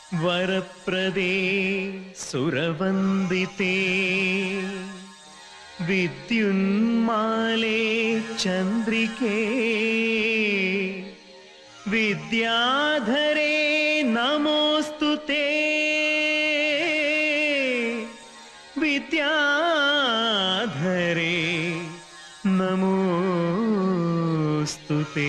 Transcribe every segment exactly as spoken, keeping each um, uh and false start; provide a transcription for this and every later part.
ವರಪ್ರದೇ ಸುರವಂದಿತೆ ವಿದ್ಯುನ್ಮಾಲೆ ಚಂದ್ರಿಕೆ ವಿದ್ಯಾಧರೆ ನಮೋಸ್ತುತೆ ವಿದ್ಯಾಧರೆ ನಮೋಸ್ತುತೆ.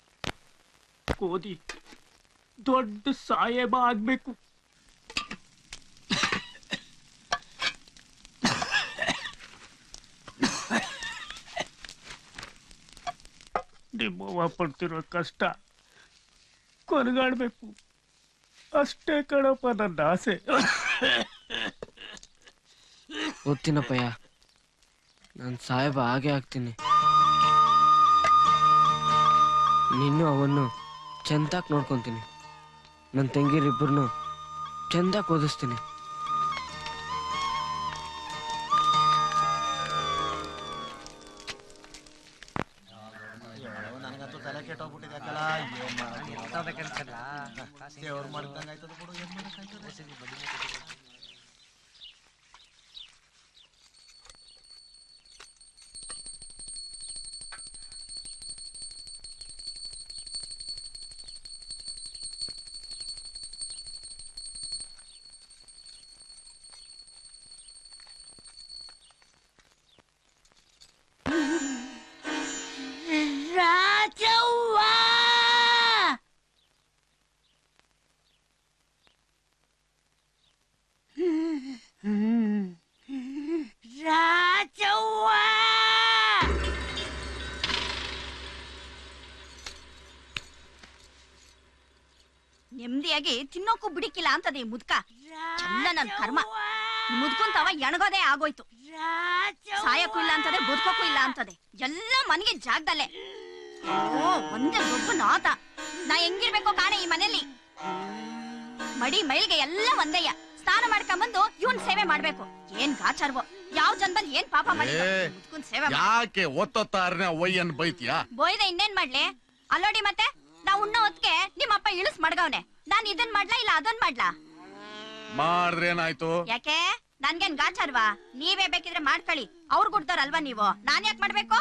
ಓದಿ ದೊಡ್ಡ ಸಾಹೇಬ ಆಗ್ಬೇಕು. ನಿಮ್ಮವ್ವ ಪಡ್ತಿರೋ ಕಷ್ಟ ಕೊನೆಗಾಡ್ಬೇಕು ಅಷ್ಟೇ ಕಣಪ್ಪ ನನ್ನ ಆಸೆ. ಓದ್ತೀನಪ್ಪಯ್ಯ, ನಾನು ಸಾಹೇಬ ಹಾಗೆ ಆಗ್ತೀನಿ. ನಿನ್ನೂ ಅವನ್ನು ಚಂದಾಕ್ ನೋಡ್ಕೊಂತೀನಿ. ನನ್ನ ತಂಗಿರಿಬ್ಬರನ್ನು ಚಂದಾಕ್ ಓದಿಸ್ತೀನಿ. ನೆಮ್ಮದಿಯಾಗಿ ತಿನ್ನೋಕು ಬಿಡಿಕಿಲ್ಲ ಅಂತದೆ ಈ ಮುದ್ಕ. ಚಂದ ನನ್ ಕರ್ಮ. ಈ ಮುದ್ಕುಂತವ ಎಣಗೋದೇ ಆಗೋಯ್ತು. ಸಾಯಕ್ಕೂ ಇಲ್ಲ ಅಂತದೆ, ಬದುಕೋಕು ಇಲ್ಲ ಅಂತದೆ. ಎಲ್ಲ ಮನೆಗೆ ಜಾಗದಲ್ಲೇ. ಓ ಒಂದೇ ದೊಡ್ಡ ನಾತ. ನಾ ಹೆಂಗಿರ್ಬೇಕೋ ಕಾಣೆ ಈ ಮನೇಲಿ. ಮಡಿ ಮೈಲ್ಗೆ ಎಲ್ಲ ಒಂದಯ್ಯ. ಸ್ನಾನ ಮಾಡ್ಕೊಂಬಂದು ಇವನ್ ಸೇವೆ ಮಾಡ್ಬೇಕು. ಏನ್ ಗಾಚಾರ್ವೋ, ಯಾವ ಜನ್ಬಂದ್ ಏನ್ ಪಾಪ ಮಾಡಿ ಮುದ್ಕುನ್ ಸೇವೆ ಯಾಕೆ ಒತ್ತೊತ್ತಾರನೆ ಒಯ್ಯನ್ ಬೈತಿಯಾ? ಬೋಯ್ದೆ ಇನ್ನೇನ್ ಮಾಡ್ಲಿ? ಅಲ್ಲೋಡಿ ಮತ್ತೆ ನಾ ಉಣ್ಣೋ ಹೊತ್ಗೆ ನಿಮ್ಮಪ್ಪ ಇಳಿಸ್ ಮಡ್ಗವ್ನೆ. ನಾನ್ ಇದನ್ ಮಾಡ್ಲಾ ಇಲ್ಲ ಅದನ್ ಮಾಡ್ಲಾ? ಮಾಡ್ರೇನಾಯ್ತು? ಯಾಕೆ ನನ್ಗೇನ್ ಗಾಚಾರ್ವಾ? ನೀವೇ ಬೇಕಿದ್ರೆ ಮಾಡ್ಕೊಳ್ಳಿ. ಅವ್ರು ಗುಡ್ದವ್ರಲ್ವಾ ನೀವು? ನಾನ್ ಯಾಕೆ ಮಾಡ್ಬೇಕು?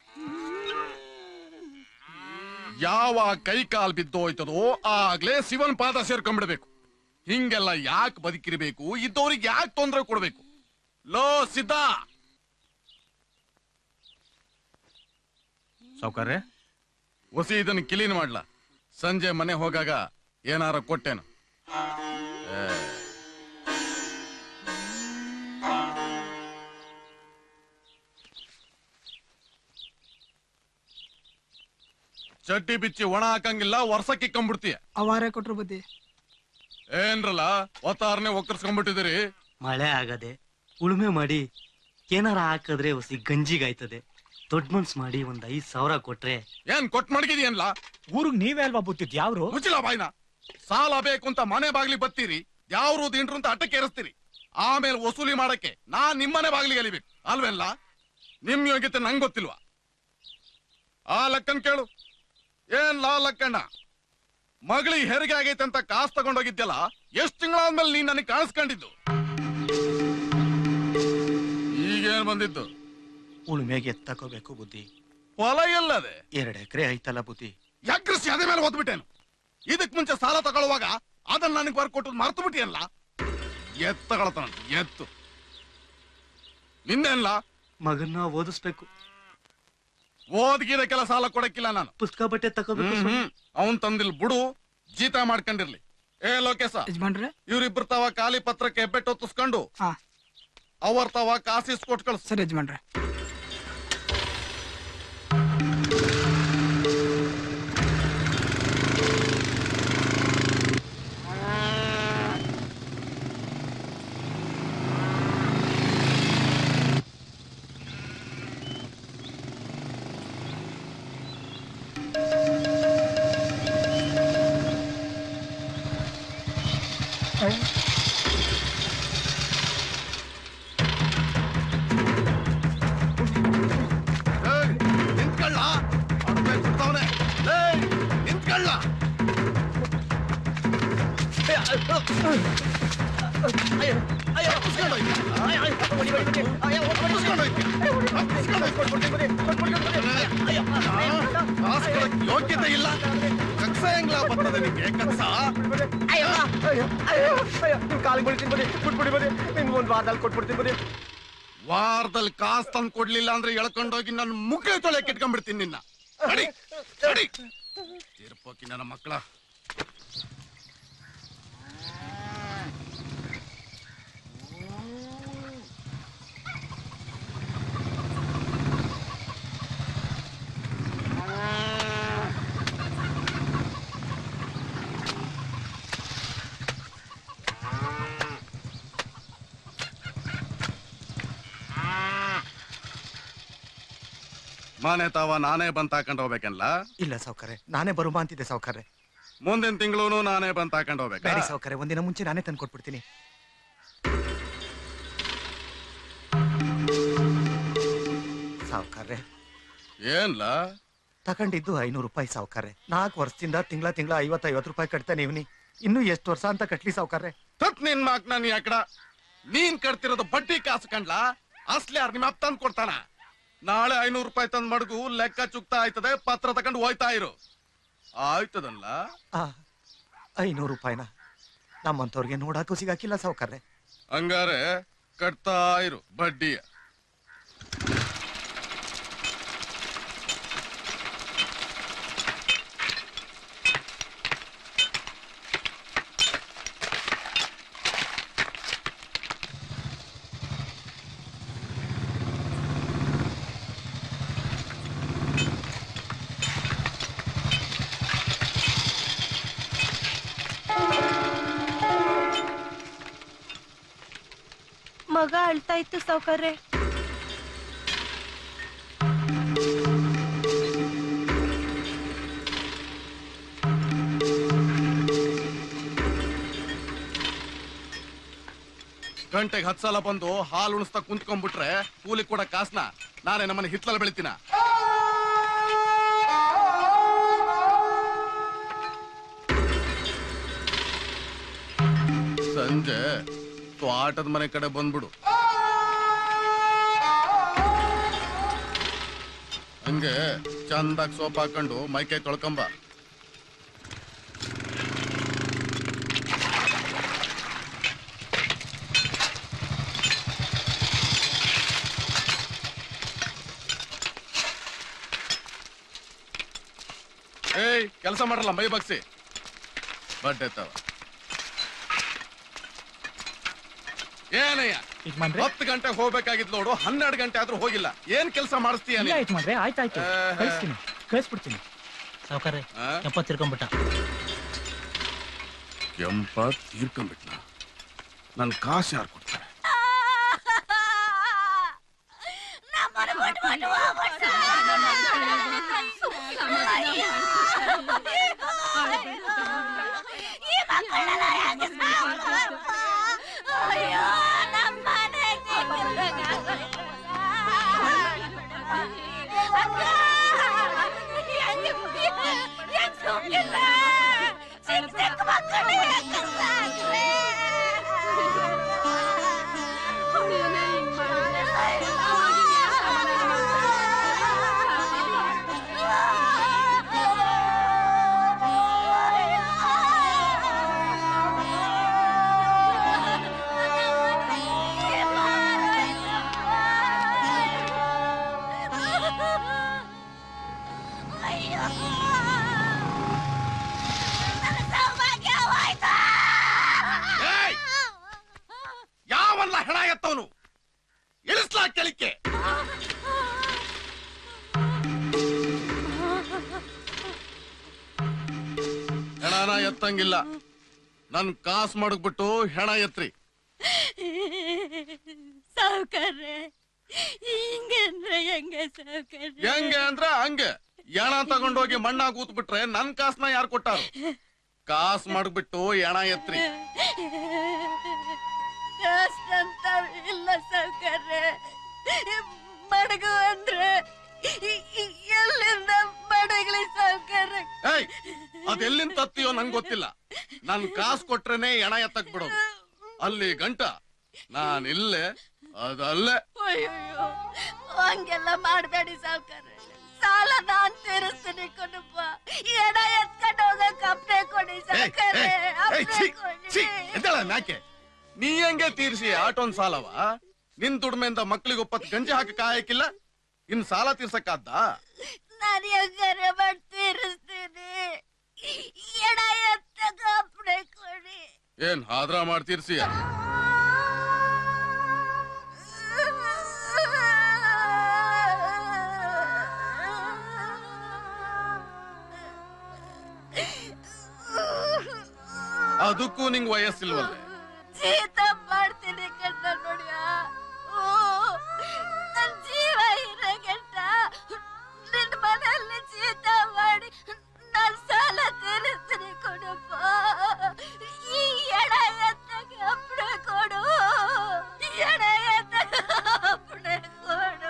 ಯಾವ ಕೈ ಕಾಲ್ ಬಿದ್ದೋಯ್ತದೋ ಆಗ್ಲೇ ಶಿವನ್ ಪಾದ ಸೇರ್ಕೊಂಡ್ಬಿಡ್ಬೇಕು. ಹಿಂಗೆಲ್ಲ ಯಾಕೆ ಬದುಕಿರ್ಬೇಕು? ಇದ್ದವ್ರಿಗೆ ಯಾಕೆ ತೊಂದರೆ ಕೊಡ್ಬೇಕು? ಲೋ ಸಿದ್ಧ ಸೌಕರ್ಯ ಹೊಸಿ ಇದನ್ನ ಕ್ಲೀನ್ ಮಾಡ್ಲಾ. ಸಂಜೆ ಮನೆ ಹೋಗಾಗ ಏನಾರ ಕೊಟ್ಟೇನು? ಚಡ್ಡಿ ಬಿಚ್ಚಿ ಒಣ ಹಾಕಂಗಿಲ್ಲ, ವರ್ಷಕ್ಕೆ ಕಂಬಿಡ್ತೀಯ. ಅವಾರೇ ಕೊಟ್ರು ಬುದ್ಧಿ. ಏನ್ರಲ್ಲ ಒತ್ತಾರನೆ ಒಕ್ಕರ್ಸ್ಕೊಂಡ್ಬಿಟ್ಟಿದಿರಿ. ಮಳೆ ಆಗದೆ ಉಳುಮೆ ಮಾಡಿ ಏನಾರ ಹಾಕಿದ್ರೆ ಹೊಸಿ ಗಂಜಿಗಾಯ್ತದೆ. ದೊಡ್ಡ ಮನ್ಸ್ ಮಾಡಿ ಒಂದ್ ಐದ್ ಸಾವಿರ ಕೊಟ್ರೆ ಏನ್ ಕೊಟ್ ಮಡಗಿದ್ಯನ್ಲ? ಊರಿಗೆ ನೀವೇ ಅಲ್ವಾ ಬುತ್ತಿದ್ ಯಾವ್ರು? ಮುಚ್ಚಿಲ್ಲ ಬಾಯ್ನ. ಸಾಲ ಬೇಕು ಅಂತ ಮನೆ ಬಾಗ್ಲಿ ಬತ್ತೀರಿ, ಯಾವ್ರು ದಿಂಡ್ರು ಅಂತ ಅಟ್ಟಕ್ಕೆ ಏರಿಸ್ತೀರಿ. ಆಮೇಲೆ ವಸೂಲಿ ಮಾಡಕ್ಕೆ ನಾನ್ ನಿಮ್ಮನೆ ಬಾಗ್ಲಿಗೆ ಅಲಿಬೇಕು ಅಲ್ವೆಲ್ಲ? ನಿಮ್ ಯೋಗ್ಯತೆ ನಂಗ್ ಗೊತ್ತಿಲ್ವಾ? ಆ ಲಕ್ಕನ್ ಕೇಳು. ಏನ್ ಲಾ ಲಕ್ಕಣ್ಣ, ಮಗಳಿಗೆ ಹೆರಿಗೆ ಆಗೈತೆ ಅಂತ ಕಾಸು ತಗೊಂಡೋಗಿದ್ಯಲ್ಲ, ಎಷ್ಟ್ ತಿಂಗಳಾದ್ಮೇಲೆ ನೀನ್ ನನಗೆ ಕಾಣಿಸ್ಕೊಂಡಿದ್ದು? ಈಗೇನ್ ಬಂದಿದ್ದು? ಉಳುಮೆಗೆ ಎತ್ತಕೋಬೇಕು ಬುದ್ಧಿ. ಹೊಲ ಎಲ್ಲದೆ? ಎರಡ್ ಎಕರೆ ಐತಲ್ಲ ಬುದ್ಧಿ. ಯಾಕೃಷಿ ಅದೇ ಮೇಲೆ ಓದ್ಬಿಟ್ಟೇನು? ಇದಕ್ ಮುಂಚೆ ಸಾಲ ತಗೊಳ್ಳುವಾಗ ಅದನ್ನ ನನಗೆ ಬರ್ಕೊಟ್ಟು ಮರ್ತು ಬಿಟ್ಟಿಯಲ್ಲ. ಎತ್ ತಗೊಳತಾನ ಎತ್ತು. ನಿನ್ನೆಲ್ಲ ಮಗನ್ನ ಓದಿಸ್ಬೇಕು. ಓದ್ಗಿದಕ್ಕೆಲ್ಲ ಸಾಲ ಕೊಡಕ್ಕಿಲ್ಲ ನಾನು. ಪುಸ್ತಕ ಬಟ್ಟೆ ತಗೋಬೇಕು. ಅವನ್ ತಂದಿಲ್ ಬಿಡು, ಜೀತ ಮಾಡ್ಕೊಂಡಿರ್ಲಿ. ಏ ಲೋಕೇಶ, ಇವ್ರಿಬ್ರು ತವ ಖಾಲಿ ಪತ್ರಕ್ಕೆ ಹೆಬ್ಬೆಟ್ಟು ಹೊತ್ತಿಸ್ಕೊಂಡು ಅವರ್ ತವ ಕಾಸಿಸ್ಕೊಟ್ ಕಳ್ಸ. ಸರಿ ಯಜಮಾನ್ರೆ. ನಿಂತ್ಕೊಳ್ಳ ಕೊಡ್ತಾವನೆ. ನಿಂತ್ಕೊಳ್ಳ. ಯೋಗ್ಯತೆ ಇಲ್ಲ. ಕಕ್ಸ ಹೆಂಗ್ಲಾ ಬರ್ತದೆ ನಿಮ್ಗೆ? ಕಕ್ಸ ವಾರದಲ್ಲಿ ಕಾಸು ತಂದು ಕೊಡ್ಲಿಲ್ಲ ಅಂದ್ರೆ ಎಳ್ಕೊಂಡೋಗಿ ನನ್ನ ಮುಖ ತೊಳೆಯಕ್ಕೆ ಇಟ್ಕೊಂಡ್ಬಿಡ್ತೀನಿ ನಿನ್ನ. ಹೋಗಿ ನನ್ನ ಮಕ್ಕಳ ಮನೆ ತಾವ ನಾನೇ ಬಂದ್ ಹಾಕೊಂಡ್ ಹೋಗ್ಬೇಕಲ್ಲ? ಇಲ್ಲ ಸಾವ್ಕಾರೆ, ನಾನೇ ಬರುಮಾ ಅಂತಿದ್ದೆ ಸಾವ್ಕಾರೆ. ಮುಂದಿನ ತಿಂಗಳು ನಾನೇ ಬಂದ್ ಹಾಕೊಂಡ್ ಹೋಗ್ಬೇಕು. ಬೇಡಿ ಸಾವ್ಕಾರೆ, ಒಂದಿನ ಮುಂಚೆ ನಾನೇ ತಂದು ಕೊಟ್ಬಿಡ್ತೀನಿ. ಸಾವ್ಕಾರೆ ಏನ್ಲ ತಗೊಂಡಿದ್ದು ಐನೂರು ರೂಪಾಯಿ ಸಾವ್ಕಾರೆ. ನಾಲ್ಕು ವರ್ಷದಿಂದ ತಿಂಗಳ ತಿಂಗಳ ಐವತ್ತು ಐವತ್ತು ರೂಪಾಯಿ ಕಟ್ತಾನೆ ಇವನಿ. ಇನ್ನು ಎಷ್ಟು ವರ್ಷ ಅಂತ ಕಟ್ಲಿ ಸಾವ್ಕಾರೆ? ತತ್ ನಿನ್ ಮಾಕ್ ನಾನು ಯಾಕಡ ನೀನ್ ಕಟ್ತಿರೋದು ಬಡ್ಡಿ ಕಾಸು ಕಂಡ್ಲ, ಅಸ್ಲಿ ಯಾರು ನಿಮ್ಮ ಅಪ್ಪ ತಂದ್ ಕೊಡ್ತಾನ? ನಾಳೆ ಐನೂರು ರೂಪಾಯಿ ತಂದ್ ಮಡಗು ಲೆಕ್ಕ ಚುಕ್ತಾ ಆಯ್ತದೆ, ಪತ್ರ ತಗೊಂಡು ಹೋಯ್ತಾ ಇರು. ಆಯ್ತದಲ್ಲ? ಐನೂರು ರೂಪಾಯಿನ ನಮ್ಮಂತವ್ರಿಗೆ ನೋಡಾಕು ಸಿಗಾಕಿಲ್ಲ ಸಾವ್ಕಾರೆ. ಹಂಗಾರೆ ಕಟ್ತಾ ಇರು ಬಡ್ಡಿಯ. ಮಗ ಅಳ್ತಾ ಇತ್ತು ಸಾವ್ಕಾರೆ. ಗಂಟೆಗೆ ಹತ್ತು ಸಲ ಬಂದು ಹಾಲು ಉಣಿಸ್ತಾ ಕುಂತ್ಕೊಂಡ್ಬಿಟ್ರೆ ಕೂಲಿ ಕೂಡ ಕಾಸ್ನ ನಾನೇ ನಮ್ಮನೆ ಹಿತ್ಲಲ್ಲಿ ಬೆಳಿತೀನ. ಸಂಜೆ ಆಟದ ಮನೆ ಕಡೆ ಬಂದ್ಬಿಡು. ಹಂಗೆ ಚಂದಾಗಿ ಸೋಪ್ ಹಾಕೊಂಡು ಮೈಕೈ ತೊಳ್ಕೊಂಬ. ಏಯ್ ಕೆಲಸ ಮಾಡಲ್ಲ ಮೈ ಬಗ್ಸಿ ಬಡ್ಡೆ ತವ. ಏನಯ್ಯ ಹತ್ತು ಗಂಟೆ ಹೋಗ್ಬೇಕಾಗಿದ್ ನೋಡು, ಹನ್ನೆರಡು ಗಂಟೆ ಆದ್ರೂ ಹೋಗಿಲ್ಲ. ಏನ್ ಕೆಲಸ ಮಾಡಿಸ್ತೀಯ? ಆಯ್ತಾಯ್ತು, ಕಳಿಸ್ತೀನಿ, ಕಳಿಸ್ಬಿಡ್ತೀನಿ. ಸಾವ್ಕಾರೆ ಕೆಂಪ ತಿರ್ಕೊಂಡ್ಬಿಟ್ಟ. ಕೆಂಪ ತೀರ್ಕೊಂಡ್ಬಿಟ್ನ? ನನ್ ಕಾಸು ಯಾರು ಕೊಡ್ತಾರೆ? ಯಾವಲ್ಲ ಹೆಣ ಎತ್ತವನು? ಇಳಿಸ್ಲಾ ಕೆಳಿಕೆ? ಹೆಣನ ಎತ್ತಂಗಿಲ್ಲ. ನನ್ ಕಾಸ್ ಮಡಗ್ಬಿಟ್ಟು ಹೆಣ ಎತ್ರಿ. ಸಾವ್ಕಾರೆ ಹಿಂಗಂದ್ರೆ ಹೆಂಗೆ ಸಾವ್ಕಾರೆ? ಹೆಂಗೆ ಅಂದ್ರ ಹಂಗೆ. ಎಣ ತಗೊಂಡೋಗಿ ಮಣ್ಣಾಗ ಕೂತ್ಬಿಟ್ರೆ ನನ್ ಕಾಸ್ನ ಯಾರು ಕೊಟ್ಟಾರು? ಕಾಸ್ ಮಡಗ್ಬಿಟ್ಟು ಎಣ ಎತ್ರಿ. ಇಲ್ಲ ಸಾವ್ಕಾರೆ, ಮಡಗು ಅಂದ್ರೆ ಎಲ್ಲಿಂದ ಮಡಗ್ಲಿ ಸಾವ್ಕಾರೆ? ಏಯ್ ಅದೆಲ್ಲಿಂದ ತತ್ತಿಯೋ ನಂಗೆ ಗೊತ್ತಿಲ್ಲ. ನನ್ ಕಾಸ್ ಕೊಟ್ರೇನೆ ಎಣ ಎತ್ತಕ್ ಬಿಡೋದು. ಅಲ್ಲಿ ಗಂಟ ನಾನಿಲ್ಲೇ ಅದಲ್ಲೇ. ಅಯ್ಯೋ ಹಂಗೆಲ್ಲ ಮಾಡ್ಬೇಡಿ ಸಾವ್ಕಾರೆ. ಸಾಲ ನಾನ್ ತೀರಿಸ್ತೀನಿ ಕೊಡಪ್ಪ. ಎಡ ಎತ್ಕೊಂಡು ಹೋಗಕ್ ಅಪ್ನೆ ಕೊಡಿ ಸಾವ್ಕಾರೆ. ಯಾಕೆ ನೀ ಹೆಂಗೆ ತೀರ್ಸಿ ಆಟೋನ್ ಸಾಲವ? ನಿನ್ ದುಡ್ಮೆಯಿಂದ ಮಕ್ಳಿಗೆ ಒಪ್ಪತ್ ಗಂಜಿ ಹಾಕಕ್ ಆಯಕಿಲ್ಲ, ಇನ್ ಸಾಲ ತೀರ್ಸಕ್ಕಾದ್ದ? ನಾನು ಹೆಂಗಾರೆ ಮಾಡಿ ತೀರಿಸ್ತೀನಿ. ಏನ್ ಆದ್ರ ಮಾಡ್ತೀರ್ಸಿಯ? ಅದಕ್ಕೂ ನಿಂಗ್ ವಯಸ್ಸಿಲ್ವಲ್ಲ? ಜೀತ ಮಾಡ್ತೀನಿ ಕಣ್ಣ ನೋಡಿಯ. ನನ್ ಜೀವ ಇರಗಂಟ ನಿನ್ ಮನೆಯಲ್ಲಿ ಜೀತ ಮಾಡಿ ನನ್ ಸಾಲ ತೀರಿಸ್ತೀನಿ ಕೊಡಪ್ಪ. ಈ ಎಡ ಎತ್ತಗೆ ಅಪ್ಪಣೆ ಕೊಡು, ಎಡ ಎತ್ತಗೆ ಅಪ್ಪಣೆ ಕೊಡು.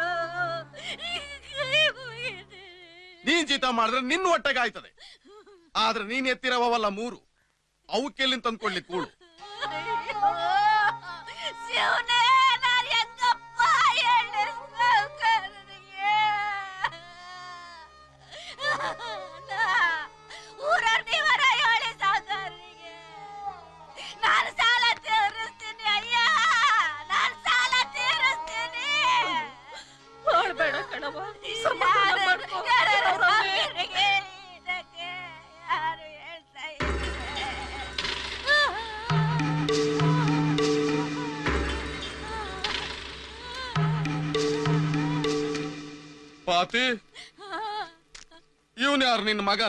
ನೀನ್ ಜೀತ ಮಾಡಿದ್ರೆ ನಿನ್ನ ಹೊಟ್ಟೆಗೆ ಆಯ್ತದೆ. ಆದ್ರೆ ನೀನ್ ಎತ್ತಿರವಲ್ಲ ಮೂರು, ಅವಕ್ಕೆಲ್ಲಿಂದ ತಂದ್ಕೊಳ್ಳಿ ಕೂಳು. ಶಿವನೇ, ನಾನು ಹೆಂಗಪ್ಪ ಹೇಳಿ ಸಾವ್ಕಾರನಿಗೆ? ಊರವ್ರ ನೀವರ ಹೇಳಿ ಸಾವ್ಕಾರನಿಗೆ. ನಾನು ಸಾಲ ತೀರಿಸ್ತೀನಿ ಅಯ್ಯ, ನಾನು ಸಾಲ ತೀರಿಸ್ತೀನಿ. ಮಾಡ್ಬೇಡ ಕಣವ, ಯಾರು ಸಾವ್ಕಾರನಿಗೆ ಇದಕ್ಕೆ ಯಾರು ಹೇಳ್ತಾ ಇದ್ದಾರೆ? ಪಾತಿ, ಇವನ್ ಯಾರು ನಿನ್ನ ಮಗನ?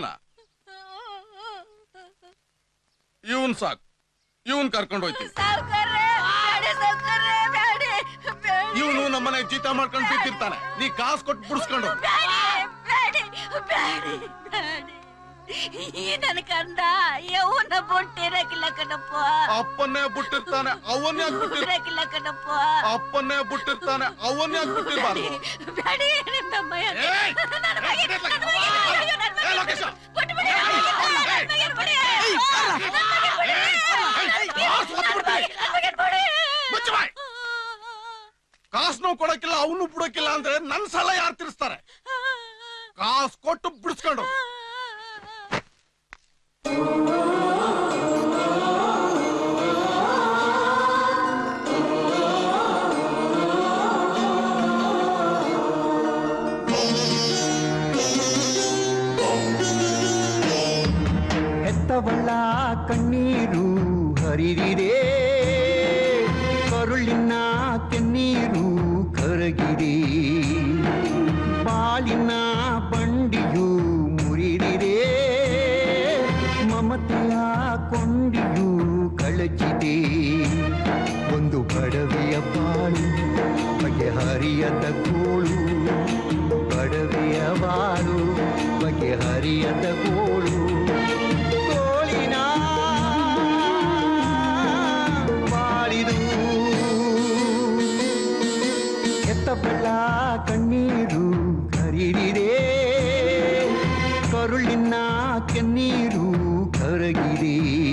ಇವನ್ ಸಾಕು, ಇವನ್ ಕರ್ಕೊಂಡು ಹೋಯ್ತೀನಿ. ಇವನು ನಮ್ಮನೆ ಜೀತ ಮಾಡ್ಕೊಂಡು ಬಿದ್ದಿರ್ತಾನೆ, ನೀ ಕಾಸು ಕೊಟ್ಟು ಬಿಡಿಸ್ಕೊಂಡು. ಈ ನನ್ ಕಂದ ಯವ್ವನ ಬುಟ್ಟಿರಕಿಲ್ಲ ಕಣಪ್ಪ. ಅಪ್ಪನ್ನೇ ಬಿಟ್ಟಿರ್ತಾನೆ, ಅವನ್ನೇ ಬಿಟ್ಟಿರಕಿಲ್ಲ ಕಣಪ್ಪ. ಅಪ್ಪನ್ನೇ ಬಿಟ್ಟಿರ್ತಾನೆ, ಅವನ್ನೇ ಬಿಟ್ಟಿರ್ಬಾರ್ದು. ಬ್ಯಾಡಿ ನಿಮ್ಮಯ್ಯ. ಕಾಸು ನಾವು ಕೊಡಕ್ಕಿಲ್ಲ, ಅವನು ಬಿಡಕ್ಕಿಲ್ಲ ಅಂದ್ರೆ ನನ್ ಸಾಲ ಯಾರು ತೀರಿಸ್ತಾರೆ? ಕಾಸು ಕೊಟ್ಟು ಬಿಡಿಸ್ಕೊಂಡು. ಹೆತ್ತವಳ ಕಣ್ಣೀರು ಹರಿದಿದೆ, ಕರುಳಿನ ಕೆನ್ನೀರು ಕರಗಿದೆ, ಬಾಳಿನ ಬಂಡಿಯು ಮುರಿದಿದೆ, ಮಮತೆಯ ಕೊಂಡಿಯು ಕಳಚಿದೆ. ಒಂದು ಬಡವೆಯ ಬಾಳು ಬಗೆಹರಿಯದ ಗೋಳು, ಬಡವೆಯ ಬಾಳು ಬಗೆಹರಿಯದ ಗೋಳು. ಗೋಳಿನ ಬಾಳಿದು ಎತ್ತಬಳ್ಳ ಕಣ್ಣೀರು ಕರಿದಿದೆ, ಕರುಳಿನ ಕೆನ್ನೀರು ಕರಗಿದೆ.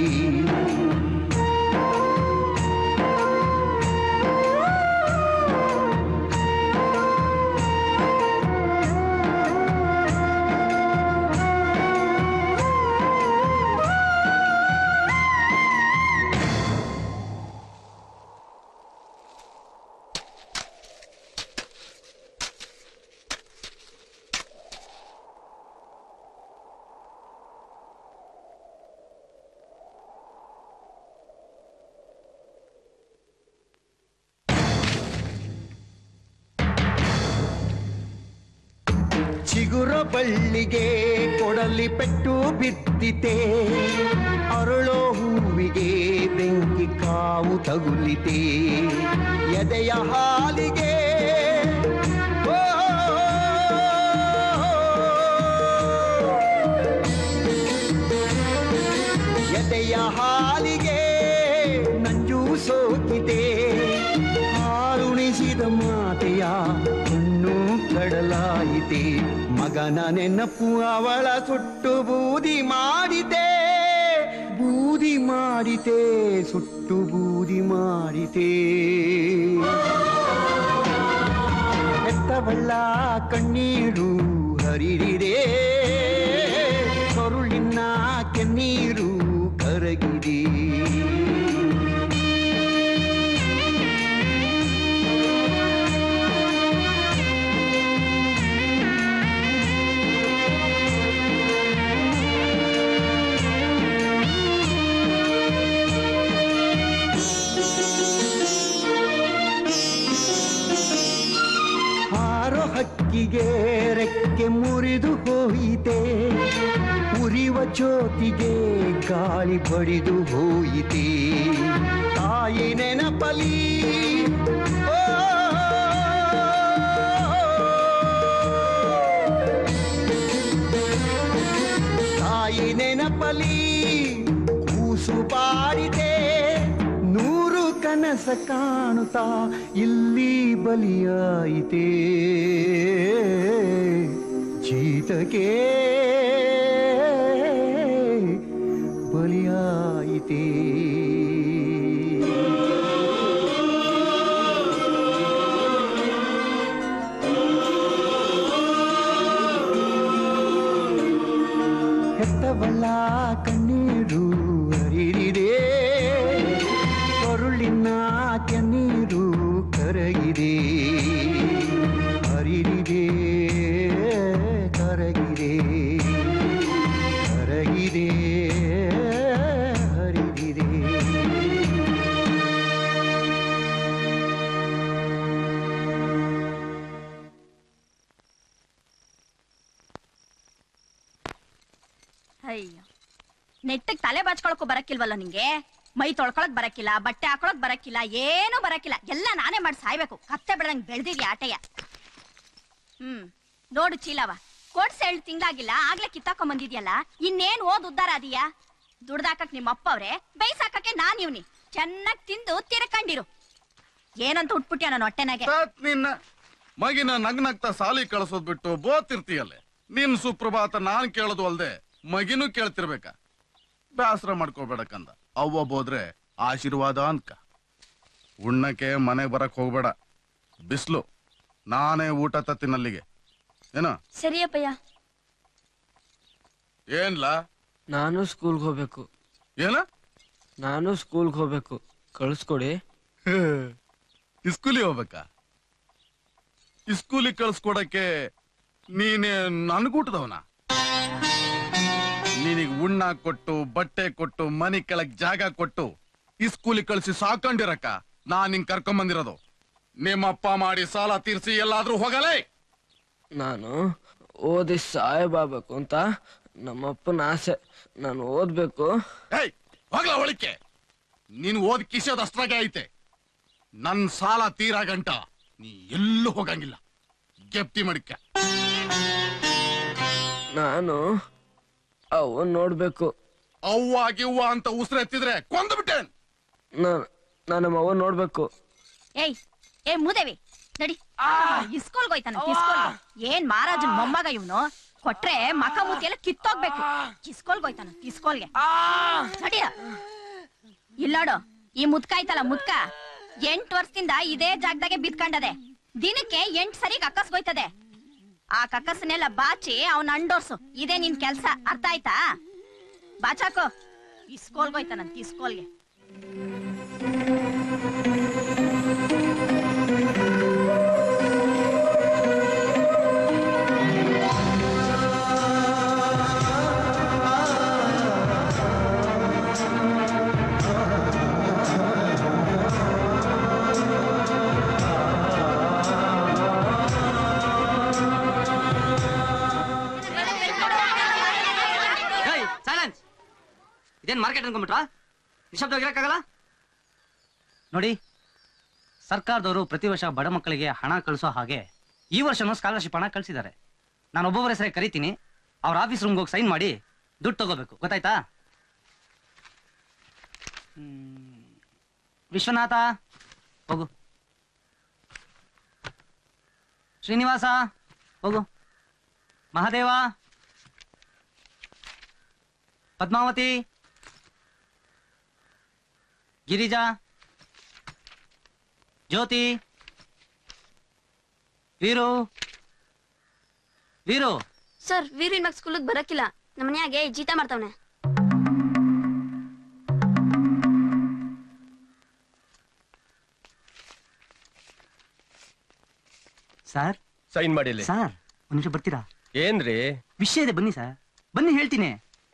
ಚಿಗುರ ಬಳ್ಳಿಗೆ ಕೊಡಲಿ ಪೆಟ್ಟು ಬಿದ್ದಿತೆ, ಅರಳೋ ಹೂವಿಗೆ ಬೆಂಕಿ ಕಾವು ತಗುಲಿತೆ, ಎದೆಯ ಹಾಲಿಗೆ ಓ, ಎದೆಯ ಹಾಲಿಗೆ ನಂಜು ಸೋಕಿದೆ, ಹಾರುಣಿಸಿದ ಮಾತೆಯ ಕಣ್ಣು ಕಡಲಾಯಿತೆ, ಮಗನ ನೆನಪು ಅವಳ ಸುಟ್ಟು ಬೂದಿ ಮಾಡಿತೆ, ಬೂದಿ ಮಾಡಿತೆ, ಸುಟ್ಟು ಬೂದಿ ಮಾಡಿತೆ. ಎತ್ತವಳ್ಳ ಕಣ್ಣೀರು ಹರಿದಿದೆ, ಕರುಳಿನ ಕೆನ್ನೀರು ಕರಗಿದೆ. ಹೋಯಿತೆ ಉರಿವ ಜ್ಯೋತಿಗೆ ಗಾಳಿ ಬಡಿದು ಹೋಯಿತೆ ತಾಯಿ ನೆನಪಲಿ ಓ ತಾಯಿ ನೆನಪಲಿ ಕೂಸು ಬಾರಿದೆ ನೂರು ಕನಸ ಕಾಣುತ್ತಾ ಇಲ್ಲಿ ಬಲಿಯಾಯಿತೆ ಜೀತಕ್ಕೆ ಬಲಿಯಾಯಿತೆ ಹೆತ್ತವಲ್ಲ ಕಣ್ಣೀರು ಹರಿದಿದೆ ಕೊರುಳಿನ ಕಣ್ಣೀರು ಕರಗಿದೆ ಹರಿದಿದೆ ಕರಗಿದೆ ಕರಗಿದೆ ಹರಿದಿದೆ ಅಯ್ಯೋ ನೆಟ್ಟಗ್ ತಲೆ ಬಾಚ್ಕೊಳಕ್ಕೂ ಬರಕ್ಕಿಲ್ವಲ್ಲ ನಿಂಗೆ ಮೈ ತೊಳ್ಕೊಳಕ್ ಬರಕ್ಕಿಲ್ಲ ಬಟ್ಟೆ ಹಾಕೊಳಕ್ ಬರಕ್ಕಿಲ್ಲ ಏನು ಬರಕ್ಕಿಲ್ಲ ಎಲ್ಲ ನಾನೇ ಮಾಡಿ ಸಾಯ್ಬೇಕು ಕತ್ತೆ ಬೆಳೆದಂಗ್ ಬೆಳ್ದಿದ್ಯಾ ಆಟಯ್ಯ ಹ್ಮ್ ನೋಡು ಚೀಲವ ಕೊಡ್ಸ್ ಏಳು ತಿಂಗ್ಳಾಗಿಲ್ಲ ಆಗ್ಲೇ ಕಿತ್ತಾಕೊಂಡ್ ಬಂದಿದ್ಯಲ್ಲ ಇನ್ನೇನ್ ಓದ್ ಉದ್ದಾರ ಅದೀಯಾ ದುಡ್ದಾಕಕ್ ನಿಮ್ಮ ಅಪ್ಪ ಅವ್ರೆ ಬೈಸಾಕಕ್ಕೆ ನಾನ್ ಇವ್ನಿ ಚೆನ್ನಾಗ್ ತಿಂದು ತಿರ್ಕಂಡಿರು ಏನಂತ ಉಟ್ಬಿಟ್ಯ ನನ್ನ ಹೊಟ್ಟೆನಾಗೆ ನಿನ್ನ ಮಗಿನ ನಗ್ನಗ್ತಾ ಸಾಲಿ ಕಳ್ಸೋದ್ ಬಿಟ್ಟು ಬೋತಿರ್ತೀಯಲ್ಲೇ ನಿನ್ ಸುಪ್ರಭಾತ ನಾನ್ ಕೇಳೋದು ಅಲ್ದೆ ಮಗಿನೂ ಕೇಳ್ತಿರ್ಬೇಕ ಬೇಸರ ಮಾಡ್ಕೋಬೇಡಕ್ಕಂದ ಅವ್ವ ಬೋದ್ರೆ ಆಶೀರ್ವಾದ ಅನ್ಕ ಉಣ್ಣಕ್ಕೆ ಮನೆ ಬರಕ್ ಹೋಗ್ಬೇಡ ಬಿಸ್ಲು ನಾನೇ ಊಟ ತತ್ತಿನಲ್ಲಿಗೆ ಏನ ಸರಿಯಪ್ಪಯ್ಯ ಏನ್ಲಾ ನಾನು ಸ್ಕೂಲ್ಗೆ ಹೋಗ್ಬೇಕು ಏನ ನಾನು ಸ್ಕೂಲ್ಗೆ ಹೋಗ್ಬೇಕು ಕಳಿಸ್ಕೊಡಿ ಇಸ್ಕೂಲಿಗೆ ಹೋಗ್ಬೇಕಾ ಇಸ್ಕೂಲಿಗೆ ಕಳ್ಸ್ಕೊಡಕ್ಕೆ ನೀನೇ ನನ್ಗೂಟದವನ ನೀನಿಗ್ ಉಣ್ಣ ಕೊಟ್ಟು ಬಟ್ಟೆ ಕೊಟ್ಟು ಮನಿ ಕೆಳಗ್ ಜಾಗ ಕೊಟ್ಟು ಇಸ್ಕೂಲಿಗೆ ಕಳ್ಸಿ ಸಾಕೊಂಡಿರಕ್ಕ ನಾನ್ ನಿಂಗ್ ಕರ್ಕೊಂಬಂದಿರೋದು ನಿಮ್ಮಪ್ಪ ಮಾಡಿ ಸಾಲ ತೀರ್ಸಿ ಎಲ್ಲಾದ್ರೂ ಹೋಗಲೇ ನಾನು ಓದಿ ಸಾಯಬಾಬೇಕು ಅಂತ ನಮ್ಮಪ್ಪನ ಆಸೆ ನಾನು ಓದ್ಬೇಕು ಹೋಗ್ಲ ಒಳಿಕೆ ನೀನ್ ಓದ್ ಕಿಸೋದ್ ಅಷ್ಟ್ರಾಗೆ ಐತೆ ನನ್ ಸಾಲ ತೀರಾ ಗಂಟ ನೀ ಎಲ್ಲೂ ಹೋಗಂಗಿಲ್ಲ ಗೆಪ್ತಿ ಮಡಿಕ ನಾನು ಅವನ್ ನೋಡ್ಬೇಕು ಅವ್ವ ಗಿವ್ವ ಅಂತ ಉಸಿರೆತ್ತಿದ್ರೆ ಕೊಂದು ಬಿಟ್ಟೆ ನಾನು ನಮ್ಮ ಅವನ್ ನೋಡ್ಬೇಕು ಏಯ್ ಏ ಮೂದೇವಿ ನಡಿ ಇಸ್ಕೂಲ್ಗೆ ಹೋಯ್ತಾನ ಇಸ್ಕೂಲ್ಗೆ ಏನ್ ಮಹಾರಾಜನ್ ಮೊಮ್ಮಗ ಇವನು ಕೊಟ್ರೆ ಮಕ ಮೂತಿ ಎಲ್ಲ ಕಿತ್ತೋಗ್ಬೇಕು ಇಸ್ಕೂಲ್ಗೆ ಹೋಯ್ತಾನ ಇಸ್ಕೂಲ್ಗೆ ನಡಿಯ ಇಲ್ಲಾಡು ಈ ಮುದ್ಕ ಐತಲ್ಲ ಮುದ್ಕ ಎಂಟ್ ವರ್ಷದಿಂದ ಇದೇ ಜಾಗದಾಗೆ ಬಿದ್ಕೊಂಡದೆ ದಿನಕ್ಕೆ ಎಂಟ್ ಸರಿ ಕಕ್ಕಸ್ಗೋಯ್ತದೆ ಆ ಕಕ್ಕಸನ್ನೆಲ್ಲ ಬಾಚಿ ಅವನ್ ಅಂಡೋರ್ಸು ಇದೇ ನಿನ್ ಕೆಲ್ಸ ಅರ್ಥ ಆಯ್ತಾ ಬಾಚಾಕೋ ಇಸ್ಕೂಲ್ಗೆ ಹೋಯ್ತಾನಂತ ಇಸ್ಕೂಲ್ಗೆ ಇದೇನ್ ಮಾರ್ಕೆಟ್ ಅನ್ಕೊಂಡ್ಬಿಟ್ರಾ ನಿಶಬ್ದವಾಗಿರಕ್ಕಾಗಲ್ಲ ನೋಡಿ ಸರ್ಕಾರದವರು ಪ್ರತಿ ವರ್ಷ ಬಡ ಮಕ್ಕಳಿಗೆ ಹಣ ಕಳಿಸೋ ಹಾಗೆ ಈ ವರ್ಷನೂ ಸ್ಕಾಲರ್ಶಿಪ್ ಹಣ ಕಳಿಸಿದ್ದಾರೆ ನಾನು ಒಬ್ಬೊಬ್ಬರ ಹೆಸರೇ ಕರಿತೀನಿ ಅವ್ರ ಆಫೀಸ್ ರೂಮ್ಗೆ ಹೋಗಿ ಸೈನ್ ಮಾಡಿ ದುಡ್ಡು ತಗೋಬೇಕು ಗೊತ್ತಾಯ್ತಾ ವಿಶ್ವನಾಥ ಹೋಗು ಶ್ರೀನಿವಾಸ ಹೋಗು ಮಹಾದೇವ ಪದ್ಮಾವತಿ ಗಿರಿಜಾ ಜ್ಯೋತಿ ವೀರು ವೀರು ಸರ್ ವೀರು ಇನ್ಮಾಗ ಸ್ಕೂಲಿಗೆ ಬರಕ್ಕಿಲ್ಲ ನಮ್ಮ ಮನ್ಯಾಗೆ ಜೀತ ಮಾಡ್ತಾವನೆ ಸರ್ ಸೈನ್ ಮಾಡಿಲ್ಲ ಸರ್ ಒಂದ್ ನಿಮಿಷ ಬರ್ತೀರಾ ಏನ್ರಿ ವಿಷಯ ಇದೆ ಬನ್ನಿ ಸರ್ ಬನ್ನಿ ಹೇಳ್ತೀನಿ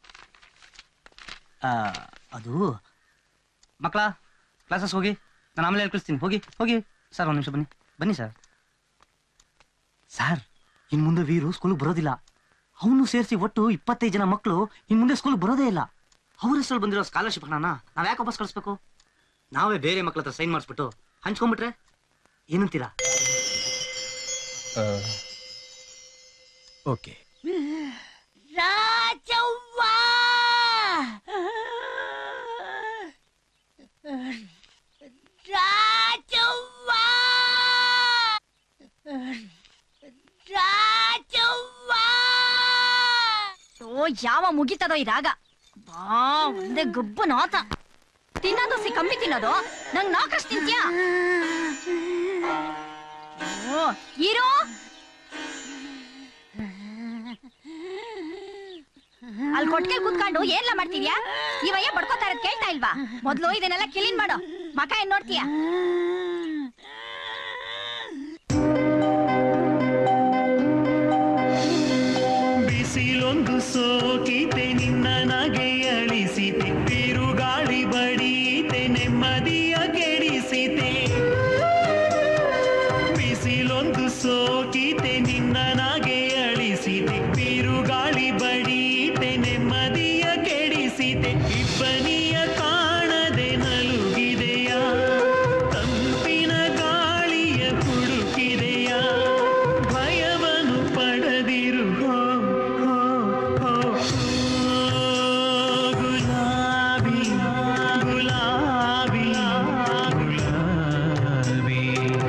ಅದು ಮಕ್ಕಳ ಕ್ಲಾಸಸ್ ಹೋಗಿ ನಾನು ಆಮೇಲೆ ಕಳಿಸ್ತೀನಿ ಹೋಗಿ ಹೋಗಿ ಸರ್ ಒಂದು ನಿಮಿಷ ಬನ್ನಿ ಬನ್ನಿ ಸರ್ ಸರ್ ಇನ್ ಮುಂದೆ ವೀರು ಸ್ಕೂಲಿಗೆ ಬರೋದಿಲ್ಲ ಅವನು ಸೇರಿಸಿ ಒಟ್ಟು ಇಪ್ಪತ್ತೈದು ಜನ ಮಕ್ಕಳು ಇನ್ ಮುಂದೆ ಸ್ಕೂಲ್ ಬರೋದೇ ಇಲ್ಲ. ಅವ್ರ ಹೆಸರು ಬಂದಿರೋ ಸ್ಕಾಲರ್ಶಿಪ್ ಹಣನ ನಾವ್ ಯಾಕೆ ವಾಪಸ್ ಕಳಿಸ್ಬೇಕು? ನಾವೇ ಬೇರೆ ಮಕ್ಳ ಹತ್ರ ಸೈನ್ ಮಾಡಿಸ್ಬಿಟ್ಟು ಹಂಚ್ಕೊಂಡ್ಬಿಟ್ರೆ ಏನಂತೀರಾ? ಓಕೆ. ರಾಜವ್ವ ರಾಜವ್ವ ರಾಜವ್ವ. ಓ ಯಾವ ಮುಗಿತದೋ ಈ ರಾಗ. ಬಾ ಒಂದೇ ಗಬ್ಬು ನಾತ. ತಿನ್ನೋದು ಸಿ ಕಮ್ಮಿ ತಿನ್ನೋದು ನಂಗ್ ನಾಕಷ್ಟು ತಿಂತ್ಯಾ? ಓ ಇರೋ ಅಲ್ಲಿ ಕೊಟ್ಟಿಗೆ ಕುತ್ಕೊಂಡು ಏನ್ಲ ಮಾಡ್ತೀವ್ಯಾ? ಇವಯ್ಯ ಬಡ್ಕೋತಾ ಇರೋದ್ ಕೇಳ್ತಾ ಇಲ್ವಾ? ಮೊದ್ಲು ಇದನ್ನೆಲ್ಲ ಕ್ಲೀನ್ ಮಾಡು. ಮಕ ಏನ್ ನೋಡ್ತೀಯಾ? ಬಿಸಿಲೊಂದು ಸೋಕಿತೆ ನಿನ್ನ ನಗೆ ಅಳಿಸಿತೆ, ಬಿರುಗಾಳಿ ಬಡೀತೆ ನೆಮ್ಮದಿಯ ಕೆಡಿಸಿತೆ. ಬಿಸಿಲೊಂದು ಸೋಕಿತೆ ನಿನ್ನ ನಗೆ ಅಳಿಸಿತೆ, ಬಿರುಗಾಳಿ ಬಡೀತೆ ನೆಮ್ಮದಿಯ ಕೆಡಿಸಿತೆ. ಇಬ್ಬನಿಯ ಕಾಣದೆ ನಲುಗಿದೆಯ, ತಂಪಿನ ಗಾಳಿಯ ಹುಡುಕಿದೆಯ. ಭಯವನ್ನು ಪಡೆದಿರು ಹೋ ಹೋ ಹೋ ಗುಲಾಬಿ ಗುಲಾಬಿ ಗುಲಾಬಿ.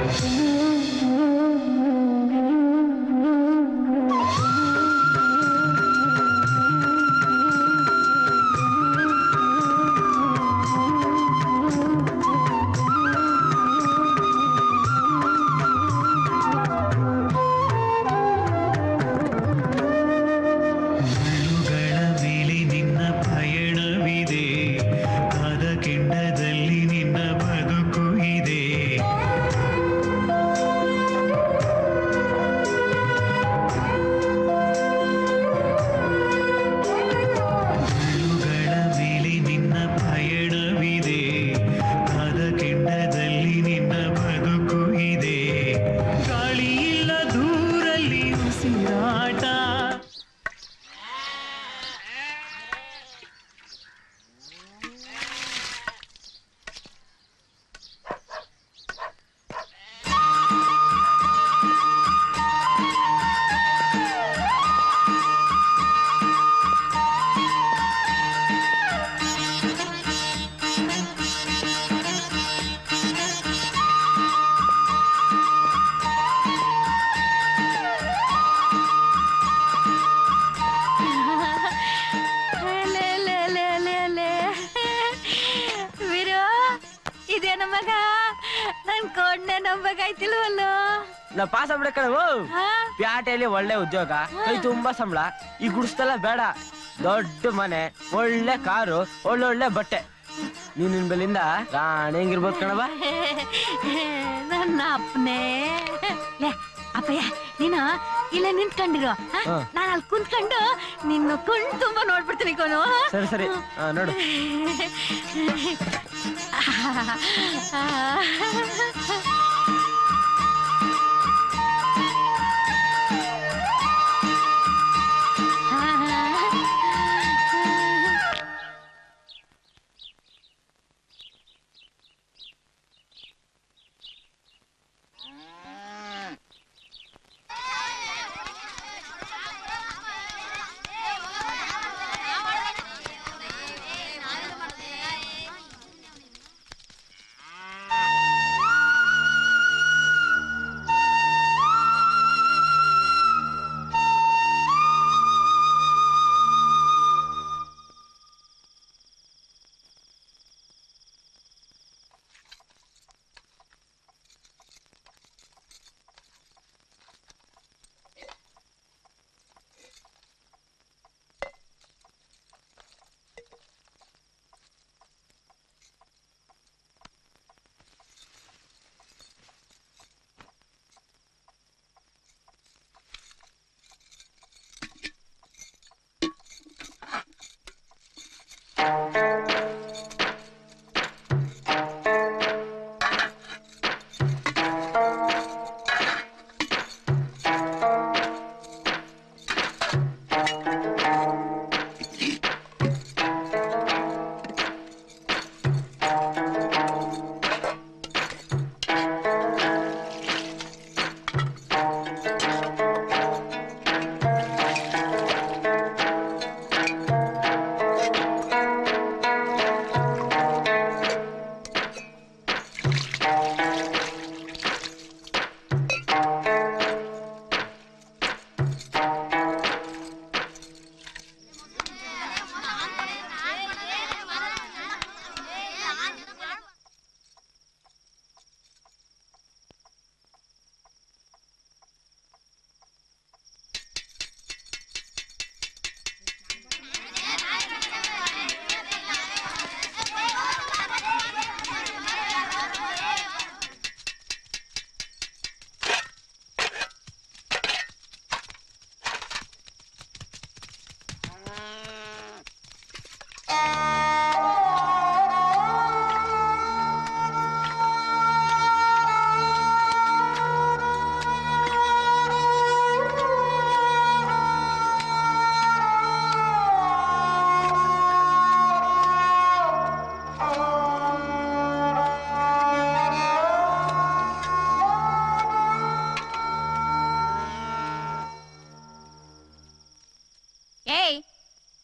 ಮುಳ್ಳುಗಳ ಮೇಲೆ ನಿನ್ನ ಪಯಣವಿದೆ, ಆದ ಕೆಂಡದಲ್ಲಿ ನಿನ್ನ ಬದುಕು ಇದೆ. ಮುಳ್ಳುಗಳ ಮೇಲೆ ನಿನ್ನ ಪಯಣವಿದೆ, ಆದ ಕೆಂಡದಲ್ಲಿ ನಿನ್ನ ಬದುಕು ಇದೆ. ಗಾಳಿ ಇಲ್ಲ ದೂರಲ್ಲಿ ಉಸಿರಾಟ. ಲೇ, ಲೇ, ಲೇ, ಲೇ, ಲೇ. ವೀರು, ಇದೇನ ಮಗ? ನನ್ ಕೊಂಡೆ ನಂಬಕಾಯ್ತಿಲ್ವಲ್ಲ. ನಾ ಪಾಸ್ ಆಗ್ಬಿಡ ಕಣವು. ಪ್ಯಾಟೆಯಲ್ಲಿ ಒಳ್ಳೆ ಉದ್ಯೋಗ, ಕೈ ತುಂಬಾ ಸಂಬಳ. ಈ ಗುಡಿಸ್ತಲ್ಲ ಬೇಡ. ದೊಡ್ಡ ಮನೆ, ಒಳ್ಳೆ ಕಾರು, ಒಳ್ಳೊಳ್ಳೆ ಬಟ್ಟೆ. ನೀನ್ ನಿನ್ ಬೆಲಿಂದ ರಾಣಿ ಹೆಂಗಿರ್ಬೋದು ಕಣವ. ನನ್ನ ಅಪ್ಪನೇ. ಲೇ ಅಪ್ಪಯ್ಯ, ನೀನು ಇಲ್ಲ ನಿಂತ್ಕೊಂಡಿರೋ. ನಾನು ಅಲ್ಲಿ ಕುಂತ್ಕೊಂಡು ನಿನ್ನ ಕುಣ್ ತುಂಬಾ ನೋಡ್ಬಿಡ್ತೀನಿ ಕೋನು. ಸರಿ ಸರಿ ಆ, ನೋಡು.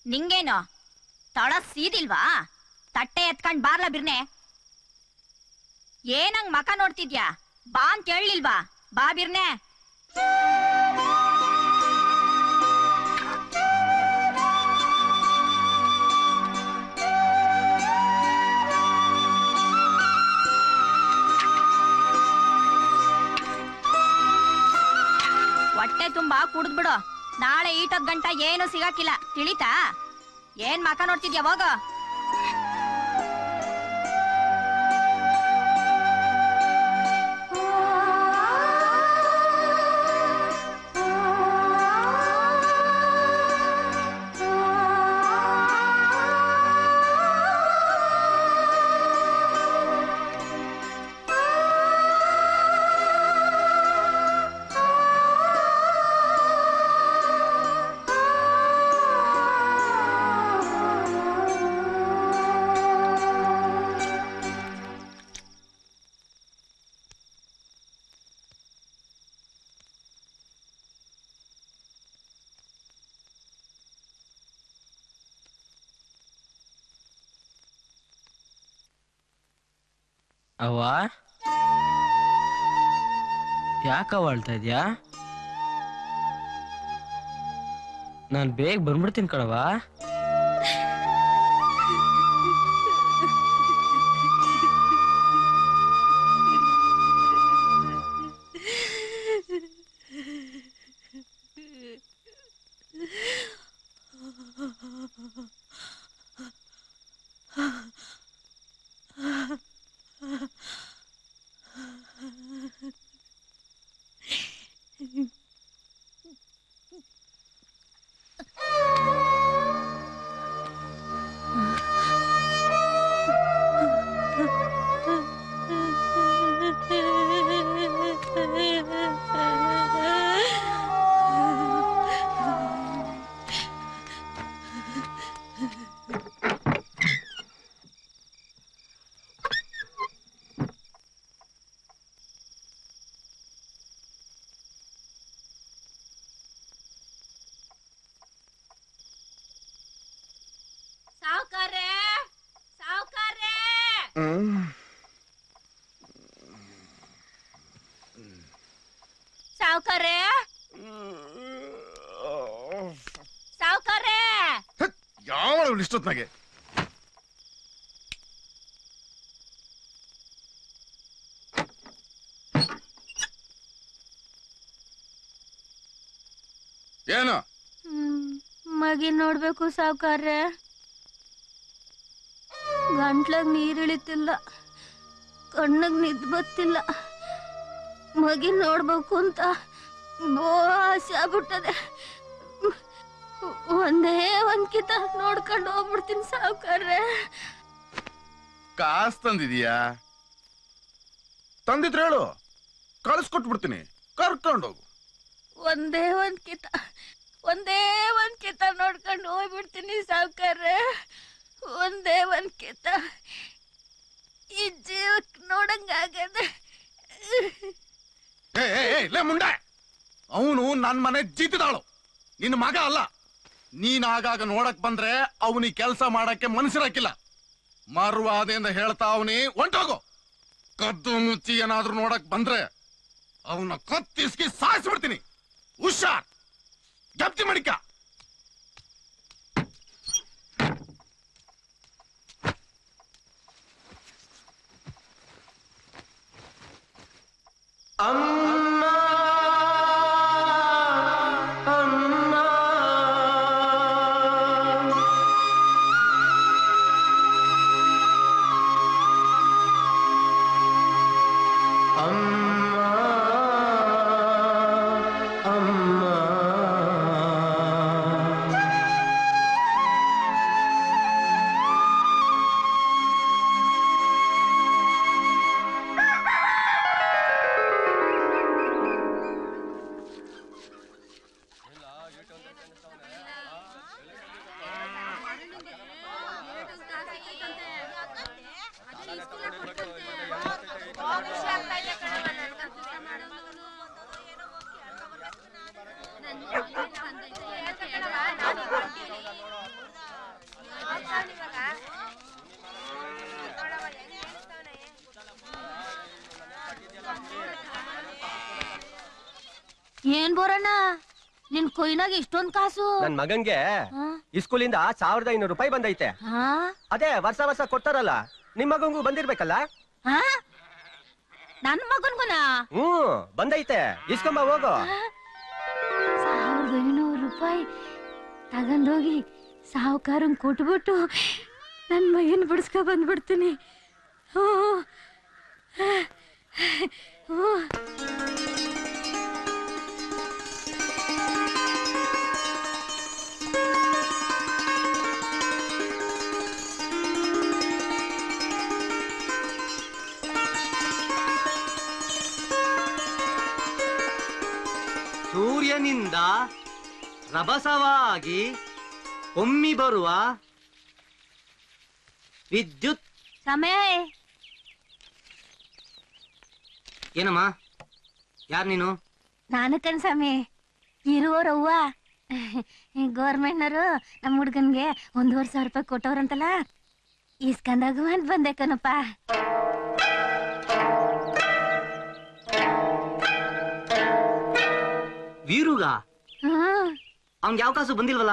ನಿಂಗೇನು ತಳ ಸೀದಿಲ್ವಾ? ತಟ್ಟೆ ಎತ್ಕೊಂಡ್ ಬಾರ್ಲ ಬಿರ್ನೆ. ಏನಂಗ್ ಮಕ ನೋಡ್ತಿದ್ಯಾ? ಬಾ ಅಂತ ಹೇಳಿಲ್ವಾ? ಬಾ ಬಿರ್ನೆ. ಹೊಟ್ಟೆ ತುಂಬಾ ಕುಡ್ದ್ಬಿಡು. ನಾಳೆ ಈಟೊದ್ ಗಂಟ ಏನು ಸಿಗಾಕಿಲ್ಲ, ತಿಳಿತಾ? ಏನ್ ಮಕ ನೋಡ್ತಿದ್ಯಾ? ಹೋಗ. ಅವ್ವ, ಯಾಕವ್ವ ಅಳ್ತಾ ಇದ್ಯಾ? ನಾನ್ ಬೇಗ ಬಂದ್ಬಿಡ್ತೀನಿ ಕಣವ್ವ. ಸಾವ್ಕಾರೆ, ಸಾವ್ಕಾರೆ, ಯಾವ ಇಷ್ಟೊತ್ನಾಗೆ ಏನು? ಮಗಿ ನೋಡ್ಬೇಕು ಸಾವ್ಕಾರ್ರೆ. ಗಂಟ್ಲಾಗ ನೀರಿಳಿತಿಲ್ಲ, ಕಣ್ಣಗ್ ನಿದ್ ಬತ್ತಿಲ್ಲ. ಮಗಿ ನೋಡ್ಬೇಕು ಅಂತ ಬೋ ಆಸೆ ಆಗ್ಬಿಟ್ಟದೆ. ಒಂದೇ ಒಂದ್ ಕಿತ ನೋಡ್ಕೊಂಡು ಹೋಗ್ಬಿಡ್ತೀನಿ ಸಾವ್ಕಾರ್ರೆ. ಕಾಸ್ ತಂದಿದೀಯಾ? ತಂದಿದ್ರೆ ಹೇಳು, ಕಳಿಸ್ಕೊಟ್ಬಿಡ್ತೀನಿ, ಕರ್ಕೊಂಡೋಗು. ಒಂದೇ ಒಂದ್ ಕಿತ ಒಂದೇ ಒಂದ್ ಕಿತ ನೋಡ್ಕೊಂಡು ಹೋಗ್ಬಿಡ್ತೀನಿ ಸಾವ್ಕಾರ್ರೆ. ಒಂದೇ ಒಂದ್ ಕಿತ ಈ ಜೀವಕ್ ನೋಡಂಗಾಗದೆ. ಮುಂಡೆ, ಅವನು ನನ್ ಮನೆ ಜೀತಿದಾಳು, ನಿನ್ನ ಮಗ ಅಲ್ಲ. ನೀನ್ ಆಗಾಗ ನೋಡಕ್ ಬಂದ್ರೆ ಅವನಿಗೆ ಕೆಲಸ ಮಾಡಕ್ಕೆ ಮನಸ್ಸಿರಕ್ಕಿಲ್ಲ. ಮರುವಾದೆಯಿಂದ ಹೇಳ್ತಾ ಅವನಿ ಹೊಂಟೋಗು. ಕದ್ದು ಮುಚ್ಚಿ ಏನಾದ್ರೂ ನೋಡಕ್ ಬಂದ್ರೆ ಅವನ ಕತ್ತಿಸ್ಕಿ ಸಾಯಿಸ್ಬಿಡ್ತೀನಿ. ಹುಷಾರ್, ಜಪ್ತಿ ಮಡಿಕ. ಅಮ್ಮ ಅಮ್ಮ ಅಮ್ಮ ಅಮ್ಮ ಏನ್ ಬೋರಣ್ಣ ನಿನ್ ಕೊಯ್ನಾಗ ಇಷ್ಟೊಂದ್ ಕಾಸು? ನನ್ ಮಗಂಗೆ ಸ್ಕೂಲಿಂದ ಸಾವಿರದ ಐನೂರು ರೂಪಾಯಿ ಬಂದೈತೆ. ಅದೇ ವರ್ಷ ವರ್ಷ ಕೊಡ್ತಾರಲ್ಲ, ನಿಮ್ ಮಗಂಗೂ ಬಂದಿರ್ಬೇಕಲ್ಲ? ನನ್ ಮಗನ್ಗುನ? ಹ್ಮ್ ಬಂದೈತೆ, ಇಸ್ಕೊಂಬ ಹೋಗು. ಸಾವಿರದ ಐನೂರು ರೂಪಾಯಿ ತಗೊಂಡೋಗಿ ಸಾವುಕಾರಂಗ್ ಕೊಟ್ಬಿಟ್ಟು ನನ್ ಮಗನ್ ಬಿಡಿಸ್ಕೊ ಬಂದ್ಬಿಡ್ತೀನಿ. ಸೂರ್ಯನಿಂದ ರಭಸವಾಗಿ ಒಮ್ಮಿ ಬರುವ ವಿದ್ಯುತ್ ಸಮಯ. ಏನಮ್ಮ, ಯಾರು ನೀನು? ನಾನು ಕಣ್ಸಾಮಿ, ಇರುವರವ್ವ. ಗೌರ್ಮೆಂಟ್ನವರು ನಮ್ಮ ಹುಡ್ಗನ್ಗೆ ಒಂದೂವರೆ ಸಾವಿರ ರೂಪಾಯಿ ಕೊಟ್ಟವ್ರಂತಲ್ಲ, ಇಸ್ಕಂದಾಗು ಅಂತ ಬಂದೆ ಕಣಪ್ಪ. ವೀರುಗ ಅವ್ನ್ ಯಾವ ಕಾಸು ಬಂದಿಲ್ವಲ್ಲ?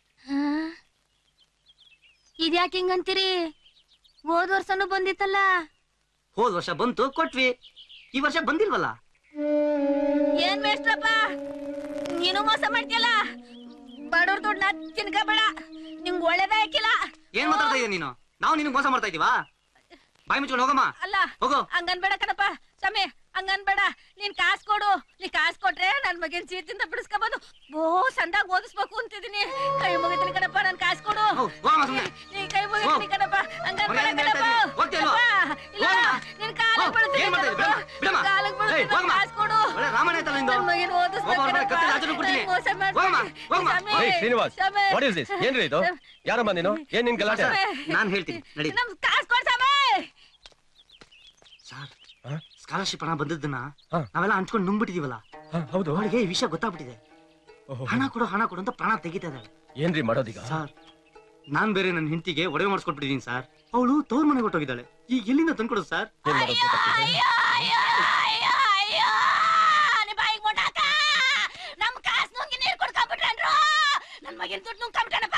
ಇದ್ಯಾಕೆ ಹಿಂಗಂತೀರಿ? ಹೋದ್ ವರ್ಷನೂ ಬಂದಿತ್ತಲ್ಲ. ಹೋದ್ ವರ್ಷ ಬಂತು, ಕೊಟ್ವಿ. ಈ ವರ್ಷ ಬಂದಿಲ್ವಲ್ಲ? ಏನ್ ಮೇಷ್ಟ್ರಪ್ಪ, ನೀನು ಮೋಸ ಮಾಡ್ತೀಯಲ್ಲ. ಬಡವ್ರ ದುಡ್ಡನ್ನ ತಿನ್ಕಬೇಡ, ನಿಂಗ್ ಒಳ್ಳೇದೇ ಹಾಕಿಲ್ಲ. ಏನ್ ಮಾತಾಡ್ತಾ ಇದೀಯ ನೀನು? ನಾವು ನಿನಗ್ ಮೋಸ ಮಾಡ್ತಾ ಇದೀವಾ? ಬಾಯಿ ಮುಚ್ಕೊಂಡು ಹೋಗಮ್ಮ. ಅಲ್ಲ ಹೋಗು. ಹಂಗನ್ಬೇಡ ಕಣಪ್ಪ ಸಮಯ, ಹಂಗನ್ಬೇಡ. ನೀನ್ ಕಾಸ್ ಕೊಡು, ನೀ ಕಾಸ್ ಕೊಟ್ರೆ ನನ್ ಮಗನ್ ಚೀತಿಂದ ಬಿಡಿಸ್ಕೊಬಂದು ಬೋ ಸಂದಾಗ ಓದಿಸ್ಬೇಕು ಅಂತಿದೀನಿ. ಕೈ ಮುಗಿತೀನಿ ಕಣಪ್ಪ, ನನ್ ಕಾಸ್ ಕೊಡು. ನೀ ಕೈ ಮುಗಿತೀನಿ ಕಣಪ್ಪ, ಹಂಗನ್ಬೇಡ ಕಣಪ್ಪ. ಇಲ್ಲ, ನಿನ್ ಕಾಲಕ್ ಬೀಳ್ತೀನಿ ಕಣಪ್ಪ, ಕಾಲಕ್ ಬೀಳ್ತೀನಿ, ಕಾಸ್ ಕೊಡು. ನನ್ ಮಗನ್ ಓದಿಸ್ಬೇಕು ಕಣಪ್ಪ, ಮೋಸ ಮಾಡ್ತೀನಿ. Srinivas, what is this? ಏನ್ರಿ ಇದು? ಯಾರಮ್ಮ ನೀನು? ಏನ್ ನಿನ್ ಗಲಾಟೆ? ನಾನ್ ಹೇಳ್ತೀನಿ ನಡಿ. ನಮ್ ಕಾಸ್ ಕೊಡ್ ಸಮಯ. ಸರ್, ಸ್ಕಾಲರ್ಶಿಪ್ ಹಣ ಬಂದದ್ದನ್ನ ನಾವೆಲ್ಲ ಹಂಚ್ಕೊಂಡು ನುಂಗ್ಬಿಟ್ಟಿದೀವಲ್ಲ. ಹೌದು, ಅವಳಿಗೆ ಈ ವಿಷಯ ಗೊತ್ತಾಗ್ಬಿಟ್ಟಿದೆ. ಹಣ ಕೊಡು ಹಣ ಕೊಡು ಅಂತ ಪ್ರಾಣ ತೆಗಿತಾ ಇದ್ದಾಳೆ. ಏನ್ರಿ ಮಾಡೋದೀಗ? ಸರ್, ನಾನ್ ಬೇರೆ ನನ್ನ ಹೆಂಡತಿಗೆ ಒಡವೆ ಮಾಡಿಸ್ಕೊಟ್ಬಿಟ್ಟಿದೀನಿ ಸರ್. ಅವಳು ತವ್ರ ಮನೆಗೆ ಹೊಟ್ಟೋಗಿದ್ದಾಳೆ. ಈಗ ಎಲ್ಲಿಂದ ತಂದ್ಕೊಡೋದು ಸರ್? ನಮ್ ಕಾಸ್ ನುಂಗಿ ನೀರ್ ಕೊಡ್ಕೊಂಡ್ಬಿಟ್ರನ್ರು. ನನ್ ಮಗನ್ ದುಡ್ಡು ನುಂಗ್ಕೊಂಡ್ಬಿಟ್ಟನಪ್ಪ.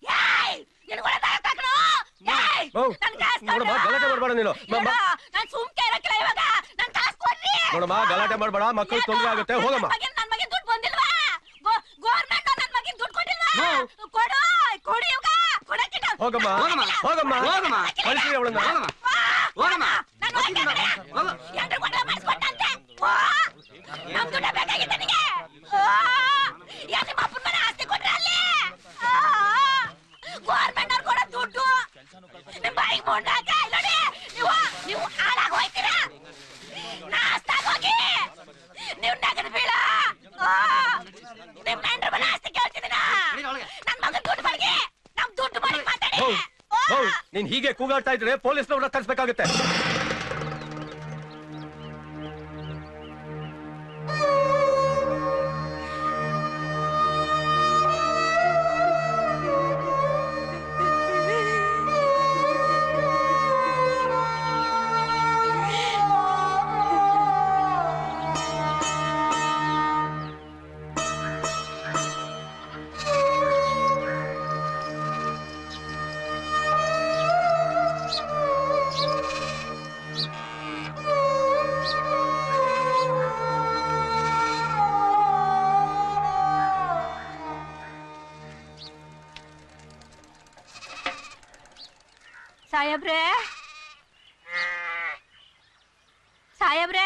ಗಲಾಟೆ ಮಾಡ್ಬೇಡ ನೀನು. ನಾನ್ ಸುಮ್ಕೆ ಇರಕ್ಕಿಲ್ಲ ಇವಾಗ. ನನ್ ಕಾಸ್ ಕೊಡ್ರಿ. ನೋಡಮ್ಮ, ಗಲಾಟೆ ಮಾಡ್ಬೇಡ, ಮಕ್ಕಳಿಗೆ ತೊಂದರೆ ಆಗುತ್ತೆ. ಹೋಗಮ್ಮ. ನನ್ ಮಗನ್ ದುಡ್ಡು ಬಂದಿಲ್ವಾ? ಗೌರ್ಮೆಂಟ್ ನನ್ ಮಗನ್ ದುಡ್ಡು ಕೊಟ್ಟಿಲ್ವಾ? ಕೊಡು, ಕೊಡಿ ಇವಾಗ. ಕೊಡಕ್ಕಿಲ್ಲ. ಹೋಗಮ್ಮ, ಹೋಗಮ್ಮ, ಹೋಗಮ್ಮ, ಕಳಿಸಿ ಅವಳನ್ನ. ಹೋಗಮ್ಮ. ಎಂಟ್ರು ಕೊಟ್ರೆ ಮಾಡಿಸ್ಕೊಟ್ಟಂತೆ. ನಮ್ ದುಡ್ಡ ಬೇಕಾಗಿತ್ತು ನಿನಗೆ. ಯಾಕೆ ನಿಮ್ಮ ಅಪ್ಪನ ಮನೆ ಆಸ್ತಿ ಕೊಟ್ರೆ ಅಲ್ಲಿ? ಗೌರ್ಮೆಂಟ್ ಅವ್ರು ಕೊಡೋ ದುಡ್ಡು ನಿಮ್ ಬಾಯಿಗೆ ಮೊಂಡಾಕ. ನೋಡಿ, ನೀವು ನೀವು ಹಾಳಾಗಿ ಹೋಯ್ತೀರಾ. ನಾಸ್ತಾಗ ಹೋಗಿ ನೀವು ನಗದು ಬೀಳ. ನಿಮ್ ಹೆಂಡ್ರ ಮನೆ ಆಸ್ತಿ ಕೇಳ್ತಿದ್ದೀನ. ನನ್ ಮಗನ್ ದುಡ್ಡು ಬಗ್ಗೆ ನಮ್ ದುಡ್ಡು ಮಾಡಿ ಮಾತಾಡಿ. ನೀನ್ ಹೀಗೆ ಕೂಗಾಡ್ತಾ ಇದ್ರೆ ಪೊಲೀಸ್ನವ್ರನ್ನ ತರಿಸ್ಬೇಕಾಗುತ್ತೆ. ಸಾಯಬ್ರೆ, ಸಾಯಬ್ರೆ,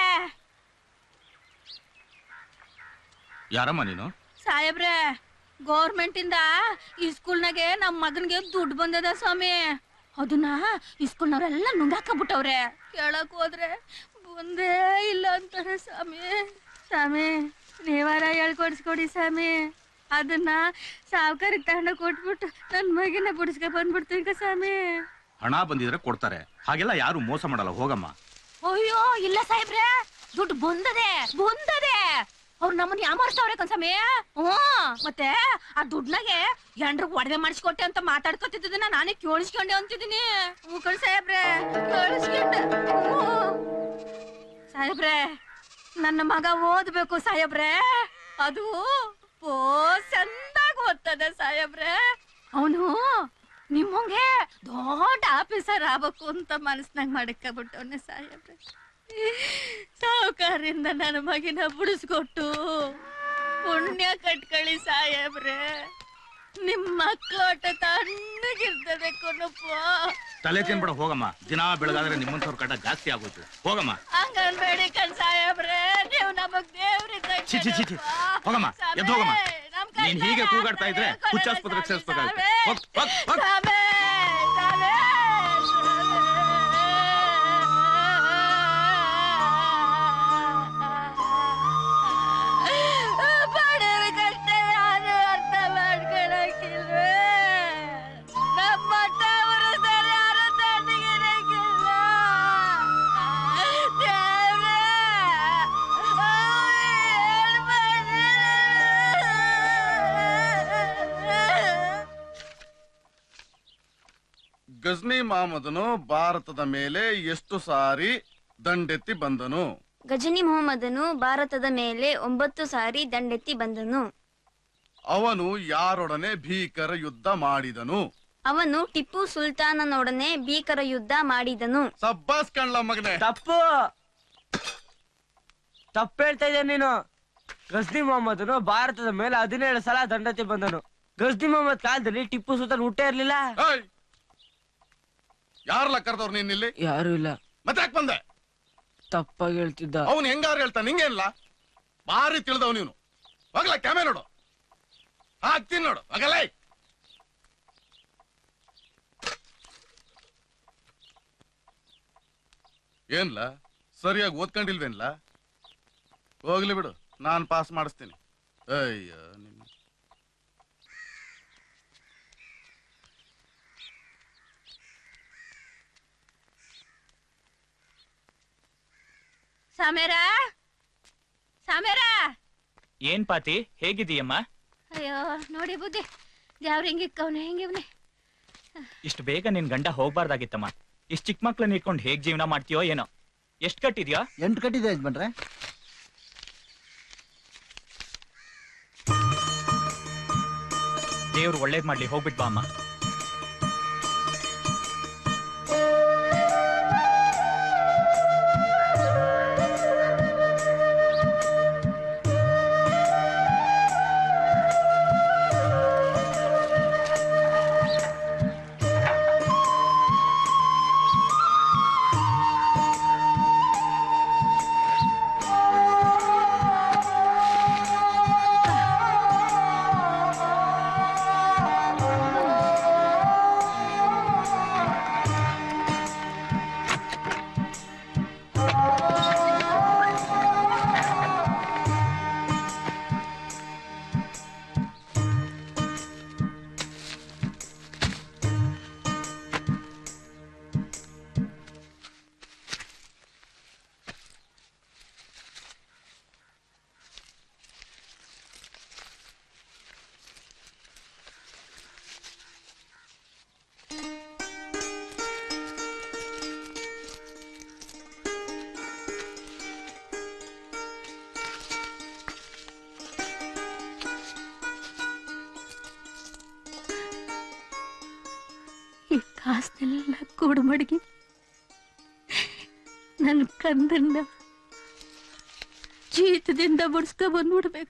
ಯಾರಮ್ಮ ನೀನು? ಸಾಯಬ್ರೆ, ಗೌರ್ಮೆಂಟ್ ಇಂದ ಈ ಸ್ಕೂಲ್ನಾಗೆ ನಮ್ ಮಗನ್ಗೆ ದುಡ್ಡು ಬಂದದ ಸ್ವಾಮಿ. ಅದನ್ನ ಈ ಸ್ಕೂಲ್ನವ್ರೆಲ್ಲ ನುಂಗಾಕಬಿಟ್ಟವ್ರೆ. ಕೇಳಕ್ ಹೋದ್ರೆ ಬಂದೇ ಇಲ್ಲ ಅಂತಾರೆ ಸ್ವಾಮಿ. ಸ್ವಾಮಿ, ನೀವಾರ ಹೇಳ್ಕೊಡ್ಸ್ಕೊಡಿ ಸ್ವಾಮಿ. ಅದನ್ನ ಸಾವುಕಾರಿಗೆ ತಗೊಂಡ ಕೊಟ್ಬಿಟ್ಟು ನನ್ ಮಗಿನ ಬಿಡಿಸ್ಕ ಬಂದ್ಬಿಡ್ತೀನಿ ಸ್ವಾಮಿ. ಹಣ ಬಂದಿದ್ರೆ ಕೊಡ್ತಾರೆ, ಹಾಗೆಲ್ಲ ಯಾರು ಮೋಸ ಮಾಡಲ್ಲ. ಹೋಗಮ್ಮ. ಅಯ್ಯೋ ಇಲ್ಲ ಸಾಹೇಬ್ರೆ, ದುಡ್ಡು ಬಂದದೆ ಬಂದದೆ. ಅವ್ರು ನಮ್ಮನ್ನ ಯಾಮಾರಿಸ್ತವ್ರೆ ಕನ್ಸಮಿ. ಹ್ಮ್, ಮತ್ತೆ ಆ ದುಡ್ನಾಗೆ ಎಂಡ್ರಿಗೆ ಒಡವೆ ಮಾಡಿಸ್ಕೊಟ್ಟೆ ಅಂತ ಮಾತಾಡ್ಕೊತಿದ್ದನ್ನ ನಾನೇ ಕೇಳಿಸ್ಕೊಂಡೆ ಅಂತಿದ್ದೀನಿ. ಹ್ಞೂ ಕಣ್ ಸಾಹೇಬ್ರೆ, ಕೇಳಿಸ್ಕೊಂಡೆ. ಸಾಹೇಬ್ರೆ, ನನ್ನ ಮಗ ಓದ್ಬೇಕು ಸಾಹೇಬ್ರೆ. ಅದು ಓ ಚಂದಾಗ್ ಓದ್ತದೆ ಸಾಹೇಬ್ರೆ. ಅವನು ನಿಮ್ಮಂಗೆ ದೊಡ್ಡ ಆಫೀಸರ್ ಆಗ್ಬೇಕು ಅಂತ ಮನಸ್ನಾಗ ಮಾಡಕ್ಕಬಿಟ್ಟವನೆ ಸಾಹೇಬ್ರೆ. ಸಾವುಕಾರರಿಂದ ನನ್ನ ಮಗಿನ ಬಿಡಿಸ್ಕೊಟ್ಟು ಪುಣ್ಯ ಕಟ್ಕಳಿ ಸಾಹೇಬ್ರೆ. ನಿಮ್ ಮಕ್ಳೋಟ ತಣ್ಣಗಿರ್ತದೆ ಕೊನಪ್ಪ. ತಲೆ ತಿನ್ಬಿಡ ಹೋಗಮ್ಮ. ದಿನ ಬೆಳಗಾದ್ರೆ ನಿಮ್ಮಂತವ್ರ ಕಟ ಜಾಸ್ತಿ ಆಗೋಯ್ತು. ಹೋಗಮ್ಮ. ಹಂಗನ್ಬೇಡಿ ಕಣ್ ಸಾಹೇಬ್ರೆ, ನೀವು ನಮಗ್ ದೇವ್ರಿದ್ದ. ಛೀ ಛೀ ಛೀ ಹೋಗಮ್ಮ, ಎದ್ದು ಹೋಗಮ್ಮ. ನೀನ್ ಹೀಗೆ ಕೂಗಾಡ್ತಾ ಇದ್ರೆ ಹುಚ್ಚಾಸ್ಪತ್ರೆಗೆ ಸೇರಿಸ್ಬೇಕಾಗುತ್ತೆ. ಹೋಗ್ ಹೋಗ್ ಹೋಗ್. ಗಜ್ನಿ ಮಹಮ್ಮದನು ಭಾರತದ ಮೇಲೆ ಎಷ್ಟು ಸಾರಿ ದಂಡೆತ್ತಿ ಬಂದನು? ಗಜನಿ ಮೊಹಮ್ಮದನು ಭಾರತದ ಮೇಲೆ ಒಂಬತ್ತು ಸಾರಿ ದಂಡೆತ್ತಿ ಬಂದನು. ಅವನು ಯಾರೊಡನೆ ಭೀಕರ ಯುದ್ಧ ಮಾಡಿದನು? ಅವನು ಟಿಪ್ಪು ಸುಲ್ತಾನನೊಡನೆ ಭೀಕರ ಯುದ್ಧ ಮಾಡಿದನು. ಸಬ್ಬಾಸ್ ಕಣ್ಲ ಮಗನೆ. ತಪ್ಪು ತಪ್ಪು ಹೇಳ್ತಾ ಇದ್ದೆ ನೀನು. ಗಜ್ನಿ ಮೊಹಮ್ಮದನು ಭಾರತದ ಮೇಲೆ ಹದಿನೇಳು ಸಲ ದಂಡೆತ್ತಿ ಬಂದನು. ಗಜ್ನಿ ಮೊಹಮ್ಮದ್ ಕಾಲದಲ್ಲಿ ಟಿಪ್ಪು ಸುಲ್ತಾನ್ ಹುಟ್ಟೇ ಇರ್ಲಿಲ್ಲ. ಯಾರಲ್ಲ ಕರೆದವ್ರು ನೀನ್ ಇಲ್ಲಿ? ಯಾರು ಇಲ್ಲ. ಮತ್ತೆ ಯಾಕೆ ಬಂದೆ? ತಪ್ಪಾಗಿ ಹೇಳ್ತಿದ್ದ. ಅವನು ಹೆಂಗಾರು ಹೇಳ್ತಾನೆ, ನಿಂಗೇನಿಲ್ಲ. ಬಾರಿ ತಿಳಿದವ್ ನೀನು. ಹೋಗ್ಲ ಕ್ಯಾಮೆ ನೋಡು, ಹಾಕ್ತೀನಿ ನೋಡು. ಹೋಗಲ್ಲ. ಏನ್ಲ ಸರಿಯಾಗಿ ಓದ್ಕೊಂಡಿಲ್ವೇನ್ಲ? ಹೋಗ್ಲಿ ಬಿಡು, ನಾನ್ ಪಾಸ್ ಮಾಡಿಸ್ತೀನಿ. ಅಯ್ಯ ನಿನ್ನ ಸಾಮೇರ ಸಾಮೇರ. ಏನ್ ಪಾತಿ, ಹೇಗಿದೀಯಮ್ಮ? ಅಯ್ಯೋ ನೋಡಿ ಬುದ್ಧಿ, ದೇವ್ರ ಹೆಂಗಿಕ್ಕವನೆ ಹೆಂಗಿವ್ನೆ. ಇಷ್ಟು ಬೇಗ ನಿನ್ ಗಂಡ ಹೋಗ್ಬಾರ್ದಾಗಿತ್ತಮ್ಮ. ಇಷ್ಟು ಚಿಕ್ಕ ಮಕ್ಳನ್ನ ಇಟ್ಕೊಂಡು ಹೇಗ್ ಜೀವನ ಮಾಡ್ತೀಯೋ ಏನೋ. ಎಷ್ಟ್ ಕಟ್ಟಿದ್ಯಾ? ಎಂಟು ಕಟ್ಟಿದೆ ಯಜಮಾನ್ರೆ. ದೇವ್ರು ಒಳ್ಳೇದ್ ಮಾಡ್ಲಿ, ಹೋಗ್ಬಿಟ್ ಬಾ ಅಮ್ಮ. ಈ ಕಾಸನ್ನೆಲ್ಲ ಕೂಡು ಮಡಗಿ ನನ್ನ ಕಂದನ್ನ ಜೀತದಿಂದ ಬಡ್ಸ್ಕೊ ಬಂದ್ಬಿಡ್ಬೇಕು.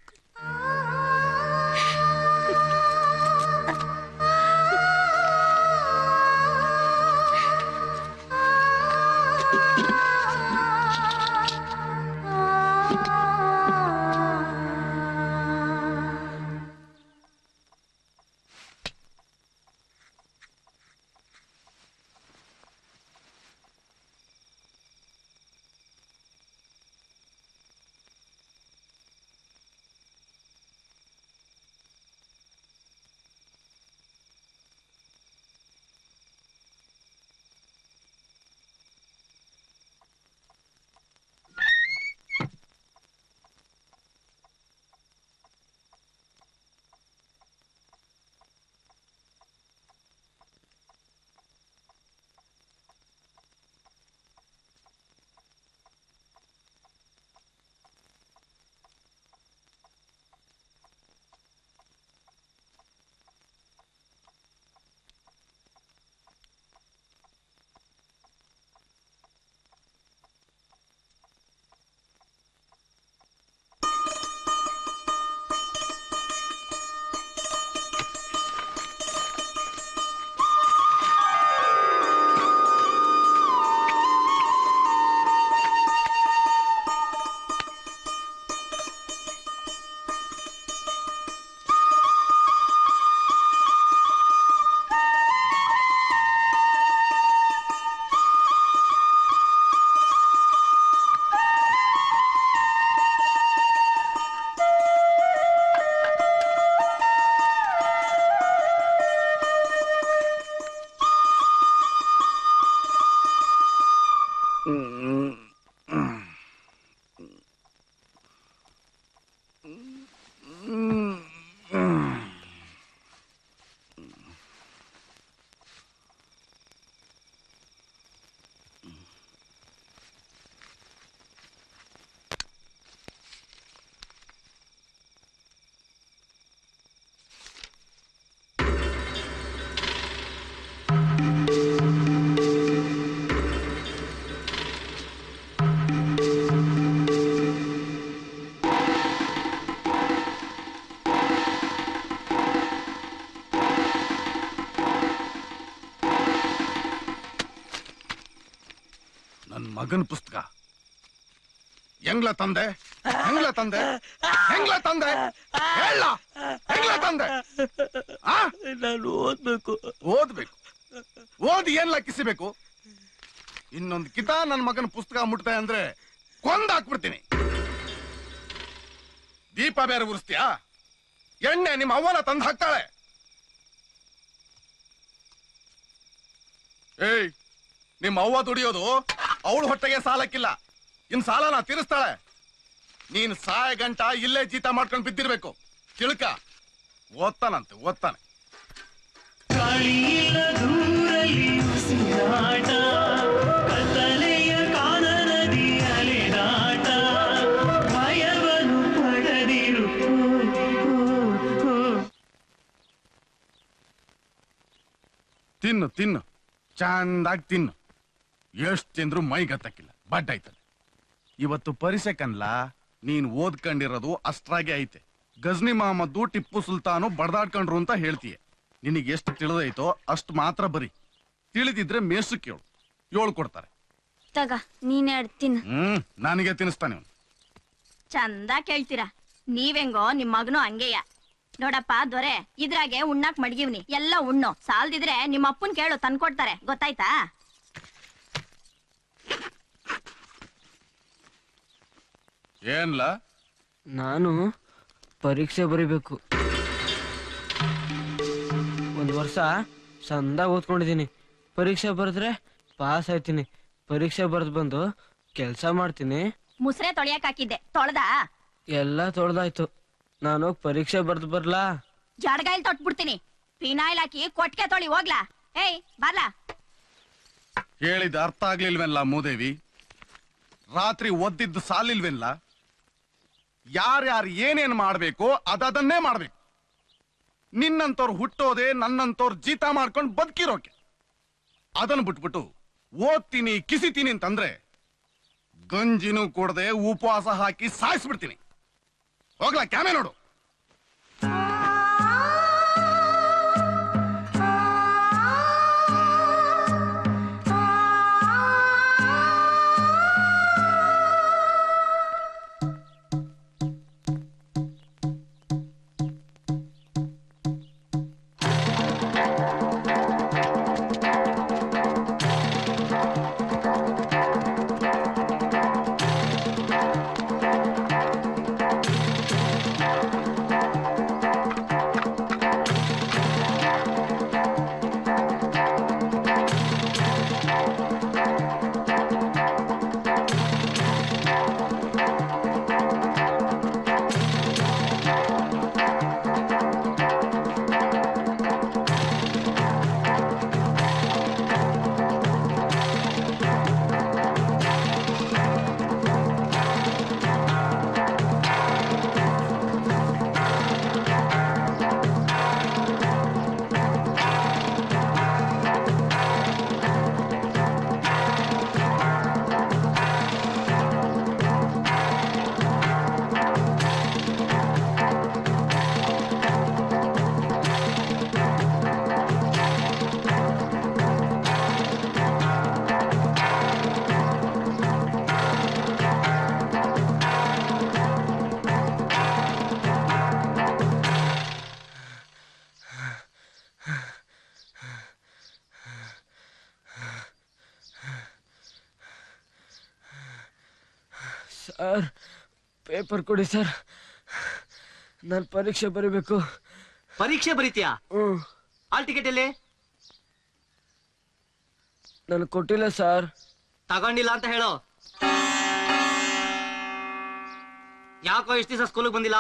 ಮಗನ ಪುಸ್ತಕ ಹೆಂಗ್ಲ ತಂದೆ ಹೆಂಗ್ಲ ತಂದೆ ಹೆಂಗ್ಲ ತಂದೆ ಹೇಳ ಹೆಂಗ್ಲ ತಂದೆ ನಾನು ಓದ್ಬೇಕು ಓದ್ಬೇಕು ಓದಿ ಏನ್ಲ ಕಿಸಿಬೇಕು ಇನ್ನೊಂದು ಕಿತ ನನ್ನ ಮಗನ ಪುಸ್ತಕ ಮುಟ್ತೆ ಅಂದ್ರೆ ಕೊಂದಾಕ್ಬಿಡ್ತೀನಿ. ದೀಪ ಬೇರೆ ಉರಿಸ್ತೀಯಾ? ಎಣ್ಣೆ ನಿಮ್ಮ ಅವ್ವನ ತಂದು ಹಾಕ್ತಾಳೆ. ಏಯ್, ನಿಮ್ಮ ಅವ್ವ ದುಡಿಯೋದು ಅವಳು ಹೊಟ್ಟೆಗೆ ಸಾಲಕ್ಕಿಲ್ಲ, ಇನ್ ಸಾಲನ ತೀರಿಸ್ತಾಳೆ. ನೀನ್ ಸಾಯ ಗಂಟ ಇಲ್ಲೇ ಜೀತ ಮಾಡ್ಕೊಂಡು ಬಿದ್ದಿರ್ಬೇಕು. ತಿಳ್ಕ. ಓದ್ತಾನಂತೆ ಓದ್ತಾನೆ. ದೂರಲ್ಲಿ ಉಸಿರಾಟ ಕತ್ತಲೆಯ ಕಾನನದಿ ಅಲೆದಾಟ ಭಯವನ್ನು ಪಡೆದಿರು. ತಿನ್ನು ತಿನ್ನು ಚಂದಾಗಿ ತಿನ್ನು. ಎಷ್ಟು ತಿಂದ್ರು ಮೈಗತ್ತಕ್ಕಿಲ್ಲ, ಬಡ್ಡ ಆಯ್ತದೆ. ಇವತ್ತು ಪರಿಸೆ ಕನ್ಲ ನೀನ್ ಓದ್ಕೊಂಡಿರೋದು ಅಷ್ಟ್ರಾಗೆ ಐತೆ. ಗಜ್ನಿ ಮಹಮ್ಮದ್ದು ಟಿಪ್ಪು ಸುಲ್ತಾನು ಬಡ್ದಾಡ್ಕೊಂಡ್ರು ಅಂತ ಹೇಳ್ತೀಯ. ನಿನಗೆ ಎಷ್ಟು ತಿಳಿದೈತೋ ಅಷ್ಟು ಮಾತ್ರ ಬರಿ. ತಿಳಿದಿದ್ರೆ ಮೇಷ್ಟ್ರು ಕೇಳು, ಏಳು ಕೊಡ್ತಾರೆ. ತಗ ನೀನೇ ಅಡ್ತೀನಿ. ಹ್ಮ್ ನನಗೆ ತಿನ್ನಿಸ್ತಾನೆ. ಚಂದ ಕೇಳ್ತೀರಾ. ನೀವೆಂಗೋ ನಿಮ್ ಮಗನು ಹಂಗೆಯ. ನೋಡಪ್ಪ ದೊರೆ, ಇದ್ರಾಗೆ ಉಣ್ಣಾಕ್ ಮಡ್ಗಿವ್ನಿ, ಎಲ್ಲ ಉಣ್ಣು. ಸಾಲ್ದಿದ್ರೆ ನಿಮ್ಮ ಅಪ್ಪನ್ ಕೇಳು, ತಂದ್ಕೊಡ್ತಾರೆ. ಗೊತ್ತಾಯ್ತಾ? ಏನ್ಲ? ನಾನು ಪರೀಕ್ಷೆ ಬರೀಬೇಕು. ಒಂದ್ ವರ್ಷ ಚಂದ ಓದ್ಕೊಂಡಿದೀನಿ. ಪರೀಕ್ಷೆ ಬರೆದ್ರೆ ಪಾಸ್ ಆಯ್ತೀನಿ. ಪರೀಕ್ಷೆ ಬರೆದ್ ಬಂದು ಕೆಲ್ಸ ಮಾಡ್ತೀನಿ. ಮುಸ್ರೆ ತೊಳಿಯಕ್ ಹಾಕಿದ್ದೆ, ತೊಳ್ದ? ಎಲ್ಲ ತೊಳ್ದಾಯ್ತು. ನಾನು ಪರೀಕ್ಷೆ ಬರ್ದು ಬರ್ಲಾ? ಜಡ್ಗಾಯಿಲ್ ತೊಟ್ಬಿಡ್ತೀನಿ. ಫಿನಾಯ್ಲ್ ಹಾಕಿ ಕೊಟ್ಕೆ ತೊಳಿ ಹೋಗ್ಲಾ? ಏಯ್ ಬರ್ಲಾ? ಹೇಳಿದ ಅರ್ಥ ಆಗ್ಲಿಲ್ವೆಲ್ಲ ಮೂದೇವಿ? ರಾತ್ರಿ ಒದ್ದಿದ್ದು ಸಾಲಿಲ್ವೆಲ್ಲ? ಯಾರ್ಯಾರು ಏನೇನ್ ಮಾಡ್ಬೇಕು ಅದನ್ನೇ ಮಾಡ್ಬೇಕು. ನಿನ್ನಂತವ್ರು ಹುಟ್ಟೋದೆ ನನ್ನಂತವ್ರು ಜೀತ ಮಾಡ್ಕೊಂಡು ಬದುಕಿರೋಕೆ. ಅದನ್ನ ಬಿಟ್ಬಿಟ್ಟು ಓದ್ತೀನಿ ಕಿಸಿತೀನಿ ಅಂತಂದ್ರೆ ಗಂಜಿನೂ ಕೊಡದೆ ಉಪವಾಸ ಹಾಕಿ ಸಾಯಿಸ್ಬಿಡ್ತೀನಿ. ಹೋಗ್ಲಾ ಕ್ಯಾಮೆ ನೋಡು. ಸರ್, ಪೇಪರ್ ಕೊಡಿ ಸರ್. ನಾನು ಪರೀಕ್ಷೆ ಬರೀಬೇಕು. ಪರೀಕ್ಷೆ ಬರೀತೀಯಾ? ಹ್ಮ್. ಹಾಲ್ ಟಿಕೆಟ್ ಎಲ್ಲಿ? ನಾನು ಕೊಟ್ಟಿಲ್ಲ ಸರ್. ತಗೊಂಡಿಲ್ಲ ಅಂತ ಹೇಳು. ಯಾಕೋ ಇಷ್ಟು ದಿವಸ ಸ್ಕೂಲಿಗೆ ಬಂದಿಲ್ಲ?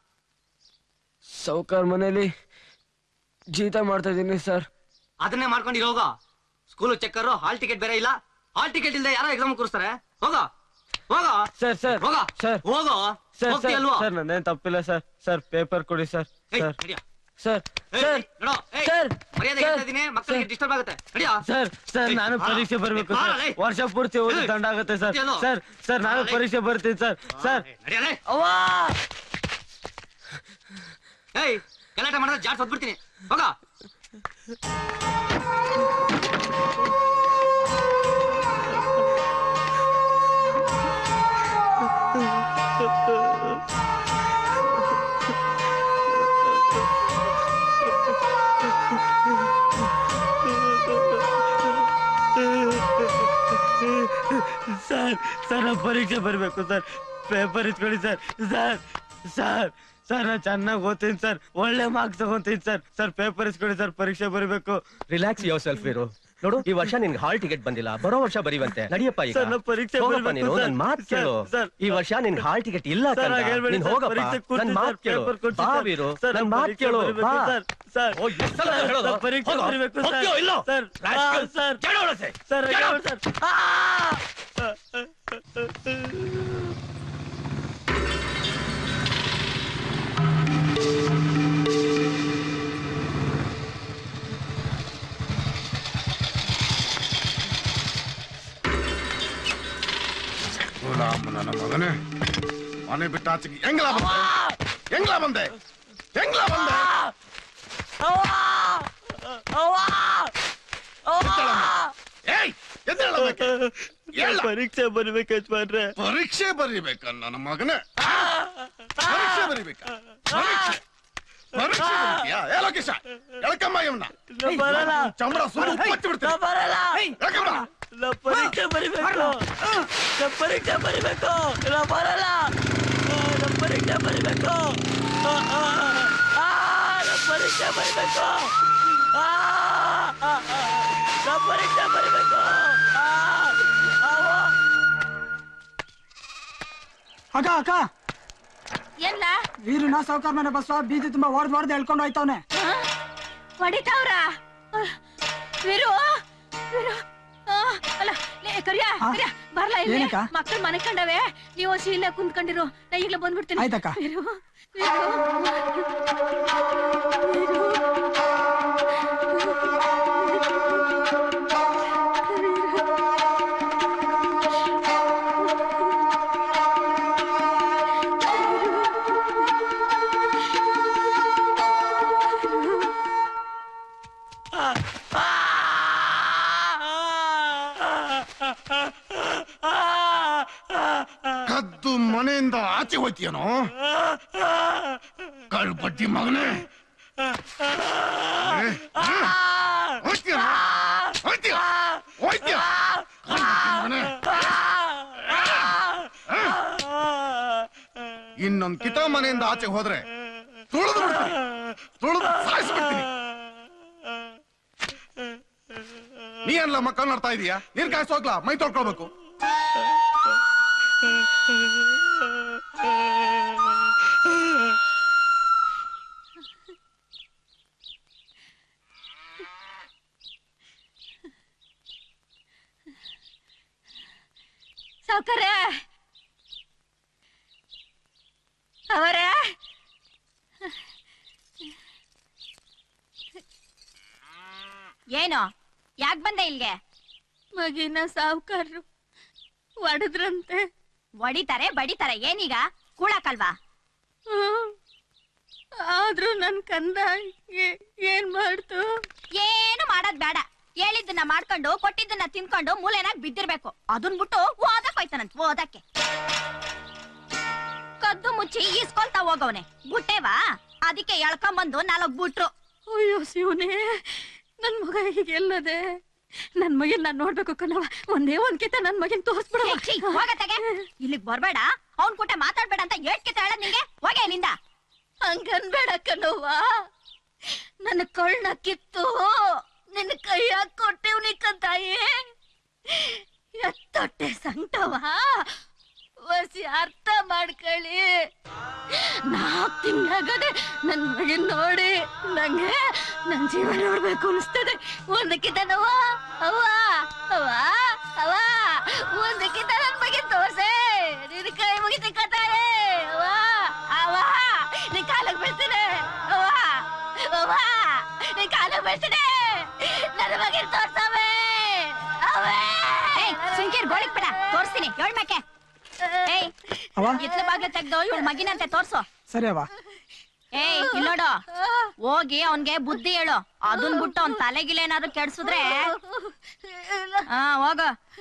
ಸೌಕರ್ ಮನೇಲಿ ಜೀತ ಮಾಡ್ತಾ ಇದೀನಿ ಸರ್. ಅದನ್ನೇ ಮಾಡ್ಕೊಂಡಿರೋ ಹೋಗ. ಸ್ಕೂಲ್ ಚೆಕ್ಕರು ಹಾಲ್ ಟಿಕೆಟ್ ಬೇರೆ ಇಲ್ಲ. ಹಾಲ್ ಟಿಕೆಟ್ ಇಲ್ಲದೆ ಯಾರೋ ಎಕ್ಸಾಮ್ ಕೂರಿಸ್ತಾರೆ. ಹೋಗ ಹೋಗ ಸರ್ ಸರ್ ಹೋಗ ಸರ್ ಹೋಗೋ. ಸರ್ ಹೋಗ್ತೀಯಲ್ವಾ? ಸರ್ ನಂದೇನ್ ತಪ್ಪಿಲ್ಲ ಸರ್. ಸರ್ ಪೇಪರ್ ಕೊಡಿ ಸರ್. ಏಯ್, ಸರ್ ನಡ್ಯಾ. ಸರ್ ಏಯ್, ಸರ್ ನೋಡೋ, ಏಯ್, ಸರ್ ಮರ್ಯಾದೆ ಸರ್, ಹೇಳ್ತಾ ಇದೀನಿ, ಮಕ್ಕಳಿಗೆ ಡಿಸ್ಟರ್ಬ್ ಆಗುತ್ತೆ. ನಡ್ಯಾ. ಸರ್ ಸರ್ ಏಯ್, ನಾನು ಬಾ. ಪರೀಕ್ಷೆ ಬರ್ಬೇಕು ಬಾ, ಸರ್. ಲೇ. ವರ್ಷ ಪೂರ್ತಿ ಓದಿ ಏಯ್, ದಂಡ ಆಗುತ್ತೆ ಸರ್. ಇದೆಯಲ್ಲೋ? ಸರ್ ಸರ್ ನಾನು ಬಾ, ಲೇ. ಪರೀಕ್ಷೆ ಬರ್ತೀನಿ ಸರ್. ಸರ್ ನಡ್ಯಾ ಲೇ. ಅವ್ವಾ ಏಯ್, ಗಲಾಟೆ ಮಾಡಿದ್ರೆ ಜಾಡ್ಸ್ ಹೊದ್ಬಿಡ್ತೀನಿ. ಹೋಗ. ಸರ್ ಸರ್ ನಾನು ಪರೀಕ್ಷೆ ಬರ್ಬೇಕು ಸರ್. ಪೇಪರ್ ಇಟ್ಕೊಳ್ಳಿ ಸರ್. ಸರ್ ಸರ್ ಸರ್ ನಾನು ಚೆನ್ನಾಗಿ ಓದ್ತೀನಿ ಸರ್. ಒಳ್ಳೆ ಮಾರ್ಕ್ಸ್ ತಗೊಂತೀನಿ ಸರ್. ಸರ್ ಪೇಪರ್ ಇಸ್ಕೊಳ್ಳಿ ಸರ್. ಪರೀಕ್ಷೆ ಬರಬೇಕು. Relax yourself Veeru. ನೋಡು, ಈ ವರ್ಷ ನಿನ್ಗೆ ಹಾಲ್ ಟಿಕೆಟ್ ಬಂದಿಲ್ಲ, ಬರೋ ವರ್ಷ ಬರೀವಂತೆ. ನಡಿಯಪ್ಪ ಈಗ. ಸರ್, ನಾನು ಪರೀಕ್ಷೆ ಹೋಗಪ್ಪ ಬರೀಬೇಕು ನೀನು, ಸರ್. ನನ್ ಮಾತ್ ಸರ್, ಕೇಳು. ಸರ್. ಈ ವರ್ಷ ನಿನ್ಗೆ ಹಾಲ್ ಟಿಕೆಟ್ ಇಲ್ಲ ಸರ್, ಕಂದ. ಹಾಗೆ ಹೇಳ್ಬೇಡಿ ನೀನ್ ಸರ್. ಹೋಗಪ್ಪ, ಪರೀಕ್ಷೆ ನನ್ ಕೊಡ್ತೀನಿ ಮಾತ್ ಸರ್, ಕೇಳು. ಪೇಪರ್ ಕೊಡ್ತೀನಿ ಬಾ ಸರ್. ವೀರು, ಸರ್, ನನ್ ನಾನು ಮಾತ್ ಪರೀಕ್ಷೆ ಕೇಳು. ಬರೀಬೇಕು ಬಾ. ಸರ್. ಸರ್, ಓ, ಎಷ್ಟೆಲ್ಲ ಸರ್, ಹೇಳೋದು? ನಾನು ಪರೀಕ್ಷೆ ಹೋಗೋ. ಬರೀಬೇಕು ಸರ್. ಹೋಗ್ತೀಯೋ ಇಲ್ಲೋ? Sir, rascal. ಆ, ಸರ್. ಜಡ ಒಳಸೆ. ಸರ್, ಜಡ. ಹೇಳು ಸರ್. ಆ! ನನ್ನ ಮಗನೇ, ಮನೆ ಬಿಟ್ಟ ಆಚೆಗೆ ಹೆಂಗ್ಲ ಬಂದೆ? ಹೆಂಗ್ಲ ಬಂದೆ? ಹೆಂಗ್ಲ ಬಂದೆ? ಏಯ್, ಎದ್ದೇಳಬೇಕು. ಹೇಳ. ಪರೀಕ್ಷೆ ಬರೀಬೇಕು ಯಜಮಾನ್ರೆ. ಪರೀಕ್ಷೆ ಬರೀಬೇಕ ನನ್ನ ಮಗನೇ? ಪರೀಕ್ಷೆ ಬರೀಬೇಕ? ಪರೀಕ್ಷೆ ಪರೀಕ್ಷೆ ಬರೀತೀಯಾ? ಏ ಲೋಕೇಶ, ಎಳ್ಕಮ್ಮ ಇವನ್ನ. ಬರಲ್ಲ. ಚಮಡ ಸುಟ್ಟು ಪಚ್ಚಿ ಬಿಡ್ತೀನಿ. ಬರಲ್ಲ. ಎಳ್ಕಮ್ಮ. ನಾ ಪರೀಕ್ಷೆ ಬರೀಬೇಕು. ನಾ ಪರೀಕ್ಷೆ ಬರೀಬೇಕು. ನಾ ಬರಲ್ಲ. ನಾ ಪರೀಕ್ಷೆ ಬರೀಬೇಕು. ಆ, ಆ, ಆ, ನಾ ಪರೀಕ್ಷೆ ಬರೀಬೇಕು. ಆ, ಆ, ಆ, ನಾ ಪರೀಕ್ಷೆ ಬರೀಬೇಕು. ಆ, ಅವ್ವ. ಅಕ್ಕ ಅಕ್ಕ ಎಲ್ಲ ವೀರುನ ಸಾವುಕಾರ ಮನೆ ಬಸ್ ಬೀದಿ ತುಂಬಾ ಹೊಡೆದ್ ಹೊಡೆದ್ ಹೇಳ್ಕೊಂಡು ಹೋಯ್ತವನೆ. ಹೊಡಿತಾವ್ರ ವೀರು ವೀರು ಆ, ಅಲ್ಲ ಲೇ ಕರಿಯ ಕರಿಯ ಬರ್ಲಾ ಇಲ್ಲಿ. ಏನಕ್ಕ? ಮಕ್ಕಳು ಮನೆ ಕಂಡವೆ, ನೀವು ಇಲ್ಲೇ ಕುಂತ್ಕೊಂಡಿರು, ನಾ ಈಗಲೇ ಬಂದ್ಬಿಡ್ತೀನಿ. ಆಯ್ತಕ್ಕ. ವೀರು ವೀರು ಕದ್ದು ಮನೆಯಿಂದ ಆಚೆ ಹೋಯ್ತೀಯನೋ ಕಳ್ಪಟ್ಟಿ ಮಗನೇ? ಹೋಯ್ತೀಯನೋ? ಹೋಯ್ತೀಯ? ಹೋಯ್ತೀಯ? ಕಳ್ಪಟ್ಟಿ ಮಗನೇ? ಇನ್ನೊಂದ್ ಕಿತ ಮನೆಯಿಂದ ಆಚೆ ಹೋದ್ರೆ ತುಳಿದು ಬಿಡ್ತೀನಿ, ತುಳಿದು ಸಾಯಿಸ್ಬಿಡ್ತೀನಿ. ನೀ ಏನ್ಲ ಮಕ್ಕಳು ನೋಡ್ತಾ ಇದೀಯಾ? ನೀರ್ ಕಾಯಿಸೋಗ್ಲಾ? ಮೈ ತೊಳ್ಕೊಳ್ಬೇಕು. ಸಾವ್ಕಾರೆ ಅವರೇ, ಏನು ಯಾಕೆ ಬಂದೆ ಇಲ್ಗೆ? ಮಗಿನ ಸಾವ್ಕಾರರು ಹೊಡೆದ್ರಂತೆ. ಹೊಡಿತಾರೆ ಬಡಿತಾರೆ, ಏನೀಗ ಕೂಳಕಲ್ವಾ? ಹ್ಮ್. ಆದ್ರೂ ನನ್ ಕಂದ ಏ- ಏನ್ ಮಾಡ್ತು? ಏನು ಮಾಡೋದ್ ಬೇಡ, ಹೇಳಿದ್ದನ್ನ ಮಾಡ್ಕೊಂಡು ಕೊಟ್ಟಿದ್ದನ್ನ ತಿನ್ಕೊಂಡು ಮೂಲೆನಾಗ್ ಬಿದ್ದಿರ್ಬೇಕು. ಅದನ್ ಬಿಟ್ಟು ಓದಕ್ ಹೋಯ್ತಾನಂತ ಓದಕ್ಕೆ. ಕದ್ದು ಮುಚ್ಚಿ ಈಸ್ಕೊಳ್ತಾ ಹೋಗವನೆ ಬುಟ್ಟೆವಾ, ಅದಕ್ಕೆ ಎಳ್ಕೊಂಬಂದು ನಾಲ್ಕು ಬಿಟ್ರು. ಅಯ್ಯೋ ಶಿವನೇ, ನನ್ ಮಗ ಹೀಗೆಲ್ಲದೆ. ನನ್ ಮಗನ್ ನಾನ್ ನೋಡ್ಬೇಕು ಕಣವ. ಒಂದೇ ಒಂದ್ ಕಿತ ನನ್ ಮಗನ್ ತೋರ್ಸ್ಬಿಡ. ಹೋಗತ್ತಗೆ, ಇಲ್ಲಿಗ್ ಬರ್ಬೇಡ, ಅವ್ನ್ ಕೂಟ ಮಾತಾಡ್ಬೇಡ ಅಂತ ಏಟ್ಕಿತ ಹೇಳದ್ ನಿಂಗೆ? ಹೋಗೆ ಇಲ್ಲಿಂದ. ಹಂಗನ್ಬೇಡ ಕಣವ್ವ, ನನ್ನ ಕಳ್ಳ ಕಿತ್ತು ನಿನ್ನ ಕೈಯಾಗ ಕೊಟ್ಟಿವ್ನಿ ಕಂತಾಯಿ. ಎತ್ತೊಟ್ಟೆ ಸಂಕಟವ ಒಸಿ ಅರ್ಥ ಮಾಡ್ಕೊಳ್ಳಿ. ನಾಲ್ಕು ತಿಂಗಳಾಗದೆ ನನ್ ಮಗನ್ ನೋಡಿ ನಂಗೆ ನನ್ ಜೀವ ನೋಡ್ಬೇಕು ಅನಿಸ್ತದೆ. ಒಂದಕ್ಕಿಂತನವ ಅವ್ವ ಅವ್ವ ಅವ್ವ ಒಂದಕ್ಕಿಂತ ನನ್ ಮಗನ್ ತೋರ್ಸೆ. ನಿನ್ ಕೈ ಮುಗಿತ ಕತಾರೆ ಅವ್ವ ಅವ್ವ ನಿನ್ ಕಾಲಕ್ ಬೀಳ್ತೇನೆ ಅವ್ವ ಅವ್ವ ನಿನ್ ಕಾಲಕ್ ಬೀಳ್ತೇನೆ. ನನ್ನ ಮಗನ್ ತೋರ್ಸವೆ ಸುಂಕೀರ್ ಗೋಳಿಗ್ ಬಿಡ ತೋರ್ಸ್ತೀನಿ ಏಳ್ ಮೇಕೆ. ಏಯ್ ಇತ್ಲ ಬಾಗ್ಲ ತೆಗ್ದು ಇವಳ ಮಗಿನಂತೆ ತೋರ್ಸು. ಸರಿ ಅವ್ವ. ಏಯ್ ಇಲ್ಲೋಡು ಹೋಗಿ ಅವನ್ಗೆ ಬುದ್ಧಿ ಹೇಳು. ಅದನ್ ಬಿಟ್ಟು ಅವ್ನ್ ತಲೆಗಿಲೆ ಏನಾದ್ರು ಕೆಡ್ಸಿದ್ರೆ ಹಾ ಹೋಗ.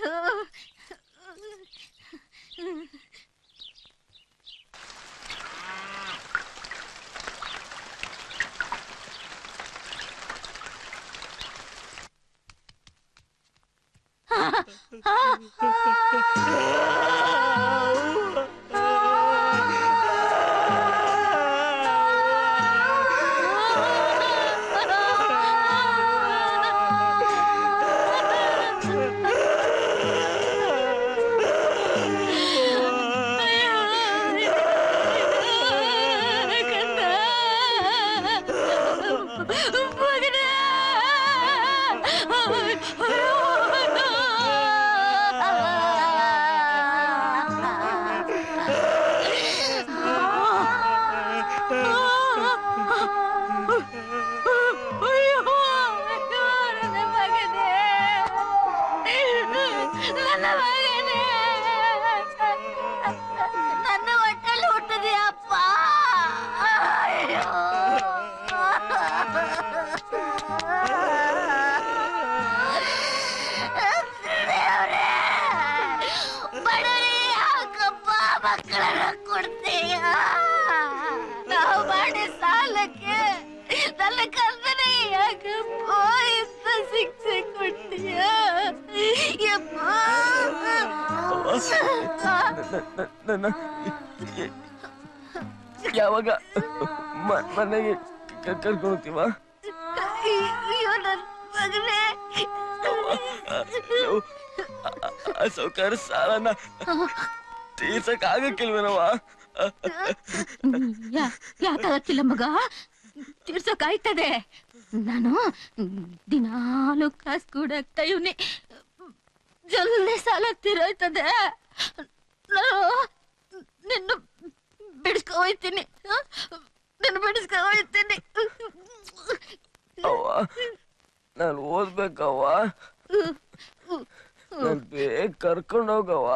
ನನ್ನ ಹೊಟ್ಟೆಲ್ಲಿ ಹುಟ್ಟದೆ ಅಪ್ಪ. ಬಡವರೇ ಯಾಕಪ್ಪ ಮಕ್ಕಳನ್ನ ಕೊಡ್ತೀಯ? ನಾವು ಮಾಡಿ ಸಾಲಕ್ಕೆ ನನ್ನ ಕಲ್ಪನೆ ಯಾಕಪ್ಪ ಇಂಥ ಶಿಕ್ಷೆ ಕೊಡ್ತೀಯ? ನನ್ನ ಯಾವಾಗ ಮನೆಗೆ ಕರ್ಕೊಂಡು ಹೋಗ್ತೀವ? ಸೌಕರ್ಯ ಸಾಲನ ತೀರ್ಸಕ್ ಆಗಕ್ಕಿಲ್ವೇನವ? ಯಾಕಾಗಕ್ಕಿಲ್ಲ ಮಗ, ತೀರ್ಸೋಕಾಯ್ತದೆ. ನಾನು ದಿನಾಲು ಕಾಸು ಕೂಡಾಗ್ತಾ ಇವ್ನಿ, ಜಲ್ದಿ ಸಾಲ ತೀರೋಯ್ತದೆ. ನಾನು ನಿನ್ನ ಬಿಡಿಸ್ಕೊ ಹೋಯ್ತೀನಿ, ನಿನ್ನ ಬಿಡಿಸ್ಕೊ ಹೋಯ್ತೀನಿ. ಅವ್ವ ನಾನು ಓದ್ಬೇಕವ್ವ, ನಾನು ಬೇಗ ಕರ್ಕೊಂಡು ಹೋಗವ್ವ.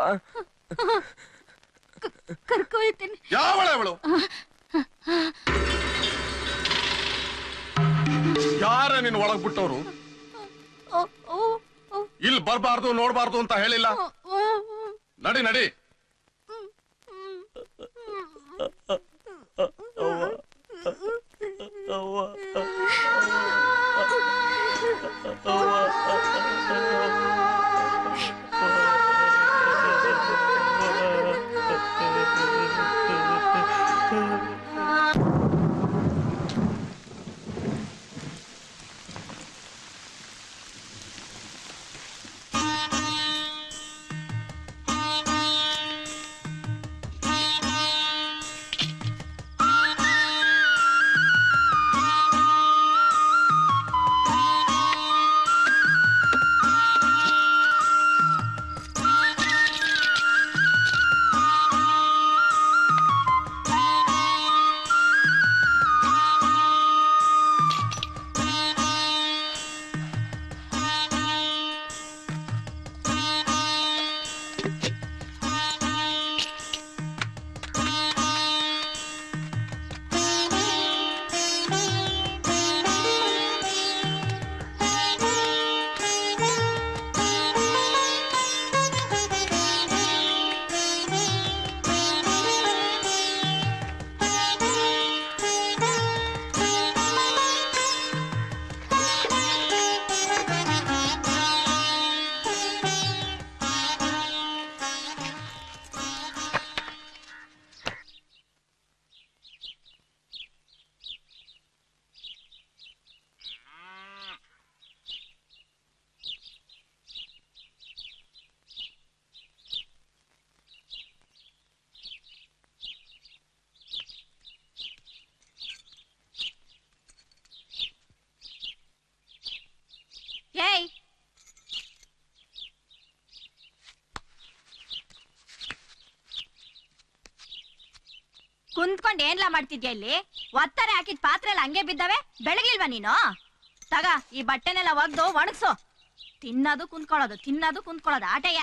ಕರ್ಕೊ ಹೋಯ್ತೀನಿ. ಯಾವಳ ಅವಳು? ಯಾರ ನೀನು ಒಳಗ್ ಬಿಟ್ಟವ್ರು? ಇಲ್ಲಿ ಬರ್ಬಾರ್ದು ನೋಡ್ಬಾರ್ದು ಅಂತ ಹೇಳಿಲ್ಲ. ನಡಿ ನಡಿ. ಕುಂತ್ಕೊಂಡ್ ಏನ್ಲಾ ಮಾಡ್ತಿದ್ಯಾ ಇಲ್ಲಿ? ಒತ್ತಾರೆ ಹಾಕಿದ್ ಪಾತ್ರೆ ಎಲ್ಲ ಹಂಗೆ ಬಿದ್ದಾವೆ, ಬೆಳಗಿಲ್ವಾ ನೀನು? ತಗ ಈ ಬಟ್ಟೆನೆಲ್ಲ ಒಗ್ದು ಒಣಗ್ಸು. ತಿನ್ನೋದು ಕುಂತ್ಕೊಳ್ಳೋದು, ತಿನ್ನೋದು ಕುಂತ್ಕೊಳ್ಳೋದು ಆಟಯ್ಯ.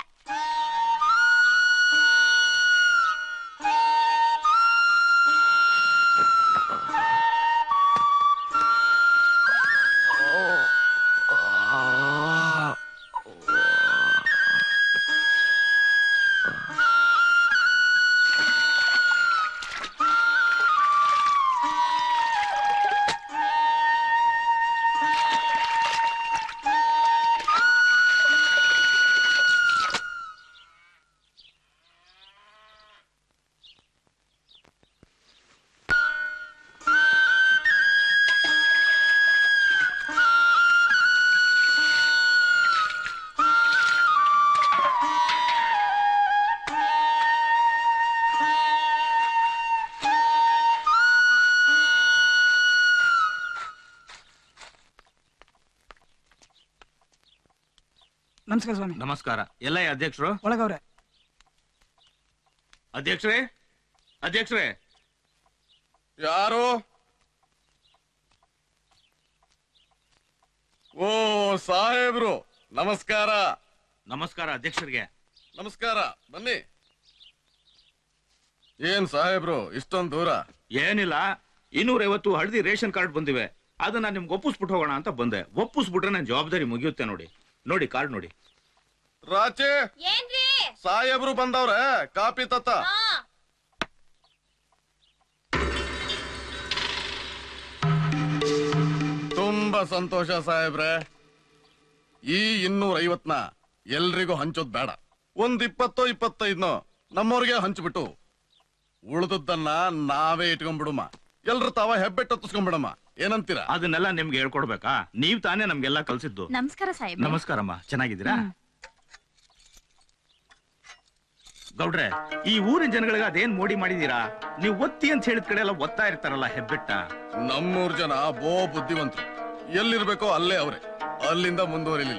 ನಮಸ್ಕಾರ ಸ್ವಾಮಿ. ನಮಸ್ಕಾರ. ಎಲ್ಲ ಅಧ್ಯಕ್ಷರು ಒಳಗವ್ರೆ. ಅಧ್ಯಕ್ಷರೇ, ಅಧ್ಯಕ್ಷರೇ. ಯಾರು? ಓ ಸಾಹೇಬ್ರು, ನಮಸ್ಕಾರ. ನಮಸ್ಕಾರ ಅಧ್ಯಕ್ಷರಿಗೆ. ನಮಸ್ಕಾರ, ಬನ್ನಿ. ಏನ್ ಸಾಹೇಬ್ರು ಇಷ್ಟೊಂದು ದೂರ? ಏನಿಲ್ಲ, ಇನ್ನೂರೈವತ್ತು ಹಳದಿ ರೇಷನ್ ಕಾರ್ಡ್ ಬಂದಿವೆ, ಅದನ್ನ ನಿಮ್ಗೆ ಒಪ್ಪಿಸ್ಬಿಟ್ಟು ಹೋಗೋಣ ಅಂತ ಬಂದೆ. ಒಪ್ಪಿಸ್ಬಿಟ್ರೆ ನನ್ನ ಜವಾಬ್ದಾರಿ ಮುಗಿಯುತ್ತೆ. ನೋಡಿ ನೋಡಿ ಕಾರ್ಡ್ ನೋಡಿ. ರಾಚೆ, ಸಾಹೇಬ್ರು ಬಂದವ್ರೆ, ಕಾಪಿ ತತ್ತ. ತುಂಬಾ ಸಂತೋಷ ಸಾಹೇಬ್ರೆ. ಈ ಇನ್ನೂರ ಐವತ್ನ ಎಲ್ರಿಗೂ ಹಂಚೋದ್ ಬೇಡ. ಒಂದ್ ಇಪ್ಪತ್ತೋ ಇಪ್ಪತ್ತೈದ್ನೋ ನಮ್ಮವ್ರಿಗೆ ಹಂಚ್ಬಿಟ್ಟು ಉಳಿದದ್ದನ್ನ ನಾವೇ ಇಟ್ಕೊಂಡ್ಬಿಡುಮ. ಎಲ್ರು ತಾವ ಹೆಬ್ಬೆಟ್ಟು ಹತ್ತಿಸ್ಕೊಂಡ್ಬಿಡಮ್ಮ. ಏನಂತೀರಾ? ಅದನ್ನೆಲ್ಲ ನಿಮ್ಗೆ ಹೇಳ್ಕೊಡ್ಬೇಕಾ? ನೀವ್ ತಾನೇ ನಮ್ಗೆಲ್ಲ ಕಲ್ಸಿದ್ದು. ನಮಸ್ಕಾರ ಸಾಹೇಬ್. ನಮಸ್ಕಾರಮ್ಮ, ಚೆನ್ನಾಗಿದ್ದೀರಾ? ಗೌಡ್ರೆ, ಈ ಊರಿನ ಜನಗಳಿಗೆ ಅದೇನ್ ಮೋಡಿ ಮಾಡಿದೀರಾ? ನೀವು ಒತ್ತಿ ಅಂತ ಹೇಳಿದ ಕಡೆ ಎಲ್ಲ ಒತ್ತಾ ಇರ್ತಾರಲ್ಲ ಹೆಬ್ಬೆಟ್ಟ. ನಮ್ಮೂರ್ ಜನ ಬೋ ಬುದ್ಧಿವಂತರು. ಎಲ್ಲಿರ್ಬೇಕೋ ಅಲ್ಲೇ ಅವ್ರೆ, ಅಲ್ಲಿಂದ ಮುಂದುವರಿಲಿಲ್ಲ.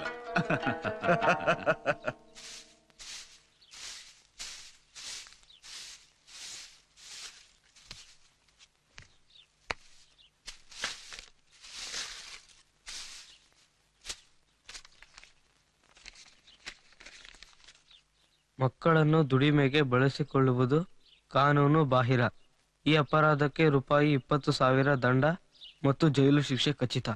ಮಕ್ಕಳನ್ನು ದುಡಿಮೆಗೆ ಬಳಸಿಕೊಳ್ಳುವುದು ಕಾನೂನು ಬಾಹಿರ. ಈ ಅಪರಾಧಕ್ಕೆ ರೂಪಾಯಿ ಇಪ್ಪತ್ತು ಸಾವಿರ ದಂಡ ಮತ್ತು ಜೈಲು ಶಿಕ್ಷೆ ಖಚಿತ.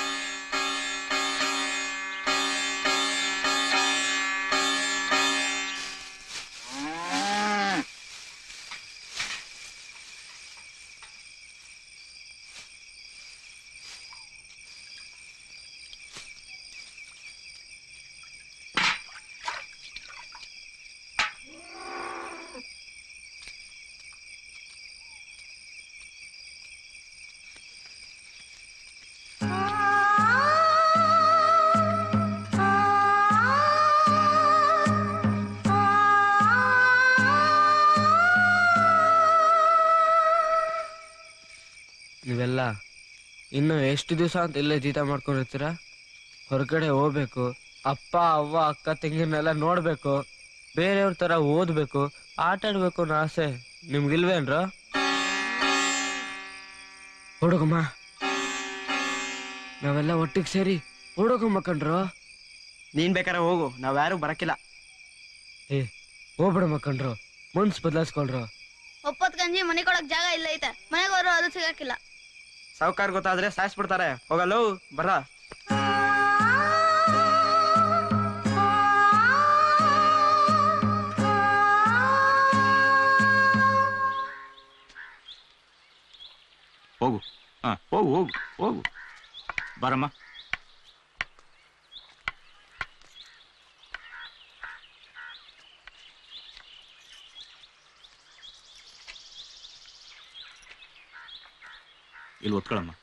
ನೀವೆಲ್ಲ ಇನ್ನು ಎಷ್ಟು ದಿವಸ ಅಂತ ಇಲ್ಲೇ ಜೀತ ಮಾಡ್ಕೊಂಡಿರ್ತೀರ? ಹೊರಗಡೆ ಹೋಗ್ಬೇಕು, ಅಪ್ಪ ಅವ್ವ ಅಕ್ಕ ತಂಗಿನೆಲ್ಲ ನೋಡ್ಬೇಕು, ಬೇರೆಯವ್ರ ತರ ಓದ್ಬೇಕು, ಆಟ ಆಡ್ಬೇಕು ಅನ್ನೋ ಆಸೆ ನಿಮ್ಗಿಲ್ವೇನ್ರ? ಹುಡುಗಮ್ಮ, ನಾವೆಲ್ಲ ಒಟ್ಟಿಗೆ ಸೇರಿ ಹುಡುಗಮ್ಮ ಕಣ್ರು. ನೀನ್ ಬೇಕಾರೆ ಹೋಗು, ನಾವ್ಯಾರು ಬರಕಿಲ್ಲ. ಏ ಹೋಗ್ಬಿಡಮ್ಮ ಕಣ್ರು, ಮನ್ಸ್ ಬದಲಾಯಿಸ್ಕೊಳ್ರು. ಒಪ್ಪತ್ ಗಂಜಿ ಮನೆ ಕೊಡಕ್ ಜಾಗ ಇಲ್ಲ ಐತೆ, ಮನೆಗೆ ಹೋದ್ರು ಅದು ಸಿಗಕ್ಕಿಲ್ಲ. ಸಾವುಕಾರ ಗೊತ್ತಾದ್ರೆ ಸಾಯಿಸ್ಬಿಡ್ತಾರೆ. ಹೋಗಲ್ಲ ಬರ. ಹೋಗು, ಹಾ ಹೋಗು ಹೋಗು ಹೋಗು. ಬರಮ್ಮ. ಇಲ್ಲಿ ಒತ್ಕೊಳಮ್ಮ.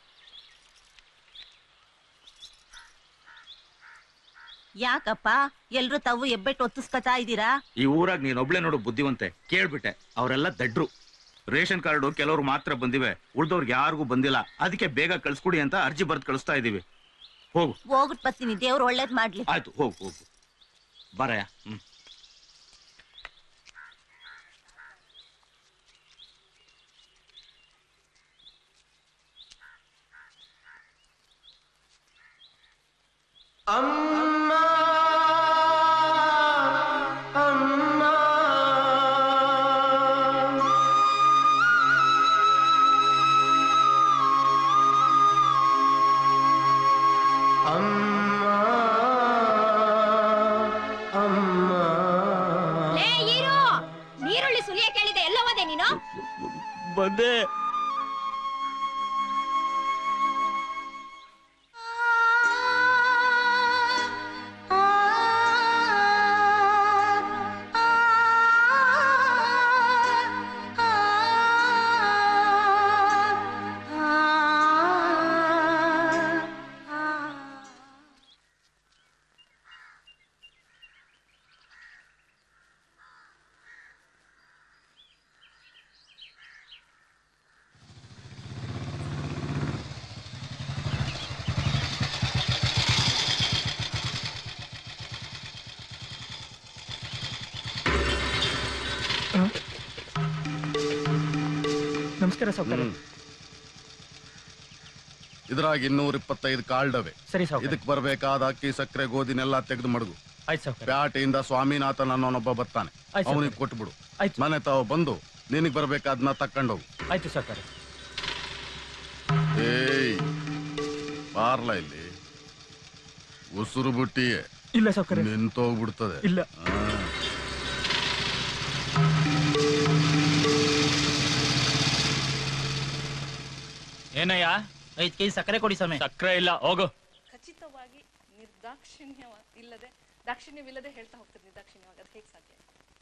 ಯಾಕಪ್ಪ ಎಲ್ರು ತಾವು ಎಬ್ಬೆಟ್ಟು ಒತ್ತಿಸ್ಕೊತಾ ಇದ್ದೀರಾ? ಈ ಊರಾಗ ನೀನೊಬ್ಳೆ ನೋಡು ಬುದ್ಧಿವಂತೆ. ಕೇಳ್ಬಿಟ್ಟೆ, ಅವರೆಲ್ಲ ದಡ್ರು. ರೇಷನ್ ಕಾರ್ಡು ಕೆಲವ್ರು ಮಾತ್ರ ಬಂದಿವೆ, ಉಳ್ದವ್ರಿಗೆ ಯಾರಿಗೂ ಬಂದಿಲ್ಲ. ಅದಕ್ಕೆ ಬೇಗ ಕಳ್ಸ್ಕೊಡಿ ಅಂತ ಅರ್ಜಿ ಬರ್ದು ಕಳಿಸ್ತಾ ಇದೀವಿ. ಹೋಗು. ಹೋಗ್ಬಿಟ್ಟು ಬರ್ತೀನಿ, ದೇವ್ರು ಒಳ್ಳೇದ್ ಮಾಡ್ಲಿ. ಆಯ್ತು, ಹೋಗು ಹೋಗು. ಬರಯ್ಯ. ಹ್ಮ್. ಅಮ್ಮ ಅಮ್ಮ ಲೇ ಈರು, ನೀರುಳ್ಳಿ ಸುಲಿಯ ಕೇಳಿದೆ, ಎಲ್ಲ ಹೋದೆ ನೀನು? ಬಂದೆ. ನಮಸ್ಕಾರ ಸೌಕರ್ಯ. ಇದ್ರಾಗ ಇನ್ನೂರ ಇಪ್ಪತ್ತೈದು ಕಾಲ್ಡವೆ. ಸರಿ ಸೌಕರ್ಯ. ಇದಕ್ ಬರ್ಬೇಕಾದ ಅಕ್ಕಿ ಸಕ್ಕರೆ ಗೋಧಿನೆಲ್ಲ ತೆಗೆದು ಮಡಗು. ಆಯ್ತು ಸೌಕರ್ಯ. ಪ್ಯಾಟೆಯಿಂದ ಸ್ವಾಮಿನಾಥನ್ ಅನ್ನೋನೊಬ್ಬ ಬರ್ತಾನೆ, ಆಯ್ತು ಅವನಿಗೆ ಸೌಕರ್ಯ. ಕೊಟ್ಬಿಡು. ಆಯ್ತು. ಮನೆ ತಾವು ಬಂದು ನಿನಗ್ ಬರ್ಬೇಕಾದ್ನ ತಕ್ಕೊಂಡೋಗು. ಆಯ್ತು ಸೌಕರ್ಯ. ಏಯ್ ಬಾರ್ಲ ಇಲ್ಲಿ, ಉಸುರು ಬುಟ್ಟಿಯೇ ಇಲ್ಲ ಸೌಕರ್ಯ. ನಿಂತೋಗ್ಬಿಡ್ತದೆ. ಇಲ್ಲ. ಏನಯ್ಯ? ಐದು ಕೆಜಿ ಸಕ್ಕರೆ ಕೊಡಿ ಸ್ವಾಮಿ. ಸಕ್ಕರೆ ಇಲ್ಲ, ಹೋಗು. ಖಚಿತವಾಗಿ ನಿರ್ದಾಕ್ಷಿಣ್ಯ ಇಲ್ಲದೆ ದಾಕ್ಷಿಣ್ಯವಿಲ್ಲದೆ ಹೇಳ್ತಾ ಹೋಗ್ತಾರೆ. ನಿರ್ದಾಕ್ಷಿಣ್ಯವಾಗಿ ಅದು ಹೇಗೆ ಸಾಧ್ಯ?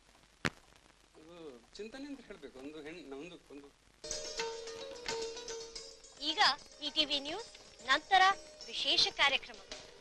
ಚಿಂತನೆ ಅಂತ ಹೇಳ್ಬೇಕು. ಒಂದು ಹೆಣ್ಣು ಒಂದು ಒಂದು ಈಗ ಈ ಟಿವಿ ನ್ಯೂಸ್ ನಂತರ ವಿಶೇಷ ಕಾರ್ಯಕ್ರಮ.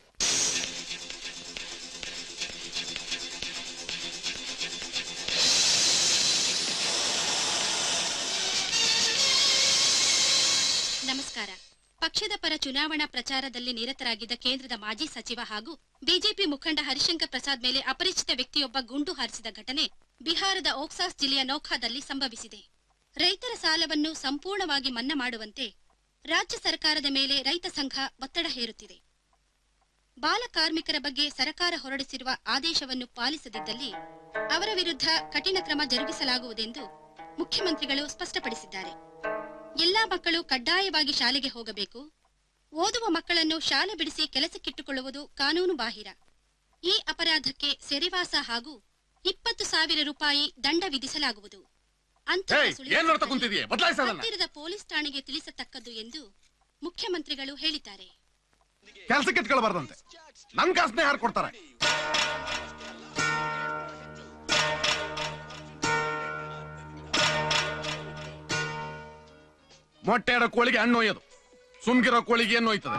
ನಮಸ್ಕಾರ. ಪಕ್ಷದ ಪರ ಚುನಾವಣಾ ಪ್ರಚಾರದಲ್ಲಿ ನಿರತರಾಗಿದ್ದ ಕೇಂದ್ರದ ಮಾಜಿ ಸಚಿವ ಹಾಗೂ ಬಿಜೆಪಿ ಮುಖಂಡ ಹರಿಶಂಕರ್ ಪ್ರಸಾದ್ ಮೇಲೆ ಅಪರಿಚಿತ ವ್ಯಕ್ತಿಯೊಬ್ಬ ಗುಂಡು ಹಾರಿಸಿದ ಘಟನೆ ಬಿಹಾರದ ಓಕ್ಸಾಸ್ ಜಿಲ್ಲೆಯ ನೌಖಾದಲ್ಲಿ ಸಂಭವಿಸಿದೆ. ರೈತರ ಸಾಲವನ್ನು ಸಂಪೂರ್ಣವಾಗಿ ಮನ್ನಾ ಮಾಡುವಂತೆ ರಾಜ್ಯ ಸರ್ಕಾರದ ಮೇಲೆ ರೈತ ಸಂಘ ಒತ್ತಡ ಹೇರುತ್ತಿದೆ. ಬಾಲ ಕಾರ್ಮಿಕರ ಬಗ್ಗೆ ಸರ್ಕಾರ ಹೊರಡಿಸಿರುವ ಆದೇಶವನ್ನು ಪಾಲಿಸದಿದ್ದಲ್ಲಿ ಅವರ ವಿರುದ್ಧ ಕಠಿಣ ಕ್ರಮ ಜರುಗಿಸಲಾಗುವುದೆಂದು ಮುಖ್ಯಮಂತ್ರಿಗಳು ಸ್ಪಷ್ಟಪಡಿಸಿದ್ದಾರೆ. ಎಲ್ಲಾ ಮಕ್ಕಳು ಕಡ್ಡಾಯವಾಗಿ ಶಾಲೆಗೆ ಹೋಗಬೇಕು. ಓದುವ ಮಕ್ಕಳನ್ನು ಶಾಲೆ ಬಿಡಿಸಿ ಕೆಲಸಕ್ಕಿಟ್ಟುಕೊಳ್ಳುವುದು ಕಾನೂನು ಬಾಹಿರ. ಈ ಅಪರಾಧಕ್ಕೆ ಸೆರೆವಾಸ ಹಾಗೂ ಇಪ್ಪತ್ತು ಸಾವಿರ ರೂಪಾಯಿ ದಂಡ ವಿಧಿಸಲಾಗುವುದು. ಹತ್ತಿರದ ಪೊಲೀಸ್ ಠಾಣೆಗೆ ತಿಳಿಸತಕ್ಕದ್ದು ಎಂದು ಮುಖ್ಯಮಂತ್ರಿಗಳು ಹೇಳಿದ್ದಾರೆ. ಕೆಲಸಕ್ಕೆ ಇಟ್ಕೊಳ್ಬಾರ್ದಂತೆ, ನನ್ ಕಾಸನ್ನೇ ಯಾರು ಕೊಡ್ತಾರೆ? ಮೊಟ್ಟೆ ಇಡೋ ಕೋಳಿಗೆ ಹಣ್ಣು ಒಯ್ಯೋದು, ಸುಮ್ಗಿರೋ ಕೋಳಿಗೆ ಏನು ಒಯ್ತದೆ?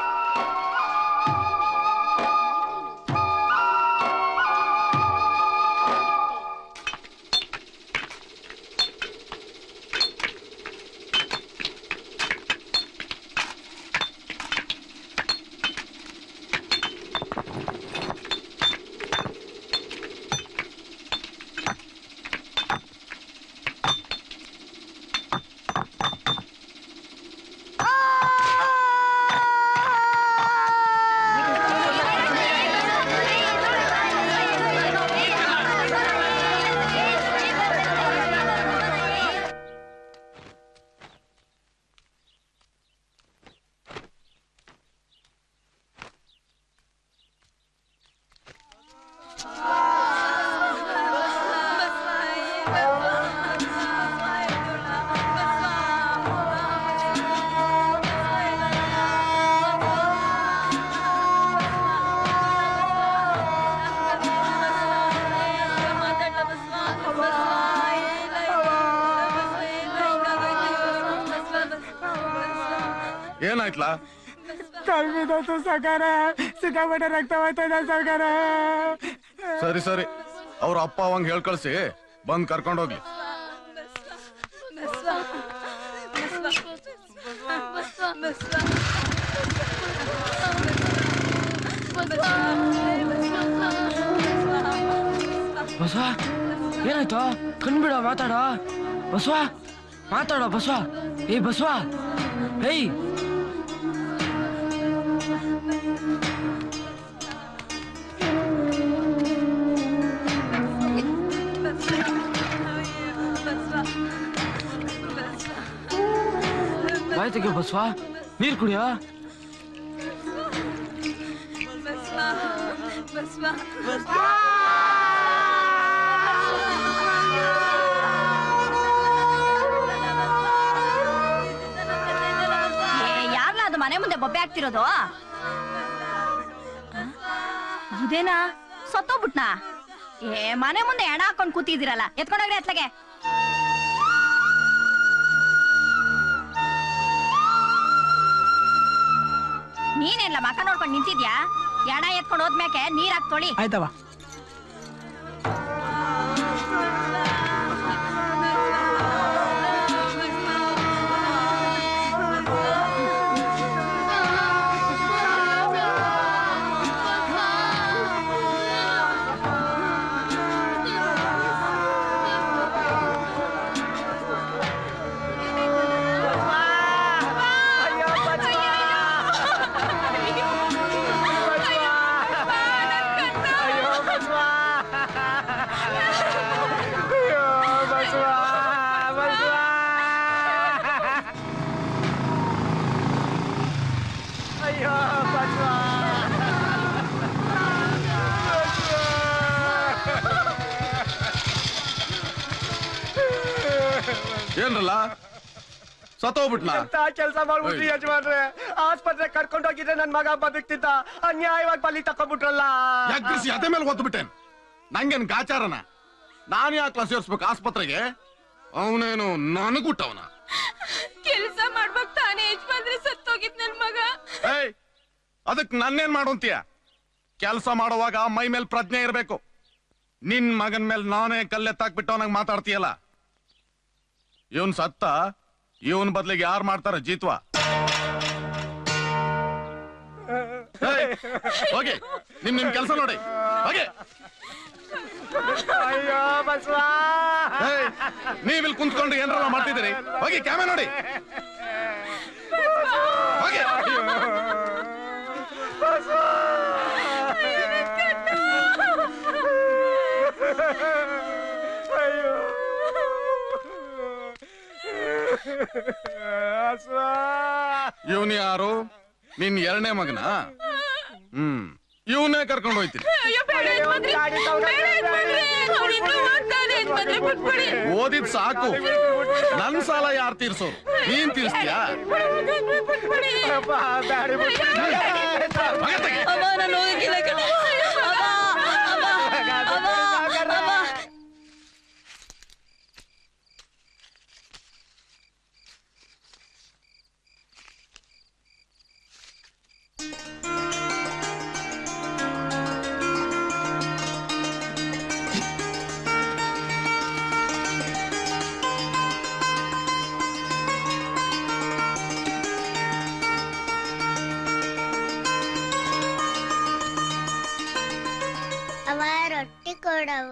ಏನಾಯ್ತಲ್ಲ? ಕಲ್ವಿದೋತು ಸಕಾರ, ಸಿಕ್ಕಾಪಟ್ಟೆ ರಕ್ತ ಹೋಯ್ತದ ಸಕಾರ. ಸರಿ ಸರಿ, ಅವ್ರ ಅಪ್ಪ ಅವಂಗ್ ಹೇಳ್ ಕಳ್ಸಿ, ಬಂದ್ ಕರ್ಕೊಂಡೋಗ್ಲಿ. ಬಸವ, ಏನಾಯ್ತು? ಕಣ್ಬಿಡ, ಮಾತಾಡ ಬಸವ, ಮಾತಾಡ ಬಸವ. ಏ ಬಸವ, ಏಯ್ ತೆಗಿಯೋ ಬಸ್ವಾ ನೀರ್ ಕುಡಿಯೋ ಯಾರ್ಲ ಅದು ಮನೆ ಮುಂದೆ ಬೊಬ್ಬೆ ಆಗ್ತಿರೋದು ಇದೇನಾ ಸತ್ತೋಗ್ಬಿಟ್ನಾ ಏ ಮನೆ ಮುಂದೆ ಎಣ ಹಾಕೊಂಡ್ ಕೂತಿದ್ದೀರಲ್ಲ ಎತ್ಕೊಂಡೋಗ್ರಿ ಅತ್ಲಗೆ ನೀನೆಲ್ಲ ಮಕ ನೋಡ್ಕೊಂಡ್ ನಿಂತಿದ್ಯಾ ಎಣ ಎತ್ಕೊಂಡ್ ಹೋದ್ಮ್ಯಾಕೆ ನೀರ್ ಹಾಕ್ ತೊಳಿ ಆಯ್ತವ ಏನ್ರಲ್ಲ ಸತ್ತೋಗ್ಬಿಟ್ನಾ ಕೆಲಸ ಮಾಡ್ಬಿಟ್ರಿ ಯಜಮಾನ್ರೆ ಆಸ್ಪತ್ರೆ ಕರ್ಕೊಂಡು ಹೋಗಿದ್ರೆ ನನ್ ಮಗ ಬದುಕ್ತಿದ್ದ ಅನ್ಯಾಯವಾಗಿ ಬಲಿ ತಕೊಂಡ್ಬಿಟ್ರಲ್ಲ ಯಾಕ್ರಿಸಿ ಅದೇ ಮೇಲೆ ಒದ್ಬಿಟ್ಟೇನ್ ನಂಗೇನ್ ಗಾಚಾರನ ನಾನು ಯಾಕೆ ಸೇರ್ಸ್ಬೇಕು ಆಸ್ಪತ್ರೆಗೆ ಅವನೇನು ನನಗುಟ್ಟವನ ಕೆಲಸ ಮಾಡ್ಬೇಕು ತಾನೇ ಯಜಮಾನ್ರೆ ಸತ್ತೋಗಿದ್ ನನ್ ಮಗ ಏಯ್ ಅದಕ್ ನನ್ನೇನ್ ಮಾಡೋಂತೀಯ ಕೆಲಸ ಮಾಡುವಾಗ ಮೈ ಮೇಲ್ ಪ್ರಜ್ಞೆ ಇರ್ಬೇಕು ನಿನ್ ಮಗನ್ ಮೇಲೆ ನಾನೇ ಕಲ್ಲೆತ್ತಾಕ್ಬಿಟ್ಟು ಅವನಾಗ ಮಾತಾಡ್ತೀಯಲ್ಲ ಇವನ್ ಸತ್ತ ಇವನ್ ಬದ್ಲಿಗೆ ಯಾರು ಮಾಡ್ತಾರ ಜೀತ್ವ ಹೋಗಿ ನಿಮ್ ನಿಮ್ ಕೆಲಸ ನೋಡಿ ಹೋಗಿ ಅಯ್ಯೋ ಬಸವಾ ನೀವಿಲ್ ಕುಂತ್ಕೊಂಡು ಏನಾರ ಮಾಡ್ತಿದ್ದೀರಿ ಹೋಗಿ ಕ್ಯಾಮೆ ನೋಡಿ ಹೋಗಿ ಅಯ್ಯೋ ಇವನ್ ಯಾರು ನಿನ್ ಎರಡನೇ ಮಗನ ಹ್ಮ್ ಇವನೇ ಕರ್ಕೊಂಡು ಹೋಯ್ತೀನಿ ಓದಿದ್ ಸಾಕು ನನ್ ಸಾಲ ಯಾರು ತೀರ್ಸೋರು ನೀನ್ ತೀರ್ಸ್ತೀಯಾ ರೊಟ್ಟಿ ಕೊಡವ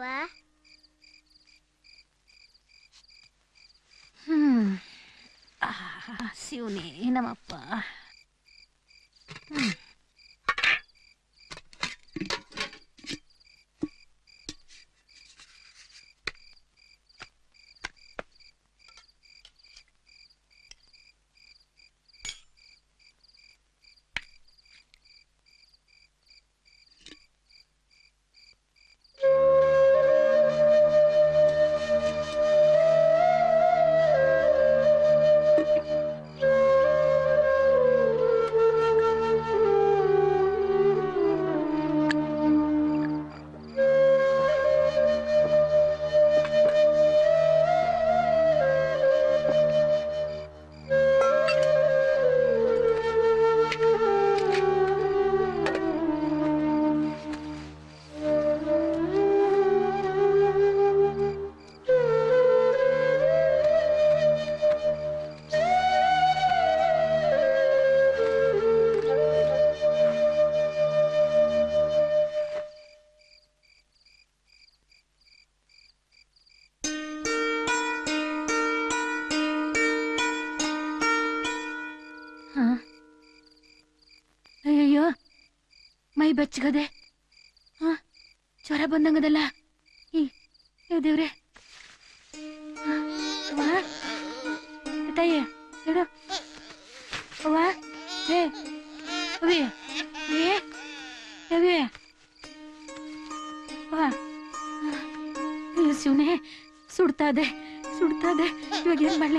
ಹ್ಮ್ ಶಿವನೇ ನಮ್ಮಪ್ಪ ಹ್ಮ್ ಅಯ್ಯಯ್ಯೋ ಮೈ ಬೆಚ್ಚಗದೆ ಹ ಜ್ವರ ಬಂದಂಗದಲ್ಲ ಈ ದೇವ್ರೆ ತಾಯಿ ಹೇಳು ಅವ್ವ ಏ ಅವಿ ಏ ಅವಿ ಅವ್ವ ಶಿವನೇ ಸುಡ್ತಾ ಇದೆ ಸುಡ್ತಾ ಇದೆ ಇವಾಗ ಏನ್ ಮಾಡ್ಲಿ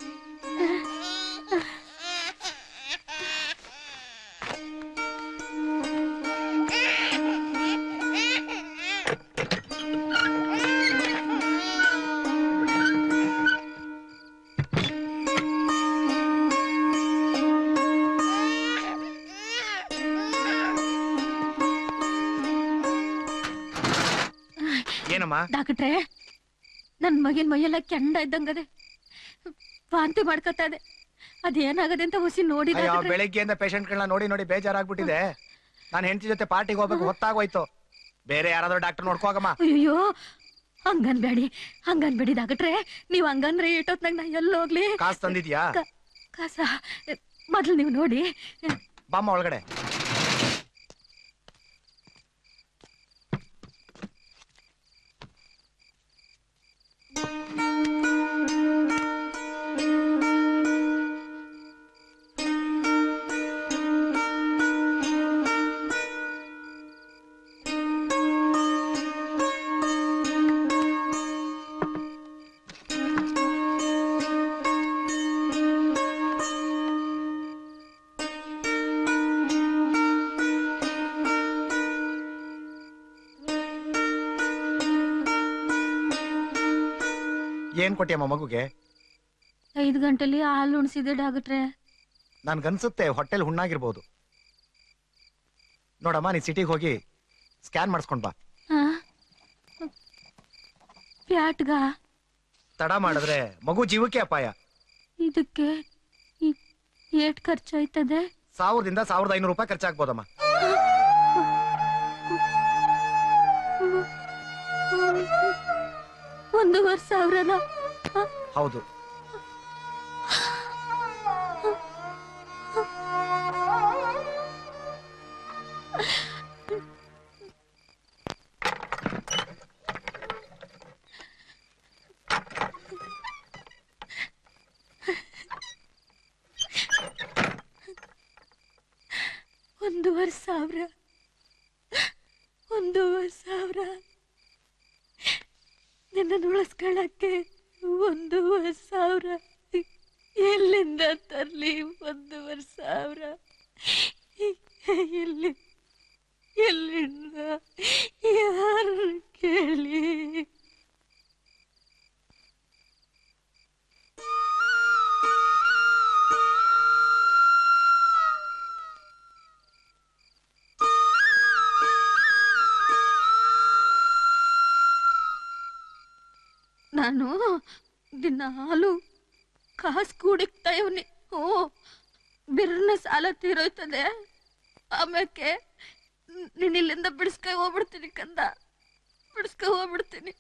ಡಾಕ್ಟ್ರೆ ನನ್ ಮಗಿನ ಮೈಯೆಲ್ಲ ಕೆಂಡ ಇದ್ದಂಗದೆ ವಾಂತಿ ಮಾಡ್ಕೊತಾ ಇದೆ ಅದೇನಾಗದೆ ಅಂತ ಹೊಸಿ ನೋಡಿ ಬೆಳಿಗ್ಗೆಯಿಂದ ಪೇಷಂಟ್ಗಳನ್ನ ನೋಡಿ ನೋಡಿ ಬೇಜಾರಾಗ್ಬಿಟ್ಟಿದೆ. ನಾನು ಹೆಂಡತಿ ಜೊತೆ ಪಾರ್ಟಿಗೆ ಹೋಗ್ಬೇಕು ಹೊತ್ತಾಗೋಯ್ತು. ಬೇರೆ ಯಾರಾದ್ರೂ ಡಾಕ್ಟರ್ ನೋಡ್ಕೋಗಮ್ಮ. ಅಯ್ಯೋ ಹಂಗನ್ಬೇಡಿ ಹಂಗನ್ಬೇಡಿ ಡಾಕ್ಟ್ರೆ, ನೀವ್ ಹಂಗಂದ್ರೆ ಏಟೊತ್ನಾಗ ನಾ ಎಲ್ಲೋಗ್ಲಿ. ಕಾಸು ತಂದಿದ್ಯಾ? ಕಾಸ ಮೊದ್ಲು ನೀವು ನೋಡಿ. ಬಾಮ್ಮ ಒಳಗಡೆ. ಏನ್ ಕೊಟ್ಟಿಯಮ್ಮ ಮಗುಗೆ? ಐದು ಗಂಟೆಲಿ ಹಾಲು ಉಣಿಸಿದೆ ಡಾಕ್ಟ್ರೆ. ನನ್ಗನ್ಸುತ್ತೆ ಹೊಟ್ಟೆಲ್ ಹುಣ್ಣಾಗಿರ್ಬೋದು. ನೋಡಮ್ಮ ನೀ ಸಿಟಿಗೆ ಹೋಗಿ ಸ್ಕ್ಯಾನ್ ಮಾಡಿಸ್ಕೊಂಡ್ ಬಾ. ಪ್ಯಾಟ್ಗ ತಡ ಮಾಡಿದ್ರೆ ಮಗು ಜೀವಕ್ಕೆ ಅಪಾಯ. ಇದಕ್ಕೆ ಏಟ್ ಖರ್ಚಾಯ್ತದೆ? ಸಾವಿರದಿಂದ ಸಾವಿರದ ಐನೂರು ರೂಪಾಯಿ ಖರ್ಚಾಗ್ಬೋದಮ್ಮ. ಒಂದೂವರೆ ಸಾವಿರನ? ಹೌದು. ಒಂದೂವರೆ ಸಾವಿರ ಒಂದೂವರೆ ಸಾವಿರ ನಿನ್ನನ್ನು ಉಳಿಸ್ಕೊಳ್ಳಕ್ಕೆ ಒಂದೂವರೆ ಸಾವಿರ ಎಲ್ಲಿಂದ ತರ್ಲಿ? ಒಂದೂವರೆ ಸಾವಿರ ಎಲ್ಲಿ ಎಲ್ಲಿಂದ ಯಾರು ಕೇಳಿ? ನಾನು ದಿನ ಹಾಲು ಕಾಸು ಕೂಡಿಕ್ತಾ ಇವನಿ. ಓ ಬಿರ್ನ ಸಾಲ ತೀರೋಯ್ತದೆ. ಆಮ್ಯಾಕೆ ನೀನ್ ಇಲ್ಲಿಂದ ಬಿಡಿಸ್ಕೊ ಹೋಗ್ಬಿಡ್ತೀನಿ ಕಂದ, ಬಿಡಿಸ್ಕೊ ಹೋಗ್ಬಿಡ್ತೀನಿ.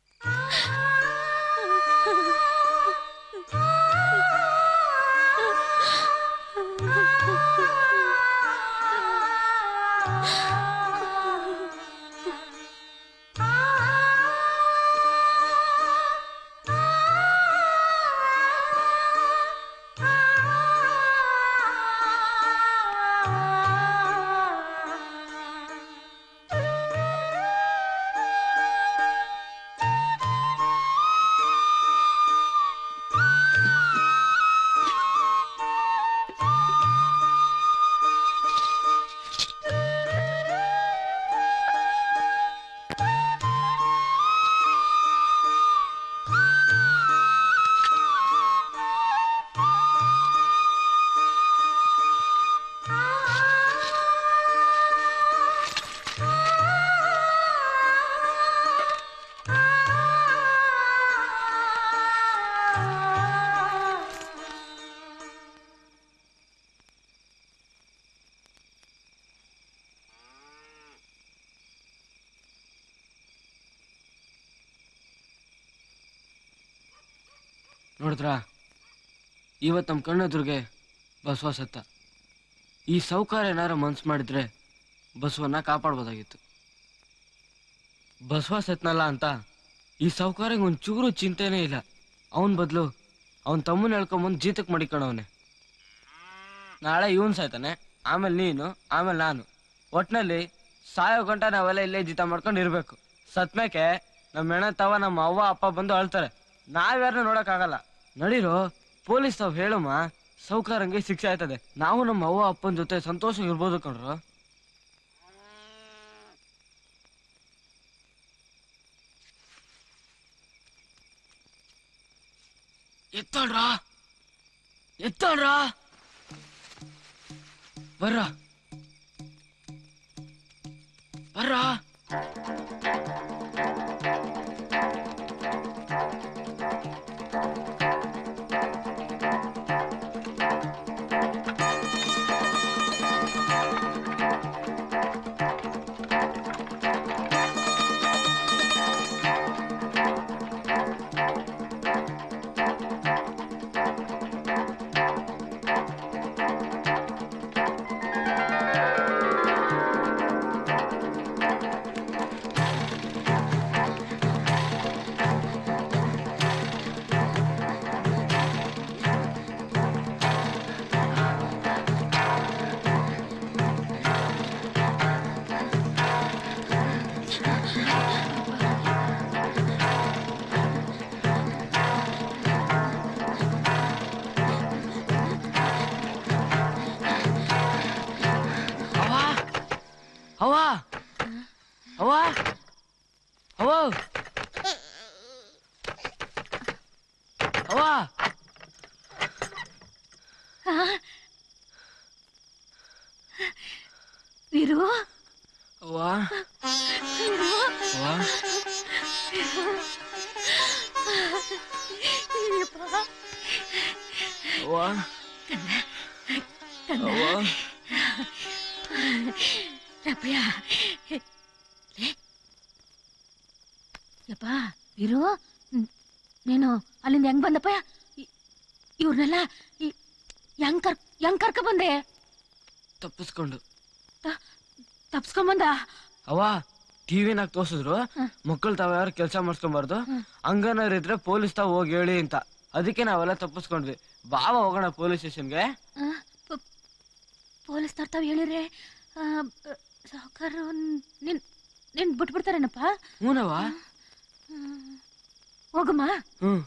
ನೋಡಿದ್ರ ಇವತ್ತು ನಮ್ಮ ಕಣ್ಣೆದುರಿಗೆ ಬಸವ ಸತ್ತ. ಈ ಸೌಕಾರ ಏನಾರ ಮನ್ಸು ಮಾಡಿದ್ರೆ ಬಸವನ್ನ ಕಾಪಾಡ್ಬೋದಾಗಿತ್ತು. ಬಸವ ಸತ್ನಲ್ಲ ಅಂತ ಈ ಸೌಕಾರಿಗೆ ಒಂದು ಚೂರು ಚಿಂತೆನೇ ಇಲ್ಲ. ಅವನ ಬದಲು ಅವನ ತಮ್ಮನ ಹೇಳ್ಕೊಂಬಂದು ಜೀತಕ್ಕೆ ಮಡಿಕಣವನೆ. ನಾಳೆ ಇವನ್ ಸಾಯ್ತಾನೆ, ಆಮೇಲೆ ನೀನು, ಆಮೇಲೆ ನಾನು. ಒಟ್ನಲ್ಲಿ ಸಾಯೋ ಗಂಟ ನಾವೆಲ್ಲ ಇಲ್ಲೇ ಜೀತ ಮಾಡ್ಕೊಂಡು ಇರ್ಬೇಕು. ಸತ್ಮೇಕೆ ನಮ್ಮ ಹೆಣ ತವ ನಮ್ಮ ಅವ್ವ ಅಪ್ಪ ಬಂದು ಅಳ್ತಾರೆ, ನಾವ್ಯಾರನ್ನ ನೋಡಕ್ ಆಗಲ್ಲ. ನಡೀರೋ ಪೊಲೀಸ್ ತಾವ್ ಹೇಳಮ್ಮ, ಸೌಕಾರಂಗೆ ಶಿಕ್ಷೆ ಆಯ್ತದೆ. ನಾವು ನಮ್ಮ ಅವ್ವ ಅಪ್ಪನ ಜೊತೆ ಸಂತೋಷ ಇರ್ಬೋದು ಕಣ್ರು. ಎತ್ತಾಳ್ರ ಎತ್ತಾಳ್ರ ಬರ್ರ ಬರ್ರ. ವೀರು ಅವ್ವ ವೀರು ಅವ್ವ ಅಯ್ಯಪ್ಪ. ಅವ್ವ ಅವ್ವ ರಪ್ಪಯ್ಯ ಯಪ್ಪ ವೀರು ನೀನು ಅಲ್ಲಿಂದ ಹೆಂಗ್ ಬಂದಪ್ಪ? ಇವ್ರನ್ನೆಲ್ಲ ಹೆಂಗ್ ಕರ್ ಹೆಂಗ್ ಕರ್ಕ ಬಂದೆ? ತಪ್ಪಿಸ್ಕೊಂಡು ತಪ್ಸ್ಕೊಂಬಂದ? ಅವ್ವ ಟಿವಿನಾಗ ತೋರ್ಸಿದ್ರು ಮಕ್ಕಳು ತಾವ ಯಾರು ಕೆಲಸ ಮಾಡಿಸ್ಕೊಂಬಾರ್ದು, ಹಂಗನಾರ ಇದ್ರೆ ಪೊಲೀಸ್ ತಾವ್ ಹೋಗಿ ಹೇಳಿ ಅಂತ. ಅದಕ್ಕೆ ನಾವೆಲ್ಲ ತಪ್ಪಿಸ್ಕೊಂಡ್ವಿ. ಬಾವ ಹೋಗೋಣ ಪೊಲೀಸ್ ಸ್ಟೇಷನ್ಗೆ. ಪೊಲೀಸ್ ತಾವ್ ಹೇಳಿದ್ರೆ ಸಾವುಕಾರ ನಿನ್ ನಿನ್ ಬಿಟ್ಬಿಡ್ತಾರೇನಪ್ಪ? ಹೂನವ್ವ. ಹೋಗಮ್ಮ. ಹ್ಮ್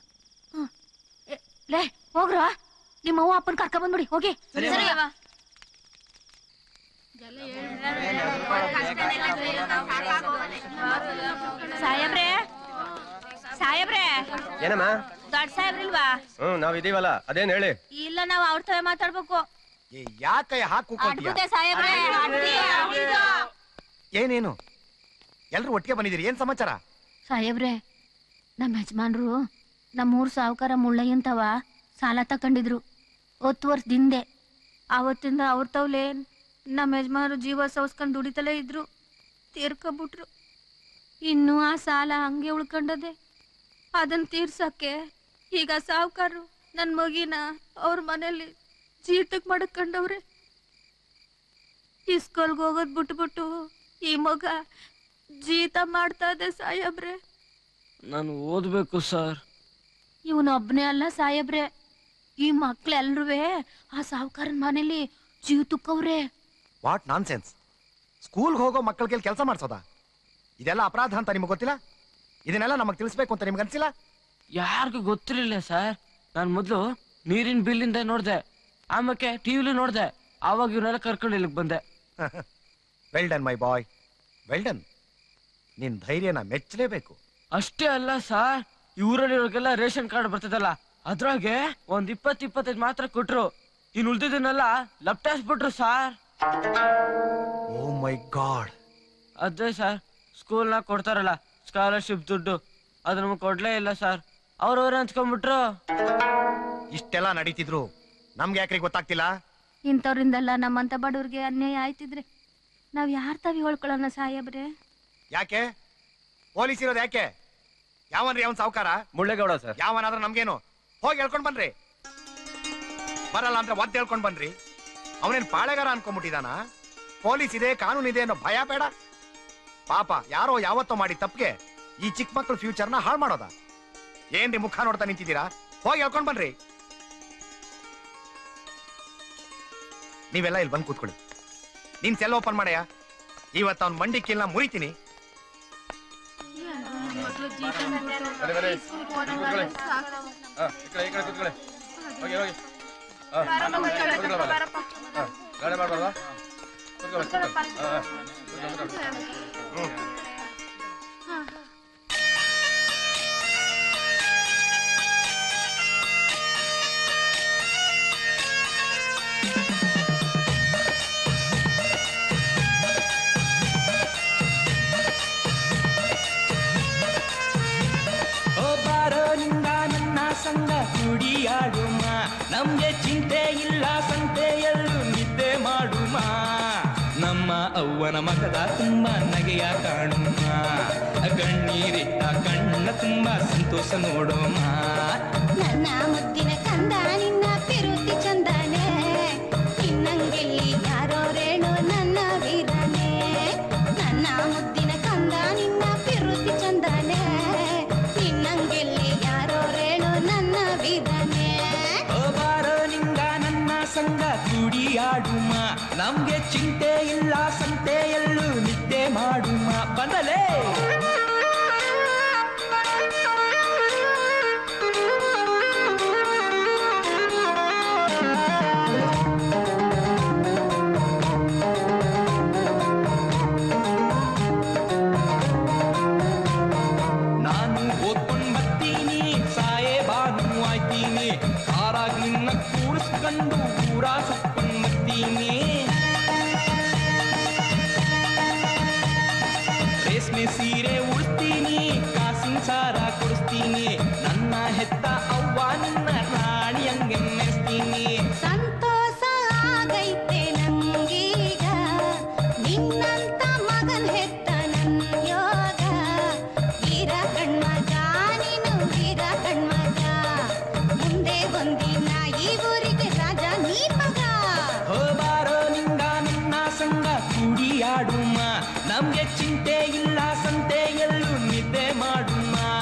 ಲೇ ಹೋಗ್ರ, ನಿಮ್ಮ ಅವ್ವ ಅಪ್ಪನ ಕರ್ಕ ಬಂದ್ಬಿಡಿ ಹೋಗಿ. ಸಾಹೇಬ್ರೆ ಸಾಹೇಬ್ರೆ ಏನಮ್ಮ? ದೊಡ್ಡ ಸಾಹೇಬ್ರಿಲ್ವಾ? ಹ್ಮ್ ನಾವ್ ಇದೀವಲ್ಲ, ಅದೇನ್ ಹೇಳಿ. ಇಲ್ಲ ನಾವ್ ಅವ್ರ ತವೆ ಮಾತಾಡ್ಬೇಕು. ಯಾಕೆ ಹಾಕು ಅಡ್ಬುತ್ತೆ ಸಾಹೇಬ್ರೆ, ಅಡ್ಡಿ, ಅಡ್ಡಿದು. ಏನೇನು ಎಲ್ರು ಒಟ್ಟಿಗೆ ಬಂದಿದ್ದೀರಿ? ಏನ್ ಸಮಾಚಾರ? ಸಾಹೇಬ್ರೆ ನಮ್ಮ ಯಜಮಾನ್ರು ನಮ್ಮೂರ್ ಸಾವುಕಾರ ಮುಳ್ಳಯ್ಯಂತವ ಸಾಲ ತಕೊಂಡಿದ್ರು ಹತ್ತು ವರ್ಷದಿಂದೆ. ಆವತ್ತಿಂದ ಅವ್ರ ತವ್ಲೆ ನಮ್ಮ ಯಜಮಾನ್ರು ಜೀವ ಸವಸ್ಕೊಂಡು ದುಡಿತಲೇ ಇದ್ರು, ತೀರ್ಕೊಬಿಟ್ರು. ಇನ್ನು ಆ ಸಾಲ ಹಂಗೆ ಉಳ್ಕೊಂಡದೆ. ಅದನ್ನ ತೀರ್ಸಕ್ಕೆ ಈಗ ಸಾವುಕಾರರು ನನ್ನ ಮಗಿನ ಅವ್ರ ಮನೇಲಿ ಜೀತಕ್ ಮಾಡಕೊಂಡವ್ರೆ. ಇಸ್ಕೂಲ್ಗೆ ಹೋಗೋದ್ ಬಿಟ್ಬಿಟ್ಟು ಈ ಮಗ ಜೀತ ಮಾಡ್ತಾ ಇದೆ ಸಾಹೇಬ್ರೆ. ನಾನು ಓದ್ಬೇಕು ಸರ್. ಇವನೊಬ್ನೇ ಅಲ್ಲ ಸಾಹೇಬ್ರೆ, ಈ ಮಕ್ಳೆಲ್ರುವೆ ಆ ಸಾವುಕಾರನ ಮನೇಲಿ ಜೀವ ತುಕ್ಕವ್ರೆ. What non sense! ಸ್ಕೂಲ್ಗೆ ಹೋಗೋ ಮಕ್ಕಳಿಗೆ ಕೆಲಸ ಮಾಡ್ಸೋದ? ಇದೆಲ್ಲ ಅಪರಾಧ ಅಂತ ನಿಮ್ಗೆ ಗೊತ್ತಿಲ್ಲ? ಇದನ್ನೆಲ್ಲ ನಮಗ್ ತಿಳಿಸ್ಬೇಕು ಅಂತ ನಿಮ್ಗೆ ಅನ್ಸಿಲ್ಲ? ಯಾರಿಗೂ ಗೊತ್ತಿರಲಿಲ್ಲ ಸರ್. ನಾನು ಮೊದಲು ನೀರಿನ ಬಿಲ್ಲಿಂದ ನೋಡ್ದೆ, ಆಮೇಲೆ ಟಿವಿಲಿ ನೋಡ್ದೆ, ಆವಾಗ ಇವನ್ನೆಲ್ಲ ಕರ್ಕೊಂಡು ಇಲ್ಲಿಗೆ ಬಂದೆ. Well done my boy, well done. ನಿನ್ ಧೈರ್ಯನ ಮೆಚ್ಚಲೇಬೇಕು. ಅಷ್ಟೇ ಅಲ್ಲ ಸರ್, ಇವರಲ್ಲಿರೋರಿಗೆಲ್ಲ ರೇಷನ್ ಕಾರ್ಡ್ ಬರ್ತದಲ್ಲ, ಅದ್ರಾಗೆ ಒಂದ್ ಇಪ್ಪತ್ ಇಪ್ಪತ್ತೈದು ಮಾತ್ರ ಕೊಟ್ರು. ಇನ್ ಉಳ್ದಿದ್ದನ್ನೆಲ್ಲ ಲಪ್ಟಾಯಿಸ್ಬಿಟ್ರು ಸರ್. Oh my god. ಅದೇ ಸರ್, ಸ್ಕೂಲ್ನಾಗ ಕೊಡ್ತಾರಲ್ಲ ಸ್ಕಾಲರ್ಶಿಪ್ ದುಡ್ಡು, ಅದು ನಮಗೆ ಕೊಡ್ಲೇ ಇಲ್ಲ ಸರ್. ಅವ್ರವ್ರೆ ಹಂಚ್ಕೊಂಡ್ಬಿಟ್ರು. ಇಷ್ಟೆಲ್ಲ ನಡೀತಿದ್ರು ನಮ್ಗೆ ಯಾಕ್ರಿ ಗೊತ್ತಾಗ್ತಿಲ್ಲ? ಇಂಥವ್ರಿಂದಲ್ಲ ನಮ್ಮಂತ ಬಡವ್ರಿಗೆ ಅನ್ಯಾಯ ಆಯ್ತಿದ್ರೆ ನಾವ್ ಯಾರ್ ತಾವಿ ಹೇಳ್ಕೊಳ್ಳೋಣ ಸಾಹೇಬ್ರೆ? ಯಾಕೆ ಪೊಲೀಸ್ ಇರೋದು ಯಾಕೆ? ಯಾವನ್ರಿ ಅವನ್ ಸಾವುಕಾರ? ಮುಳ್ಳೇಗೌಡ ಸರ್. ಯಾವನಾದ್ರೂ ನಮ್ಗೇನು? ಹೋಗಿ ಹೇಳ್ಕೊಂಡ್ ಬನ್ರಿ. ಬರಲ್ಲ ಅಂದ್ರೆ ಒದ್ದು ಹೇಳ್ಕೊಂಡ್ ಬನ್ರಿ. ಅವನೇನ್ ಪಾಳೆಗಾರ ಅನ್ಕೊಂಡ್ಬಿಟ್ಟಿದಾನ? ಪೊಲೀಸ್ ಇದೆ, ಕಾನೂನು ಇದೆ ಅನ್ನೋ ಭಯ ಬೇಡ? ಪಾಪ ಯಾರೋ ಯಾವತ್ತೋ ಮಾಡಿ ತಪ್ಪಿಗೆ ಈ ಚಿಕ್ಕ ಮಕ್ಳ ಫ್ಯೂಚರ್ನ ಹಾಳು ಮಾಡೋದ? ಏನ್ರಿ ಮುಖ ನೋಡ್ತಾ ನಿಂತಿದ್ದೀರಾ? ಹೋಗಿ ಹೇಳ್ಕೊಂಡ್ ಬನ್ರಿ. ನೀವೆಲ್ಲ ಇಲ್ಲಿ ಬಂದು ಕೂತ್ಕೊಳ್ಳಿ. ನೀನ್ ಸೆಲ್ ಓಪನ್ ಮಾಡಯ್ಯ. ಇವತ್ತು ಅವ್ನ ಮಂಡಿ ಕೀಲ್ನ ಮುರಿತೀನಿ. ಸಂಗ ಕುಡಿಯಾಡುಮ, ನಮ್ಗೆ ಚಿಂತೆ ಇಲ್ಲ ಸಂತೆಯಲ್ಲೂ ನಿದ್ದೆ ಮಾಡುಮ. ನಮ್ಮ ಅವ್ವನ ಮಗದ ತುಂಬ ನಗೆಯ ಕಾಣುಮ, ಕಣ್ಣೀರಿಟ್ಟ ಕಣ್ಣ ತುಂಬ ಸಂತೋಷ ನೋಡೋಮ. ನನ್ನ ಮುದ್ದಿನ ಕಂದ ನಿನ್ನ ಪಿರುತಿ ಚಂದನೆ, ನಿನ್ನಂಗೆಲ್ಲಿ ಯಾರೋ ರೇಣು ನನ್ನ ವೀರನೆ. ನನ್ನ ಮುದ್ದಿನ ಕಂದ ನಿನ್ನ ಪಿರುತಿ ಚಂದನೆ, ನಿನ್ನಂಗೆಲ್ಲಿ ಯಾರೋ ರೇಣು ನನ್ನ ವೀರನೆ. ಬಾರೋ ನಿಂಗ ನನ್ನ ಸಂಗ ಕುಡಿಯಾಡುಮ, ನಮ್ಗೆ ಚಿಂತೆ ಇಲ್ಲ ಸಂತೆಯಲ್ಲೂ ನಿದ್ದೆ ಮಾಡುಮ. ಬಂದಲೇ ನಾನು ಓದ್ಕೊಂಡ್ ಬರ್ತೀನಿ, ಸಾಯೇ ಬಾನು ಆಯ್ತೀನಿ, ಕಾರಾಗ್ ನಿನ್ನ ಕೂರಿಸ್ಕೊಂಡು ಊರ ಸುತ್ಕೊಂಡ್ ಬರ್ತೀನಿ. ರೇಷ್ಮೆ ಸೀರೆ ಉಳಿಸ್ತೀನಿ, ಕಾಸಿನ ಸಾರ ಕೊಡಿಸ್ತೀನಿ, ನನ್ನ ಹೆತ್ತ ಅವ್ವ ನಿನ್ನ ರಾಣಿಯಂಗೆ ಮೆರೆಸ್ತೀನಿ. ಸಂತೋಷ ಆಗೈತೆ ನಂಗೀಗ, ನಿನ್ನಂತ ಮಗನ್ ಹೆತ್ತ ನನ್ ಯೋಗ. ವೀರ ಕಣ್ಮಗ ನೀನು ವೀರ ಕಣ್ಮಗ, ಮುಂದೆ ಒಂದಿನ ಈ ಊರಿಗೆ ರಾಜ ನೀ ಮಗ. ಹೋ ಬಾರೋ ನಿಂಗ ನನ್ನ ಸಂಗ ಕುಡಿಯಾಡುಮ, ನಮ್ಗೆ ಚಿಂತೆ ಇಲ್ಲ ಸಂತೆಯಲ್ಲೂ ನಿದ್ದೆ ಮಾಡುಮ.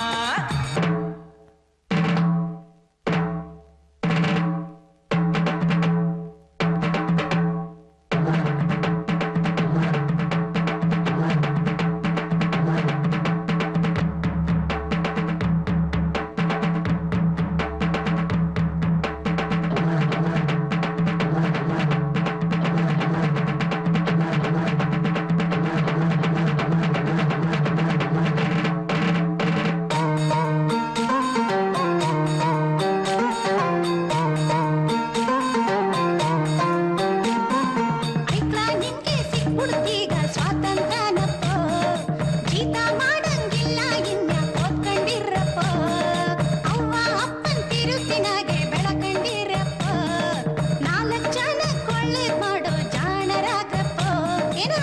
ಐಕ್ಳ ನಿನ್ಗೆ ಸಿಕ್ಬಿಡ್ತೀಗ ಸ್ವಾತಂತ್ರ್ಯನಪ್ಪ, ಜೀತ ಮಾಡಂಗಿಲ್ಲ ಇನ್ನ ಓದ್ಕೊಂಡಿರಪ್ಪ. ಅವ್ವ ಅಪ್ಪನ್ ತಿರುತಿನಾಗೆ ಬೆಳಕಂಡಿರಪ್ಪ, ನಾಲ್ಕು ಜನ ಕೊಳ್ಳೆ ಮಾಡೋ ಜಾಣರಾಗ್ರಪ್ಪ. ಏನ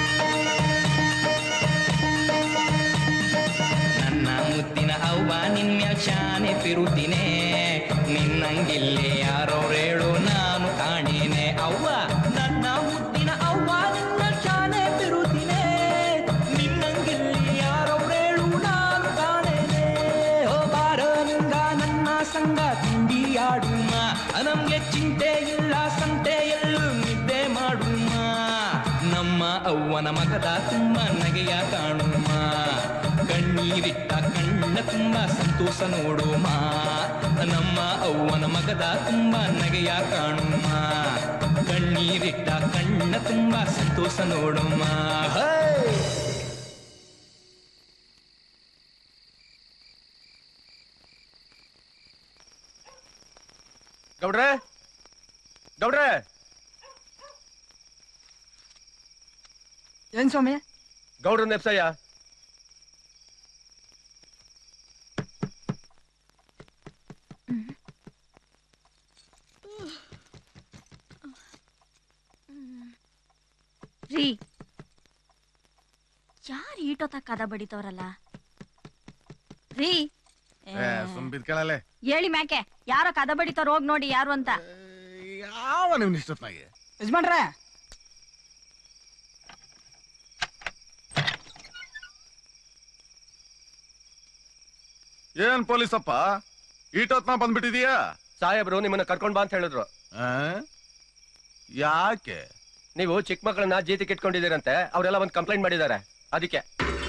ನನ್ನ ಮುದ್ದಿನ ಅವ್ವ ನಿನ್ಮ್ಯಾಲ್ ಶಾನೆ ಪಿರುತಿನೇ, ನಿನ್ನಂಗಿಲ್ಲಿ ಯಾರೋ ರೇಳು ನಾನು ಕಾಣೇನೆ. ಅವ್ವ ನನ್ನ ಮುದ್ದಿನ ಅವ್ವ ನಿನ್ನ ಶಾನೆ ಪಿರುತಿನೇ, ನಿನ್ನಂಗಿಲ್ಲಿ ಯಾರೋ ರೇಳು ನಾನು ಕಾಣೇನೆ. ಓ ಬಾರೋ ನಿಂಗ ನನ್ನ ಸಂಗ ಕುಡಿಯಾಡುಮ, ನಮ್ಗೆ ಚಿಂತೆ ಇಲ್ಲ ಸಂತೆಯಲ್ಲೂ ನಿದ್ದೆ ಮಾಡುಮ. ನಮ್ಮ ಅವ್ವನ ಮಗದ ತುಂಬ ನಗೆಯ ಕಾಣುಮ, ಕಣ್ಣೀರಿಟ್ಟ ಕಣ್ಣ ತುಂಬ ಸಂತೋಷ ನೋಡುಮ. ನಮ್ಮ ಅವ್ವನ ಮಗದ ತುಂಬ ನಗೆಯ ಕಾಣುಮ, ಕಣ್ಣೀರಿಟ್ಟ ಕಣ್ಣ ತುಂಬ ಸಂತೋಷ ನೋಡುಮ. ಹೇ ಗೌಡ್ರೆ ಗೌಡ್ರೆ ಏನ್ ಸ್ವಾಮಿ? ಗೌಡ್ರ ನೆಪ್ಸಯ್ಯ. ರೀ, ಯಾರು ಈಟೋತ ಕದ ಬಡಿತವ್ರಲ್ಲ ರೀ? ಸುಮ್ ಬಿದ್ಕಳಲೆ ಹೇಳಿ ಮ್ಯಾಕೆ ಯಾರೋ ಕದ ಬಡಿತವ್ರ, ಹೋಗ್ ನೋಡಿ ಯಾರು ಅಂತ. ಯಾವ ನೀವು ಇಷ್ಟೊತ್ನಾಗೆ ಯಜಮಾನ್ರೆ, ಏನ್ ಪೊಲೀಸಪ್ಪ ಈಟೊತ್ನ ಬಂದ್ಬಿಟ್ಟಿದೀಯಾ? ಸಾಹೇಬ್ರು ನಿಮ್ಮನ್ನ ಕರ್ಕೊಂಡ್ ಬಾ ಅಂತ ಹೇಳಿದ್ರು. ಆ? ಯಾಕೆ? ನೀವು ಚಿಕ್ಕ ಮಕ್ಕಳನ್ನ ಜೀತಿಗೆ ಇಟ್ಕೊಂಡಿದ್ದೀರಂತೆ, ಅವರೆಲ್ಲ ಒಂದು ಕಂಪ್ಲೇಂಟ್ ಮಾಡಿದ್ದಾರೆ, ಅದಕ್ಕೆ.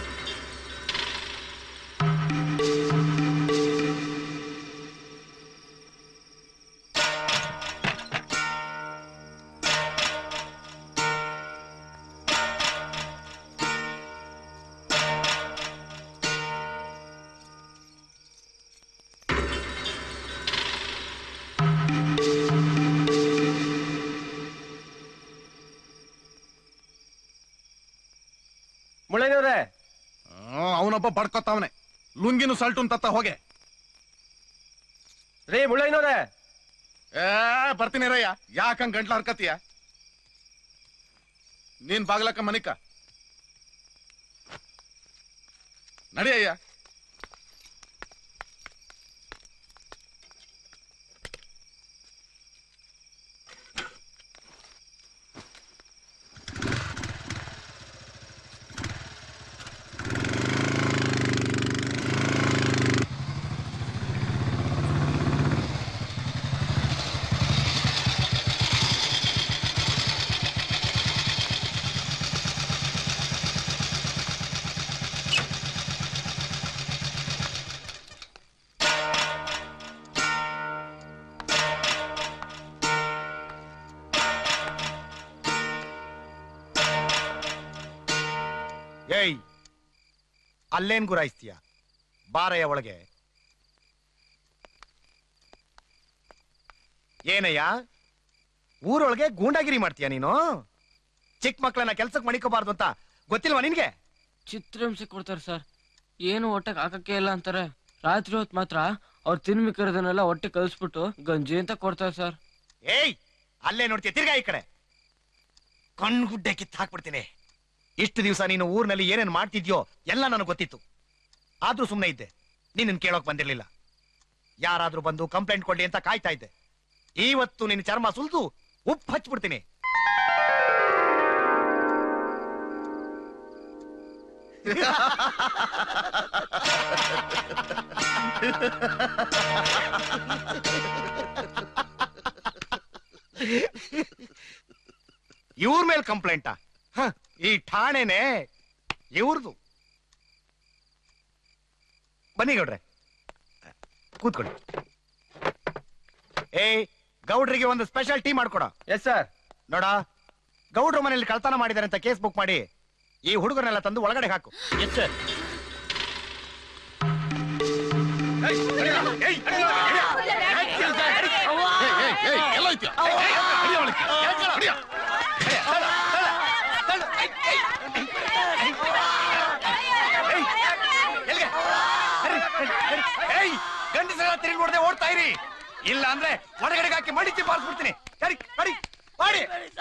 ಮುಳ್ಳಯ್ಯನವ್ರೆ, ಅವನೊಬ್ಬ ಬಡ್ಕೊತಾವನೆ, ಲುಂಗಿನು ಸಲ್ಟು ತತ್ತ ಹೋಗೆ. ರೇ ಮುಳ್ಳಯ್ಯನವ್ರೆ, ಏ ಬರ್ತೀನಿ ರಯ್ಯ, ಯಾಕಂಗ್ ಗಂಟ್ಲ ಹರ್ಕತಿಯ? ನೀನ್ ಬಾಗ್ಲಕ್ಕ ಮನಿಕ ನಡಿಯಯ್ಯ. ಏಯ್, ಅಲ್ಲೇನ್ ಗುರಾಯಿಸ್ತೀಯ? ಬಾರಯ್ಯ ಒಳಗೆ. ಏನಯ್ಯ, ಊರೊಳಗೆ ಗೂಂಡಾಗಿರಿ ಮಾಡ್ತೀಯ ನೀನು? ಚಿಕ್ಕ ಮಕ್ಕಳನ್ನ ಕೆಲ್ಸಕ್ಕೆ ಮಣಿಕೋಬಾರ್ದು ಅಂತ ಗೊತ್ತಿಲ್ವಾ ನಿನ್ಗೆ? ಚಿತ್ರಹಿಂಸೆ ಕೊಡ್ತಾರೆ ಸರ್, ಏನು ಹೊಟ್ಟೆಗೆ ಹಾಕಕ್ಕೆ ಇಲ್ಲ ಅಂತಾರೆ. ರಾತ್ರಿ ಹೊತ್ತು ಮಾತ್ರ ಅವ್ರು ತಿನ್ಮಿಕ್ಕಿರೋದನ್ನೆಲ್ಲ ಹೊಟ್ಟೆ ಕಲಿಸ್ಬಿಟ್ಟು ಗಂಜಿ ಅಂತ ಕೊಡ್ತಾರೆ ಸರ್. ಏಯ್, ಅಲ್ಲೇ ನೋಡ್ತೀಯ, ತಿರ್ಗಾ ಈ ಕಡೆ. ಕಣ್ಗುಡ್ಡೆ ಕಿತ್ತು ಹಾಕ್ಬಿಡ್ತೀನಿ. ಇಷ್ಟು ದಿವಸ ನೀನು ಊರಿನಲ್ಲಿ ಏನೇನ್ ಮಾಡ್ತಿದ್ಯೋ ಎಲ್ಲ ನನಗೆ ಗೊತ್ತಿತ್ತು. ಆದ್ರೂ ಸುಮ್ಮನೆ ಇದ್ದೆ, ನೀನ್ ಕೇಳೋಕ್ ಬಂದಿರ್ಲಿಲ್ಲ. ಯಾರಾದ್ರೂ ಬಂದು ಕಂಪ್ಲೇಂಟ್ ಕೊಡ್ಲಿ ಅಂತ ಕಾಯ್ತಾ ಇದ್ದೆ. ಇವತ್ತು ನಿನ್ನ ಚರ್ಮ ಸುಲ್ದು ಉಪ್ಪು ಹಚ್ಬಿಡ್ತೀನಿ. ಇವ್ರ ಮೇಲೆ ಕಂಪ್ಲೇಂಟಾ? ಈ ಠಾಣೆನೆ ಇವ್ರದು. ಬನ್ನಿ ಗೌಡ್ರೆ, ಕೂತ್ಕೊಳ್ಳಿ. ಏ ಗೌಡ್ರಿಗೆ ಒಂದು ಸ್ಪೆಷಲ್ ಟೀ ಮಾಡ್ಕೊಡ. Yes sir. ನೋಡ, ಗೌಡ್ರ ಮನೆಯಲ್ಲಿ ಕಳ್ತನ ಮಾಡಿದಾರೆ ಅಂತ ಕೇಸ್ ಬುಕ್ ಮಾಡಿ ಈ ಹುಡುಗರನ್ನೆಲ್ಲ ತಂದು ಒಳಗಡೆ ಹಾಕು. Yes sir. ಗಂಡಸೆಲ್ಲ ತಿರುಗಿ ನೋಡದೆ ಓಡ್ತಾ ಇರಿ, ಇಲ್ಲ ಅಂದ್ರೆ ಒಳಗಡೆಗೆ ಹಾಕಿ ಮಡಿಚಿ ಬಾರಿಸ್ಬಿಡ್ತೀನಿ. ಸರಿ ಸರಿ ಮಾಡಿ.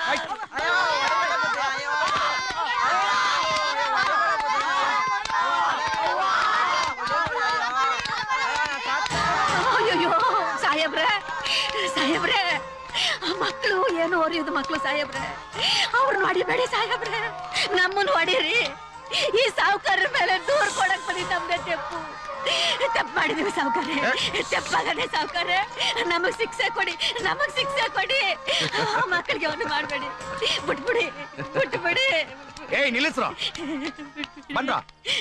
ಅಯ್ಯೋ ಸಾಹೇಬ್ರೆ, ಸಾಹೇಬ್ರೆ, ಮಕ್ಕಳು ಏನು ಹೊರಿಯೋದು ಮಕ್ಕಳು ಸಾಹೇಬ್ರೆ, ಅವ್ರನ್ನ ಹೊಡಿಬೇಡಿ ಸಾಹೇಬ್ರೆ, ನಮ್ಮನ್ನು ಹೊಡೀರಿ. ಈ ಸಾವುಕಾರರ ಮೇಲೆ ದೂರ ಕೊಡಕ್ ಬನ್ನಿ, ನಮ್ದೆ ತೆಪ್ಪು ತಪ್ಪು ಮಾಡಿದೀವಿ ಸಾವುಕಾರೆ, ತೆಪ್ಪಾಗದೆ ಸಾವುಕಾರೆ, ನಮಗ್ ಶಿಕ್ಷೆ ಕೊಡಿ, ನಮಗ್ ಶಿಕ್ಷೆ ಕೊಡಿ. ಮಕ್ಕಳಿಗೆ ಅವನು ಮಾಡ್ಬೇಡಿ, ಬಿಟ್ಬಿಡಿ ಬಿಟ್ಬಿಡಿ. ಏಯ್ ನಿಲ್ಲಿಸ್ರ, ಬಂದ್ರ.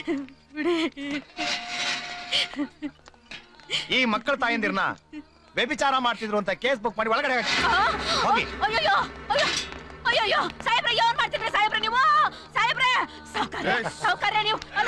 ಈ ಮಕ್ಕಳ ತಾಯಂದಿರ್ನ ವ್ಯಭಿಚಾರ ಮಾಡ್ತಿದ್ರು ಅಂತ ಕೇಸ್ ಬುಕ್ ಮಾಡಿ ಒಳಗಡೆ ಹಾಕಿ. ಹೋಗಿ. ಅಯ್ಯೋ ಅಯ್ಯೋ ಸಾಹೇಬ್ರೆ, ಏನ್ ಮಾಡ್ತಿದ್ರಿ ಸಾಹೇಬ್ರೆ ನೀವು? ಸಾಹೇಬ್ರೆ, ಸಾವುಕಾರೆ ಸಾವುಕಾರೆ ನೀವು ಅಲ್ಲ,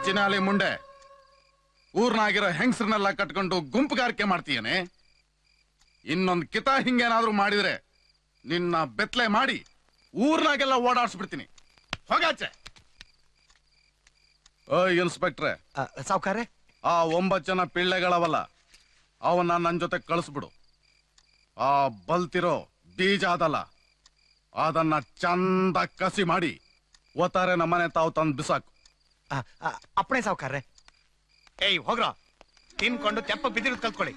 ಚಿನಾಲಿ ಮುಂಡೆ ಊರ್ನಾಗಿರೋ ಹೆಂಗಸ್ರನ್ನೆಲ್ಲ ಕಟ್ಕೊಂಡು ಗುಂಪುಗಾರಿಕೆ ಮಾಡ್ತೀಯನೆ. ಇನ್ನೊಂದ್ ಕಿತ ಹಿಂಗೇನಾದ್ರೂ ಮಾಡಿದ್ರೆ ನಿನ್ನ ಬೆತ್ಲೆ ಮಾಡಿ ಊರ್ನಾಗೆಲ್ಲ ಓಡಾಡ್ಸ್ಬಿಡ್ತೀನಿ. ಹೋಗಾಚೆ. ಓ ಇನ್ಸ್ಪೆಕ್ಟ್ರೆ, ಸಾವ್ಕಾರೆ, ಆ ಒಂಬತ್ತು ಜನ ಪಿಳ್ಳೆಗಳವಲ್ಲ, ಅವನ್ನ ನನ್ ಜೊತೆ ಕಳಿಸ್ಬಿಡು. ಆ ಬಲ್ತಿರೋ ಬೀಜ ಅದಲ್ಲ, ಅದನ್ನ ಚಂದ ಕಸಿ ಮಾಡಿ ಒತ್ತಾರೆ ನಮ್ಮನೆ ತಾವು ತಂದು ಬಿಸಾಕು. ಅಪ್ಪಣೆ ಸಾವ್ಕಾರ್ರೆ. ಏಯ್ ಹೋಗ್ರ, ತಿನ್ಕೊಂಡು ತೆಪ್ಪ ಬಿದ್ದಿರೋದು ಕಲ್ತ್ಕೊಳ್ಳಿ.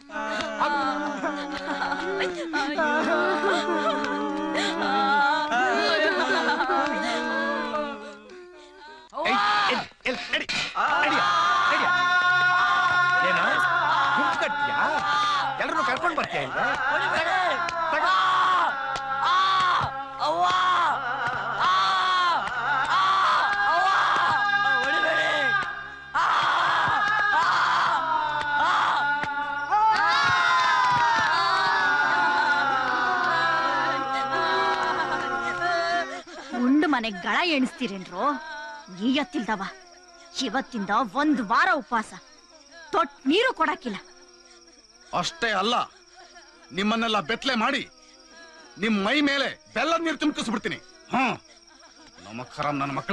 ಏನ ಗುಂಪು ಕಟ್ಟ್ಯಾ? ಎಲ್ರು ಕರ್ಕೊಂಡ್ ಬರ್ತೀಯ ಇಲ್ಲ? ಉಂಡು ಮನೆಗ್ ಗಳ ಎಣಿಸ್ತೀರೇನ್ರು? ನೀಯತ್ತಿಲ್ದವ ಇವತ್ತಿಂದ ಒಂದ್ ವಾರ ಉಪವಾಸ, ತೊಟ್ ನೀರು ಕೊಡಕ್ಕಿಲ್ಲ. ಅಷ್ಟೇ ಅಲ್ಲ, ನಿಮ್ಮನ್ನೆಲ್ಲ ಬೆತ್ಲೆ ಮಾಡಿ ನಿಮ್ ಮೈ ಮೇಲೆ ಬೆಲ್ಲದ ನೀರು ತುಂಬಿಸ್ಬಿಡ್ತೀನಿ. ಹಾ, ನಮ್ಮ ಖರಾಮ್ ನನ್ನ ಮಕ್ಕಳ.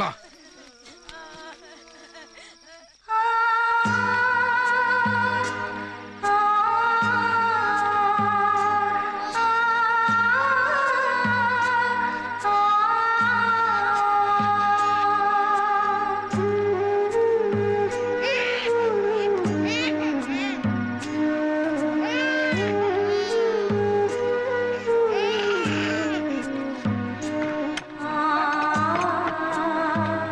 ಆ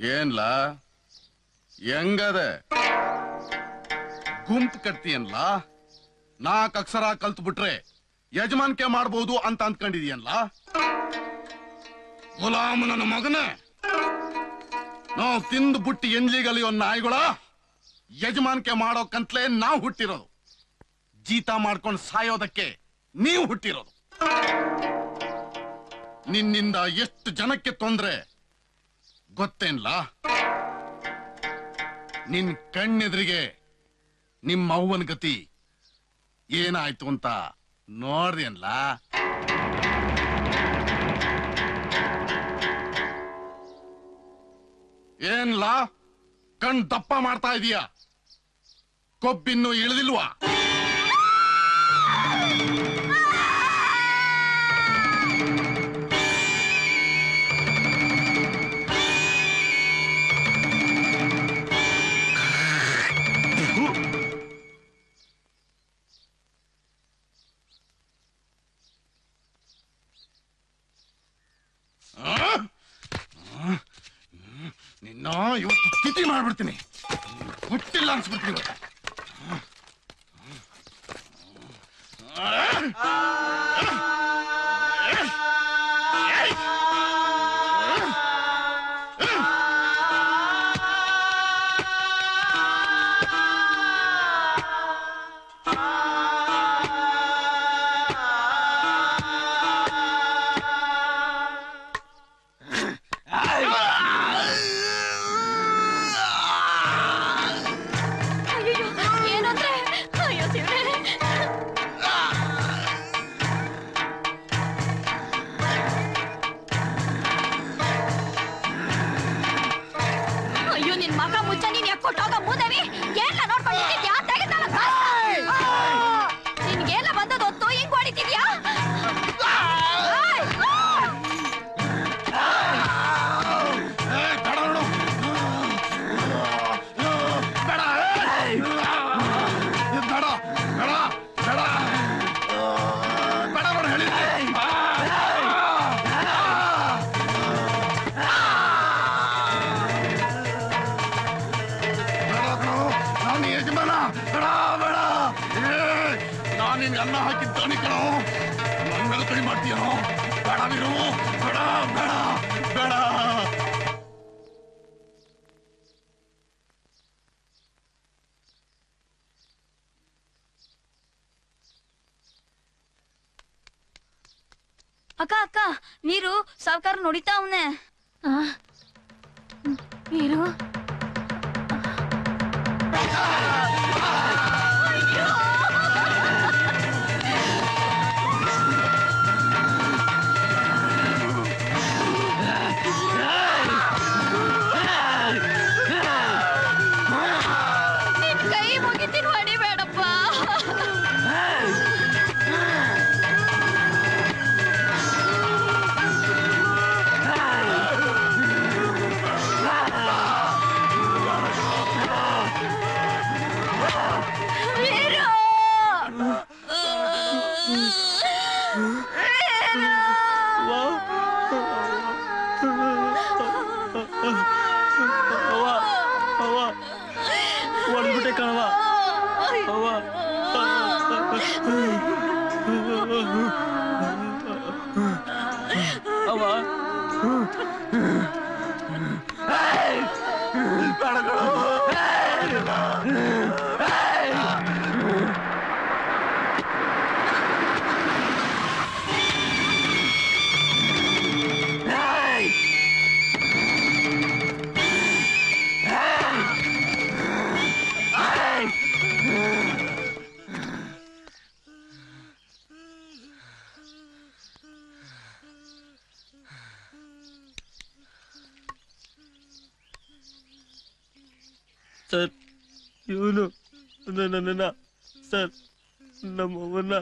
ಏನ್ಲಾ ಹೆಂಗದೆ ಗುಂಪು ಕಟ್ತೀಯನ್ಲ ನಾಲ್ಕು ಅಕ್ಷರ ಕಲ್ತು ಬಿಟ್ರೆ ಯಜಮಾನ್ಕೆ ಮಾಡ್ಬೋದು ಅಂತ ಅಂದ್ಕೊಂಡಿದೀಯನ್ಲ ಗುಲಾಮ ನನ್ನ ಮಗನೇ ನಾವು ತಿಂದು ಬುಟ್ಟಿ ಎಂಜ್ಲಿಗಲಿಯೋ ನಾಯಿಗಳ ಯಜಮಾನ್ಕೆ ಮಾಡೋಕಂತಲೇ ನಾವು ಹುಟ್ಟಿರೋದು ಜೀತ ಮಾಡ್ಕೊಂಡು ಸಾಯೋದಕ್ಕೆ ನೀವು ಹುಟ್ಟಿರೋದು ನಿನ್ನಿಂದ ಎಷ್ಟು ಜನಕ್ಕೆ ತೊಂದ್ರೆ ಗೊತ್ತೇನ್ಲ ನಿನ್ ಕಣ್ಣೆದ್ರಿಗೆ ನಿಮ್ಮ ಅವ್ವನ ಗತಿ ಏನಾಯ್ತು ಅಂತ ನೋಡ್ರಿ ಅನ್ಲ ಏನ್ಲ ಕಣ್ ದಪ್ಪ ಮಾಡ್ತಾ ಇದೀಯ ಕೊಬ್ಬಿನ್ನು ಇಳಿದಿಲ್ವಾ ನಿನ್ನ ಇವತ್ತು ಸ್ಥಿತಿ ಮಾಡ್ಬಿಡ್ತೀನಿ ಹುಟ್ಟಿಲ್ಲ ಅನ್ಸ್ಬಿಡ್ತೀನಿ ಇವತ್ತು ಅನ್ನ ಹಾಕಿದ್ದಾನೆ ಕಣೋ ನನ್ನ ಮೇಲೆ ಕಡಿ ಮಾಡ್ತೀಯೋ ಬೇಡ ವೀರು ಬೇಡ ಬೇಡ ಬೇಡ ಅಕ್ಕ ಅಕ್ಕ ನೀರು ಸಾವ್ಕಾರ ನೋಡಿತಾ ಅವನೇ ನೀರು ಹೊಡೆದ್ಬಿಟ್ಟೆ ಕಣವ ಅವ್ವ ಅವ್ವ ಸರ್ ಇವನು ನನ್ನ ಸರ್ ನಮ್ಮವನ್ನ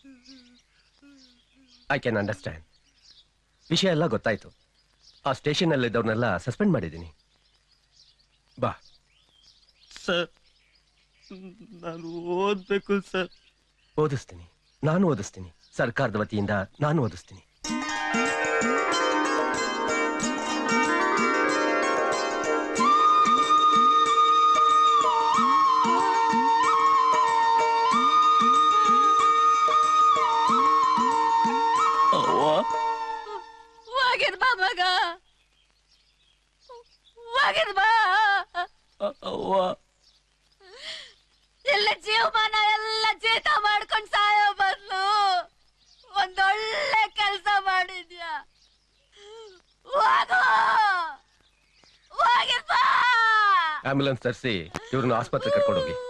ಐ ಕ್ಯಾನ್ ಅಂಡರ್ಸ್ಟ್ಯಾಂಡ್ ವಿಷಯ ಎಲ್ಲ ಗೊತ್ತಾಯ್ತು ಆ ಸ್ಟೇಷನ್ ಅಲ್ಲಿದ್ದವ್ರನ್ನೆಲ್ಲ ಸಸ್ಪೆಂಡ್ ಮಾಡಿದ್ದೀನಿ ಬಾ ಸರ್ ನಾನು ಓದ್ಬೇಕು ಸರ್ ಓದಿಸ್ತೀನಿ ನಾನು ಓದಿಸ್ತೀನಿ ಸರ್ಕಾರದ ವತಿಯಿಂದ ನಾನು ಓದಿಸ್ತೀನಿ ಹೋಗಿದ್ ಬಾ ಅವ್ವ ಎಲ್ಲ ಜೀವಮಾನ ಎಲ್ಲ ಜೀತ ಮಾಡ್ಕೊಂಡ್ ಸಾಯೋ ಬದ್ಲು ಒಂದೊಳ್ಳೆ ಕೆಲ್ಸ ಮಾಡಿದ್ಯಾ. ಹೋಗು ಹೋಗಿದ್ ಬಾ. ಆಂಬ್ಯುಲೆನ್ಸ್ ತರಿಸಿ ಇವ್ರನ್ನ ಆಸ್ಪತ್ರೆ ಕರ್ಕೊಂಡೋಗಿ.